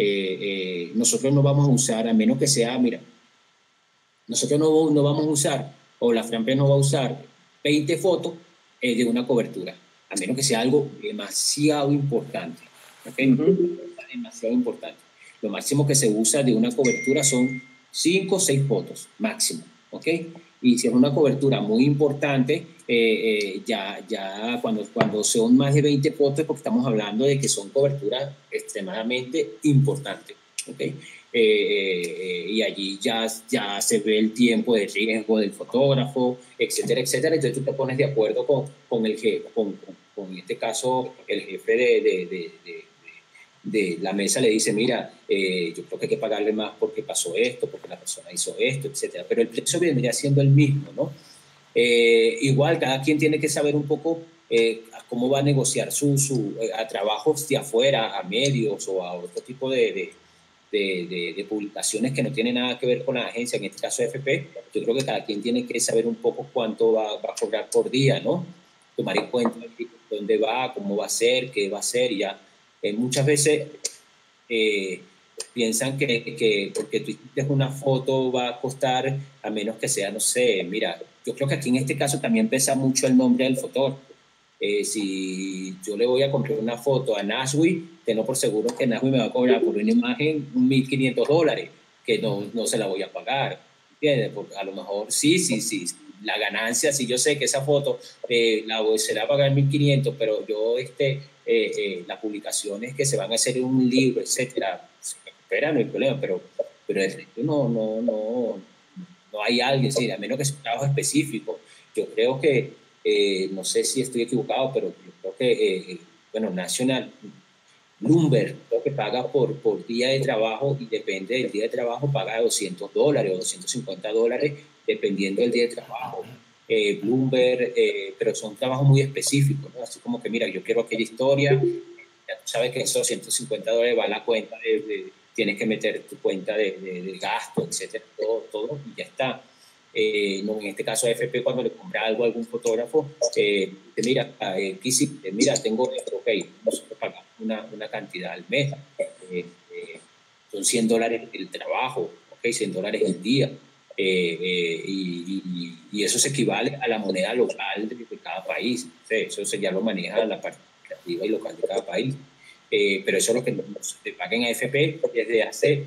eh, nosotros no vamos a usar, a menos que sea, mira, nosotros no, no vamos a usar, o la Frampe no va a usar veinte fotos eh, de una cobertura, a menos que sea algo demasiado importante, ¿ok? Uh-huh. Demasiado importante. Lo máximo que se usa de una cobertura son cinco o seis fotos, máximo, ¿ok? Y si es una cobertura muy importante, eh, eh, ya, ya cuando, cuando son más de veinte fotos, porque estamos hablando de que son coberturas extremadamente importantes, ¿ok? Eh, eh, y allí ya, ya se ve el tiempo de riesgo del fotógrafo, etcétera, etcétera. Entonces tú te pones de acuerdo con, con el jefe, con, con, con en este caso el jefe de, de, de, de, de la mesa le dice, mira, eh, yo creo que hay que pagarle más porque pasó esto, porque la persona hizo esto, etcétera. Pero el precio vendría siendo el mismo, ¿no? Eh, igual, cada quien tiene que saber un poco eh, cómo va a negociar su, su, eh, a trabajos de afuera, a medios o a otro tipo de, de, de, de, de publicaciones que no tienen nada que ver con la agencia, en este caso F P. Yo creo que cada quien tiene que saber un poco cuánto va, va a cobrar por día, ¿no? Tomar en cuenta dónde va, cómo va a ser, qué va a ser, y ya. Eh, muchas veces eh, piensan que, que porque tú hiciste una foto va a costar, a menos que sea, no sé, mira, yo creo que aquí en este caso también pesa mucho el nombre del fotógrafo. Eh, si yo le voy a comprar una foto a Nashville, tengo por seguro que Nashville me va a cobrar por una imagen mil quinientos dólares, que no, no se la voy a pagar, ¿entiendes? Porque a lo mejor sí, sí, sí, la ganancia, si yo sé que esa foto eh, la voy, se la va a pagar mil quinientos, pero yo, este, eh, eh, las publicaciones que se van a hacer en un libro, etcétera, se recupera, no hay problema, pero, pero el resto no, no, no, no hay alguien, sí, a menos que sea un trabajo específico. Yo creo que, eh, no sé si estoy equivocado, pero yo creo que, eh, bueno, National Lumber, creo que paga por, por día de trabajo, y depende del día de trabajo, paga doscientos dólares o doscientos cincuenta dólares, dependiendo del día de trabajo. Eh, Bloomberg, eh, pero son trabajos muy específicos, ¿no? Así como que, mira, yo quiero aquella historia, ya tú sabes que esos ciento cincuenta dólares va a la cuenta, de, de, tienes que meter tu cuenta de, de, de gasto, etcétera, todo, todo, y ya está. Eh, no, en este caso a F P, cuando le compra algo a algún fotógrafo, eh, te mira, eh, quisiste, mira, tengo esto, ok, nosotros pagamos una, una cantidad al mes, eh, eh, son cien dólares el trabajo, ok, cien dólares el día. Eh, eh, y, y, y eso se equivale a la moneda local de, de cada país. O sea, eso se, ya lo maneja la parte creativa y local de cada país. Eh, pero eso es lo que se paguen a F P desde hace,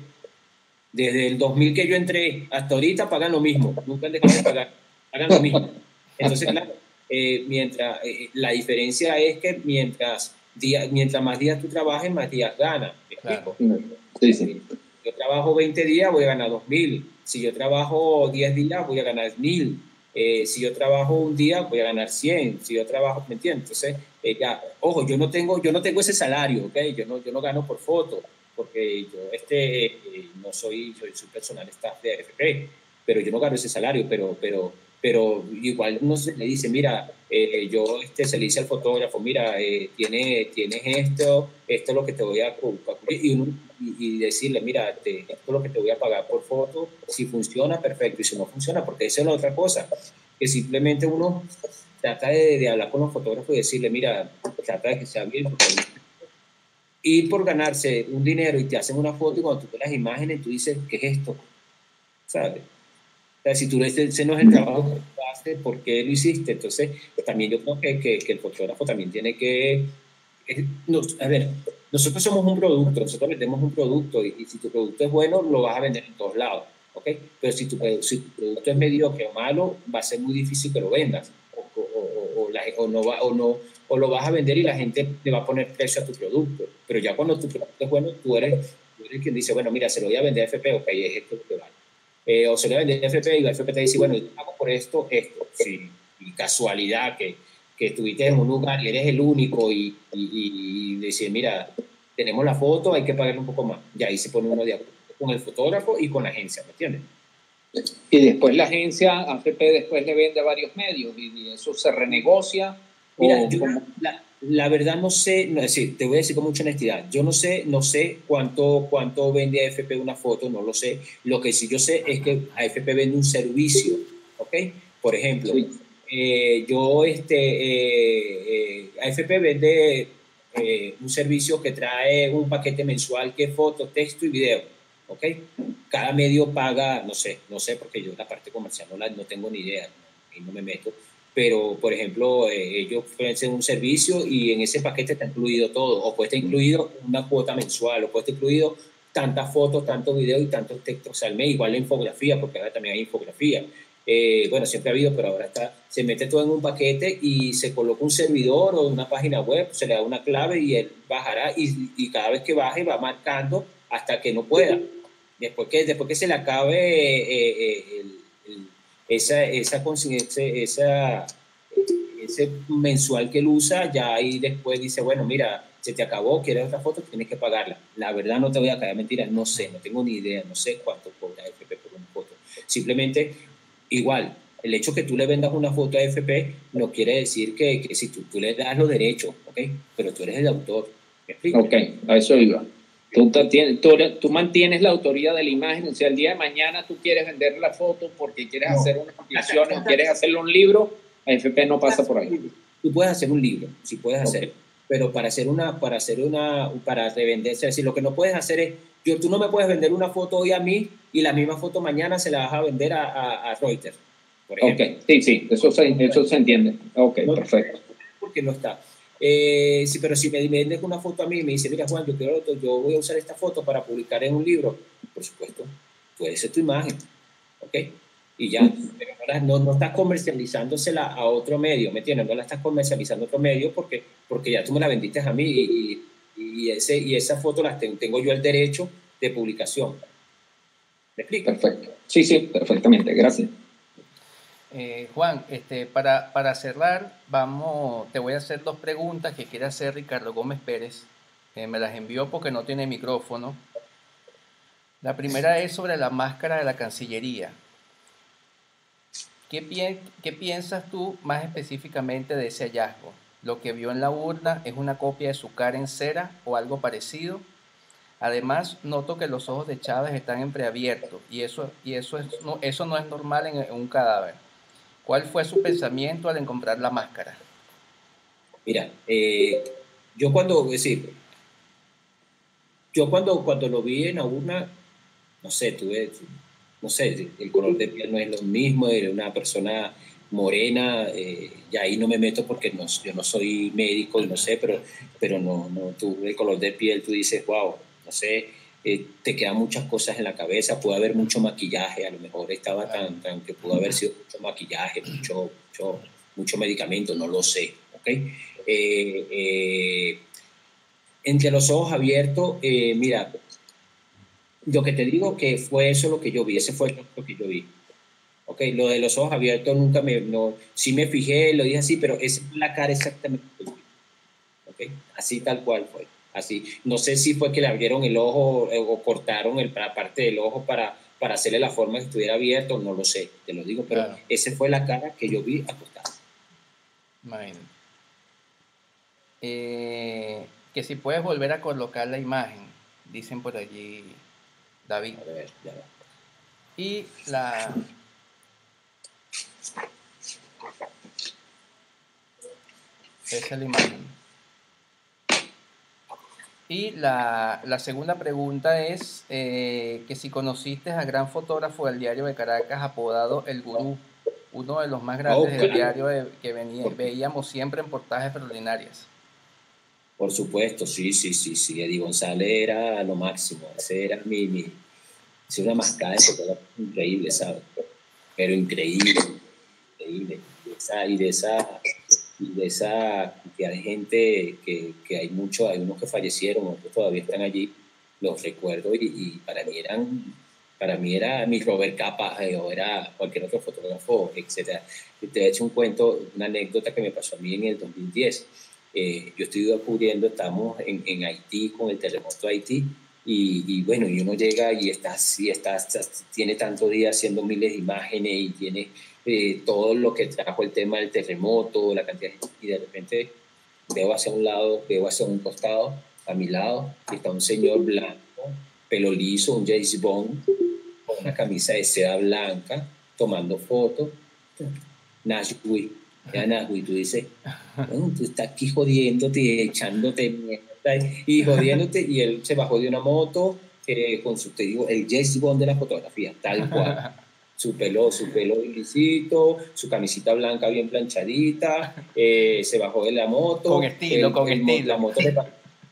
desde el dos mil que yo entré hasta ahorita, pagan lo mismo. Nunca han dejado de pagar, pagan lo mismo. Entonces, claro, eh, mientras, eh, la diferencia es que mientras, día, mientras más días tú trabajes, más días ganas. ¿Me explico? Claro. Sí, sí. Yo trabajo veinte días, voy a ganar dos mil. Si yo trabajo diez días, voy a ganar mil. Eh, si yo trabajo un día, voy a ganar cien. Si yo trabajo, ¿me entiendes? Entonces, eh, ya, ojo, yo no tengo, yo no tengo ese salario, ¿ok? Yo no, yo no gano por foto, porque yo este, eh, no soy, soy, soy personal staff de F P, pero yo no gano ese salario, pero, pero, pero igual uno se le dice, mira, eh, yo este, se le dice al fotógrafo, mira, eh, tiene, tienes esto, esto es lo que te voy a cobrar, y, uno, y, y decirle, mira, te, esto es lo que te voy a pagar por foto, si funciona, perfecto, y si no funciona, porque esa es la otra cosa, que simplemente uno trata de, de hablar con los fotógrafos y decirle, mira, trata de que sea bien, porque ir por ganarse un dinero y te hacen una foto, y cuando tú ves las imágenes, tú dices, ¿qué es esto? ¿Sabes? O sea, si tú ves, ese no es el trabajo que tú haces, ¿por qué lo hiciste? Entonces, pues, también yo creo que, que, que el fotógrafo también tiene que... Eh, nos, a ver, nosotros somos un producto, nosotros vendemos un producto, y, y si tu producto es bueno, lo vas a vender en todos lados, ¿ok? Pero si tu, si tu producto es mediocre o malo, va a ser muy difícil que lo vendas, o, o, o, o, la, o, no va, o, no, o lo vas a vender y la gente le va a poner precio a tu producto. Pero ya cuando tu producto es bueno, tú eres, tú eres quien dice, bueno, mira, se lo voy a vender a F P, ok, es esto lo que vale. Eh, o se le vende a F P y la F P te dice, bueno, yo hago por esto, esto. Sí, y casualidad que, que estuviste en un lugar y eres el único, y, y, y decir, mira, tenemos la foto, hay que pagarle un poco más. Y ahí se pone uno de acuerdo con el fotógrafo y con la agencia, ¿me entiendes? Y después la agencia, A F P, después le vende a varios medios, y eso se renegocia. Mira, yo, la, la verdad no sé, no, es decir, te voy a decir con mucha honestidad, yo no sé, no sé cuánto, cuánto vende a F P una foto, no lo sé. Lo que sí yo sé es que a F P vende un servicio, ¿ok? Por ejemplo, sí. eh, yo, este, eh, eh, a F P vende eh, un servicio que trae un paquete mensual que es foto, texto y video, ¿ok? Cada medio paga, no sé, no sé, porque yo la parte comercial no, la, no tengo ni idea, y no, no me meto. Pero, por ejemplo, eh, ellos ofrecen un servicio y en ese paquete está incluido todo, o puede estar incluido una cuota mensual, o puede estar incluido tantas fotos, tantos videos y tantos textos al mes, igual la infografía, porque ahora también hay infografía. Eh, bueno, siempre ha habido, pero ahora está, se mete todo en un paquete y se coloca un servidor o una página web, se le da una clave y él bajará y, y cada vez que baje va marcando hasta que no pueda. Después que, después que se le acabe eh, eh, el, el, esa, esa, esa, esa, ese mensual que él usa, ya ahí después dice, bueno, mira, se te acabó, quieres otra foto, tienes que pagarla. La verdad no te voy a caer mentira, no sé, no tengo ni idea, no sé cuánto cobra F P por una foto. Simplemente, igual, el hecho que tú le vendas una foto a F P no quiere decir que, que si tú, tú le das los derechos, ¿ok? Pero tú eres el autor, ¿me explico? Ok, a eso iba. Tú, te tienes, tú, tú mantienes la autoría de la imagen, o sea, el día de mañana tú quieres vender la foto porque quieres no. hacer unas ampliaciones o quieres hacerle un libro, a F P no pasa por ahí. Tú puedes hacer un libro, sí puedes okay. hacer, pero para hacer una, para hacer una, para revenderse, es decir, lo que no puedes hacer es, yo, tú no me puedes vender una foto hoy a mí y la misma foto mañana se la vas a vender a, a, a Reuters, por ejemplo. Ok, sí, sí, eso se, eso se entiende. Ok, no, perfecto. Porque no está. Eh, sí, pero si me, me vendes una foto a mí y me dice, mira Juan, yo, quiero, yo voy a usar esta foto para publicar en un libro, por supuesto, puede ser tu imagen, ¿ok? Y ya, pero no, no estás comercializándosela a otro medio, ¿me entiendes? No la estás comercializando a otro medio porque, porque ya tú me la vendiste a mí y, y, ese, y esa foto la tengo, tengo yo el derecho de publicación. ¿Me explico? Perfecto. Sí, sí, perfectamente, gracias. Eh, Juan, este, para, para cerrar, vamos, te voy a hacer dos preguntas que quiere hacer Ricardo Gómez Pérez. Eh, me las envió porque no tiene micrófono. La primera es sobre la máscara de la Cancillería. ¿Qué, pi ¿Qué piensas tú más específicamente de ese hallazgo? ¿Lo que vio en la urna es una copia de su cara en cera o algo parecido? Además, noto que los ojos de Chávez están entreabiertos y eso, y eso, es, no, eso no es normal en, en un cadáver. ¿Cuál fue su pensamiento al encontrar la máscara? Mira, eh, yo cuando, es decir, yo cuando, cuando lo vi en la urna, no sé, tuve, no sé, el color de piel no es lo mismo, era una persona morena, eh, y ahí no me meto porque no, yo no soy médico y no sé, pero, pero no, no, tú, el color de piel, tú dices, wow, no sé, eh, te quedan muchas cosas en la cabeza, puede haber mucho maquillaje, a lo mejor estaba tan, tan que pudo haber sido mucho maquillaje, mucho, mucho, mucho medicamento, no lo sé, ¿ok? Eh, eh, entre los ojos abiertos, eh, mira, lo que te digo que fue eso lo que yo vi, ese fue lo que yo vi. Ok, lo de los ojos abiertos nunca me, no, sí me fijé, lo dije así, pero esa es la cara exactamente. Ok, así tal cual fue. Así, no sé si fue que le abrieron el ojo eh, o cortaron el, la parte del ojo para, para hacerle la forma que estuviera abierto, no lo sé, te lo digo, pero claro. Esa fue la cara que yo vi acostada. Imagínate. Eh, que si puedes volver a colocar la imagen, dicen por allí David. A ver, ya va. Y la... Esa es la imagen. Y la, la segunda pregunta es eh, que si conociste al gran fotógrafo del diario de Caracas apodado El Gurú, uno de los más grandes oh, del claro. diario de, que venía, veíamos siempre en portadas extraordinarias. Por supuesto, sí, sí, sí, sí. Eddie González era lo máximo. Ese era mi, mi ese era una mascada de fotógrafo increíble, ¿sabes? Pero increíble, increíble. Y de esa, y de esa, y de esa cantidad de gente que, que hay muchos, hay unos que fallecieron, otros todavía están allí, los recuerdo y, y para mí eran, para mí era mi Robert Capa eh, o era cualquier otro fotógrafo, etcétera. Te he hecho un cuento, una anécdota que me pasó a mí en el dos mil diez. Eh, yo estoy cubriendo, estamos en, en Haití con el terremoto de Haití y, y bueno, y uno llega y está así, está, está, tiene tantos días haciendo miles de imágenes y tiene eh, todo lo que trajo el tema del terremoto, la cantidad de gente, y de repente veo hacia un lado, veo hacia un costado, a mi lado, y está un señor blanco, pelo liso, un James Bond, con una camisa de seda blanca, tomando fotos, Nashville. Ya, Nashville, tú dices, bueno, tú estás aquí jodiéndote y echándote mierda y jodiéndote, y él se bajó de una moto eh, con su, te digo, el James Bond de la fotografía, tal cual. Su pelo, su pelo lisito, su camisita blanca bien planchadita, eh, se bajó de la moto. Con estilo, el, con el, estilo. La moto le,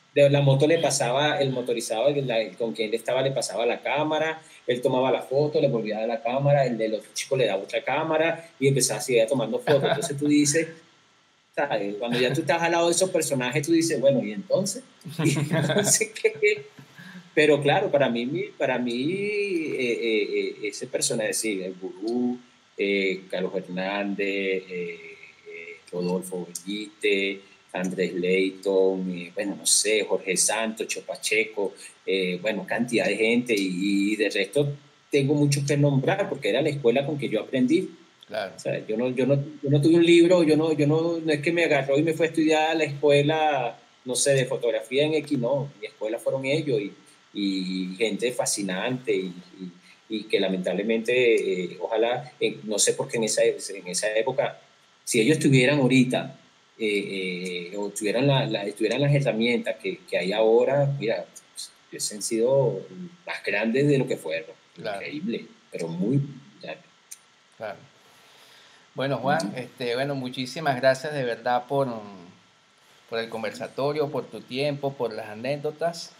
de la moto le pasaba, el motorizado el, la, el, con quien él estaba le pasaba la cámara, él tomaba la foto, le volvía a dar la cámara, el del otro chico le daba otra cámara y empezaba a seguir tomando fotos. Entonces tú dices, ¿sabes? Cuando ya tú estás al lado de esos personajes, tú dices, bueno, ¿y entonces? ¿Y entonces qué? Pero claro, para mí, para mí eh, eh, ese personaje, sí, el gurú, eh, Carlos Hernández, eh, eh, Rodolfo Bellite, Andrés Leighton, eh, bueno, no sé, Jorge Santos, Chopacheco, eh, bueno, cantidad de gente y, y de resto tengo mucho que nombrar porque era la escuela con que yo aprendí. Claro. O sea, yo no, yo, no, yo no tuve un libro, yo no, yo no, no es que me agarró y me fue a estudiar a la escuela, no sé, de fotografía en X, no, mi escuela fueron ellos y, y gente fascinante y, y, y que lamentablemente, eh, ojalá, eh, no sé por qué en esa, en esa época, si ellos estuvieran ahorita, eh, eh, o tuvieran, la, la, tuvieran las herramientas que, que hay ahora, mira, pues, hubiesen sido más grandes de lo que fueron. Claro. Increíble, pero muy... Ya. Claro. Bueno, Juan, este, bueno, muchísimas gracias de verdad por, por el conversatorio, por tu tiempo, por las anécdotas.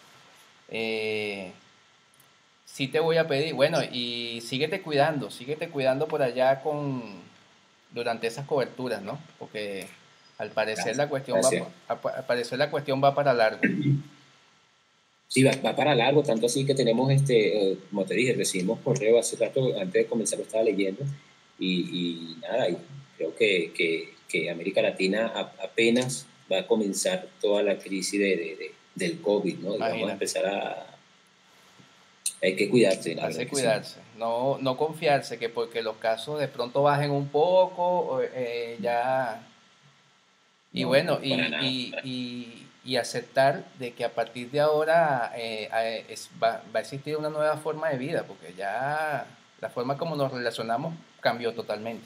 Eh, sí te voy a pedir, bueno, y síguete cuidando, síguete cuidando por allá con durante esas coberturas, ¿no? Porque al parecer la cuestión va, al parecer la cuestión va para largo. Sí, va, va para largo, tanto así que tenemos, este, eh, como te dije, recibimos correo hace rato, antes de comenzar lo estaba leyendo, y, y nada, y creo que, que, que América Latina a, apenas va a comenzar toda la crisis de, de, de, del COVID, ¿no? Y vamos a empezar a... Hay que cuidarse. Hay que cuidarse, sí. no, no confiarse que porque los casos de pronto bajen un poco, eh, ya... Y no, bueno, y, nada, y, y, y aceptar de que a partir de ahora eh, es, va, va a existir una nueva forma de vida, porque ya la forma como nos relacionamos cambió totalmente.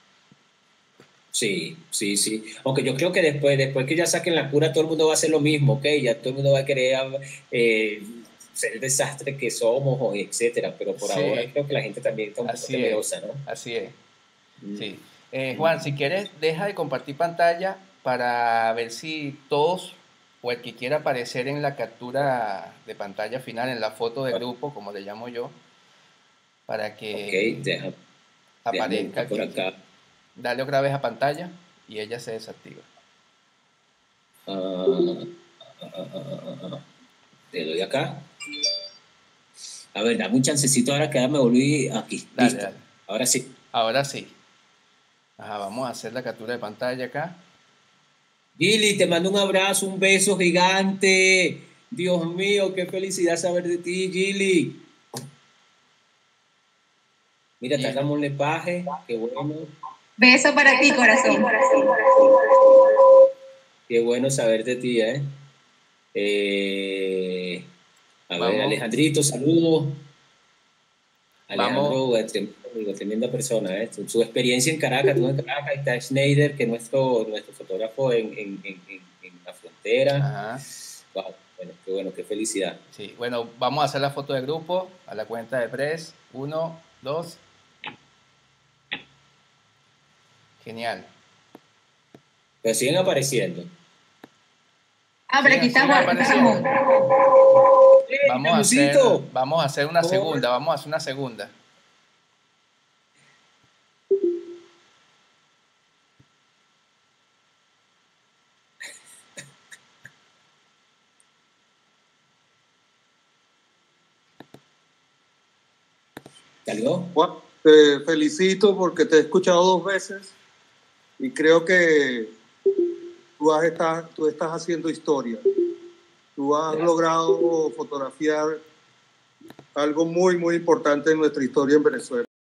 Sí, sí, sí. Aunque yo creo que después, después que ya saquen la cura, todo el mundo va a hacer lo mismo, ¿ok? Ya todo el mundo va a querer eh, ser el desastre que somos, etcétera. Pero por sí. ahora creo que la gente también está un poco temerosa, ¿no? Así es. Mm. Sí. Eh, Juan, si quieres, deja de compartir pantalla para ver si todos o el que quiera aparecer en la captura de pantalla final, en la foto de grupo, como le llamo yo, para que okay, deja, aparezca por acá. Dale otra vez a pantalla y ella se desactiva. Uh, uh, uh, uh, uh, uh. Le doy acá. A ver, dame un chancecito ahora que ahora me volví aquí. Dale, Listo. dale. Ahora sí. Ahora sí. Ajá, vamos a hacer la captura de pantalla acá. Gili, te mando un abrazo, un beso gigante. Dios mío, qué felicidad saber de ti, Gili. Mira, te hagamos un lepaje, qué bueno. Beso para ti, corazón. Qué bueno saber de ti, ¿eh? eh a Vamos. ver, Alejandrito, saludos. Alejandro, tremenda, tremenda persona, ¿eh? Su, su experiencia en Caracas, tú en Caracas, está Schneider, que es nuestro, nuestro fotógrafo en, en, en, en la frontera. Ajá. Wow, bueno, qué bueno, qué felicidad. Sí, bueno, vamos a hacer la foto de grupo a la cuenta de tres. Uno, dos. Genial. Pero siguen apareciendo. Ah, pero aquí está Juan. Vamos a hacer, vamos a hacer una segunda, vamos a hacer una segunda. ¿Salió? Juan, te felicito porque te he escuchado dos veces y creo que tú, has estás, tú estás haciendo historia. Tú has Gracias. logrado fotografiar algo muy, muy importante en nuestra historia en Venezuela.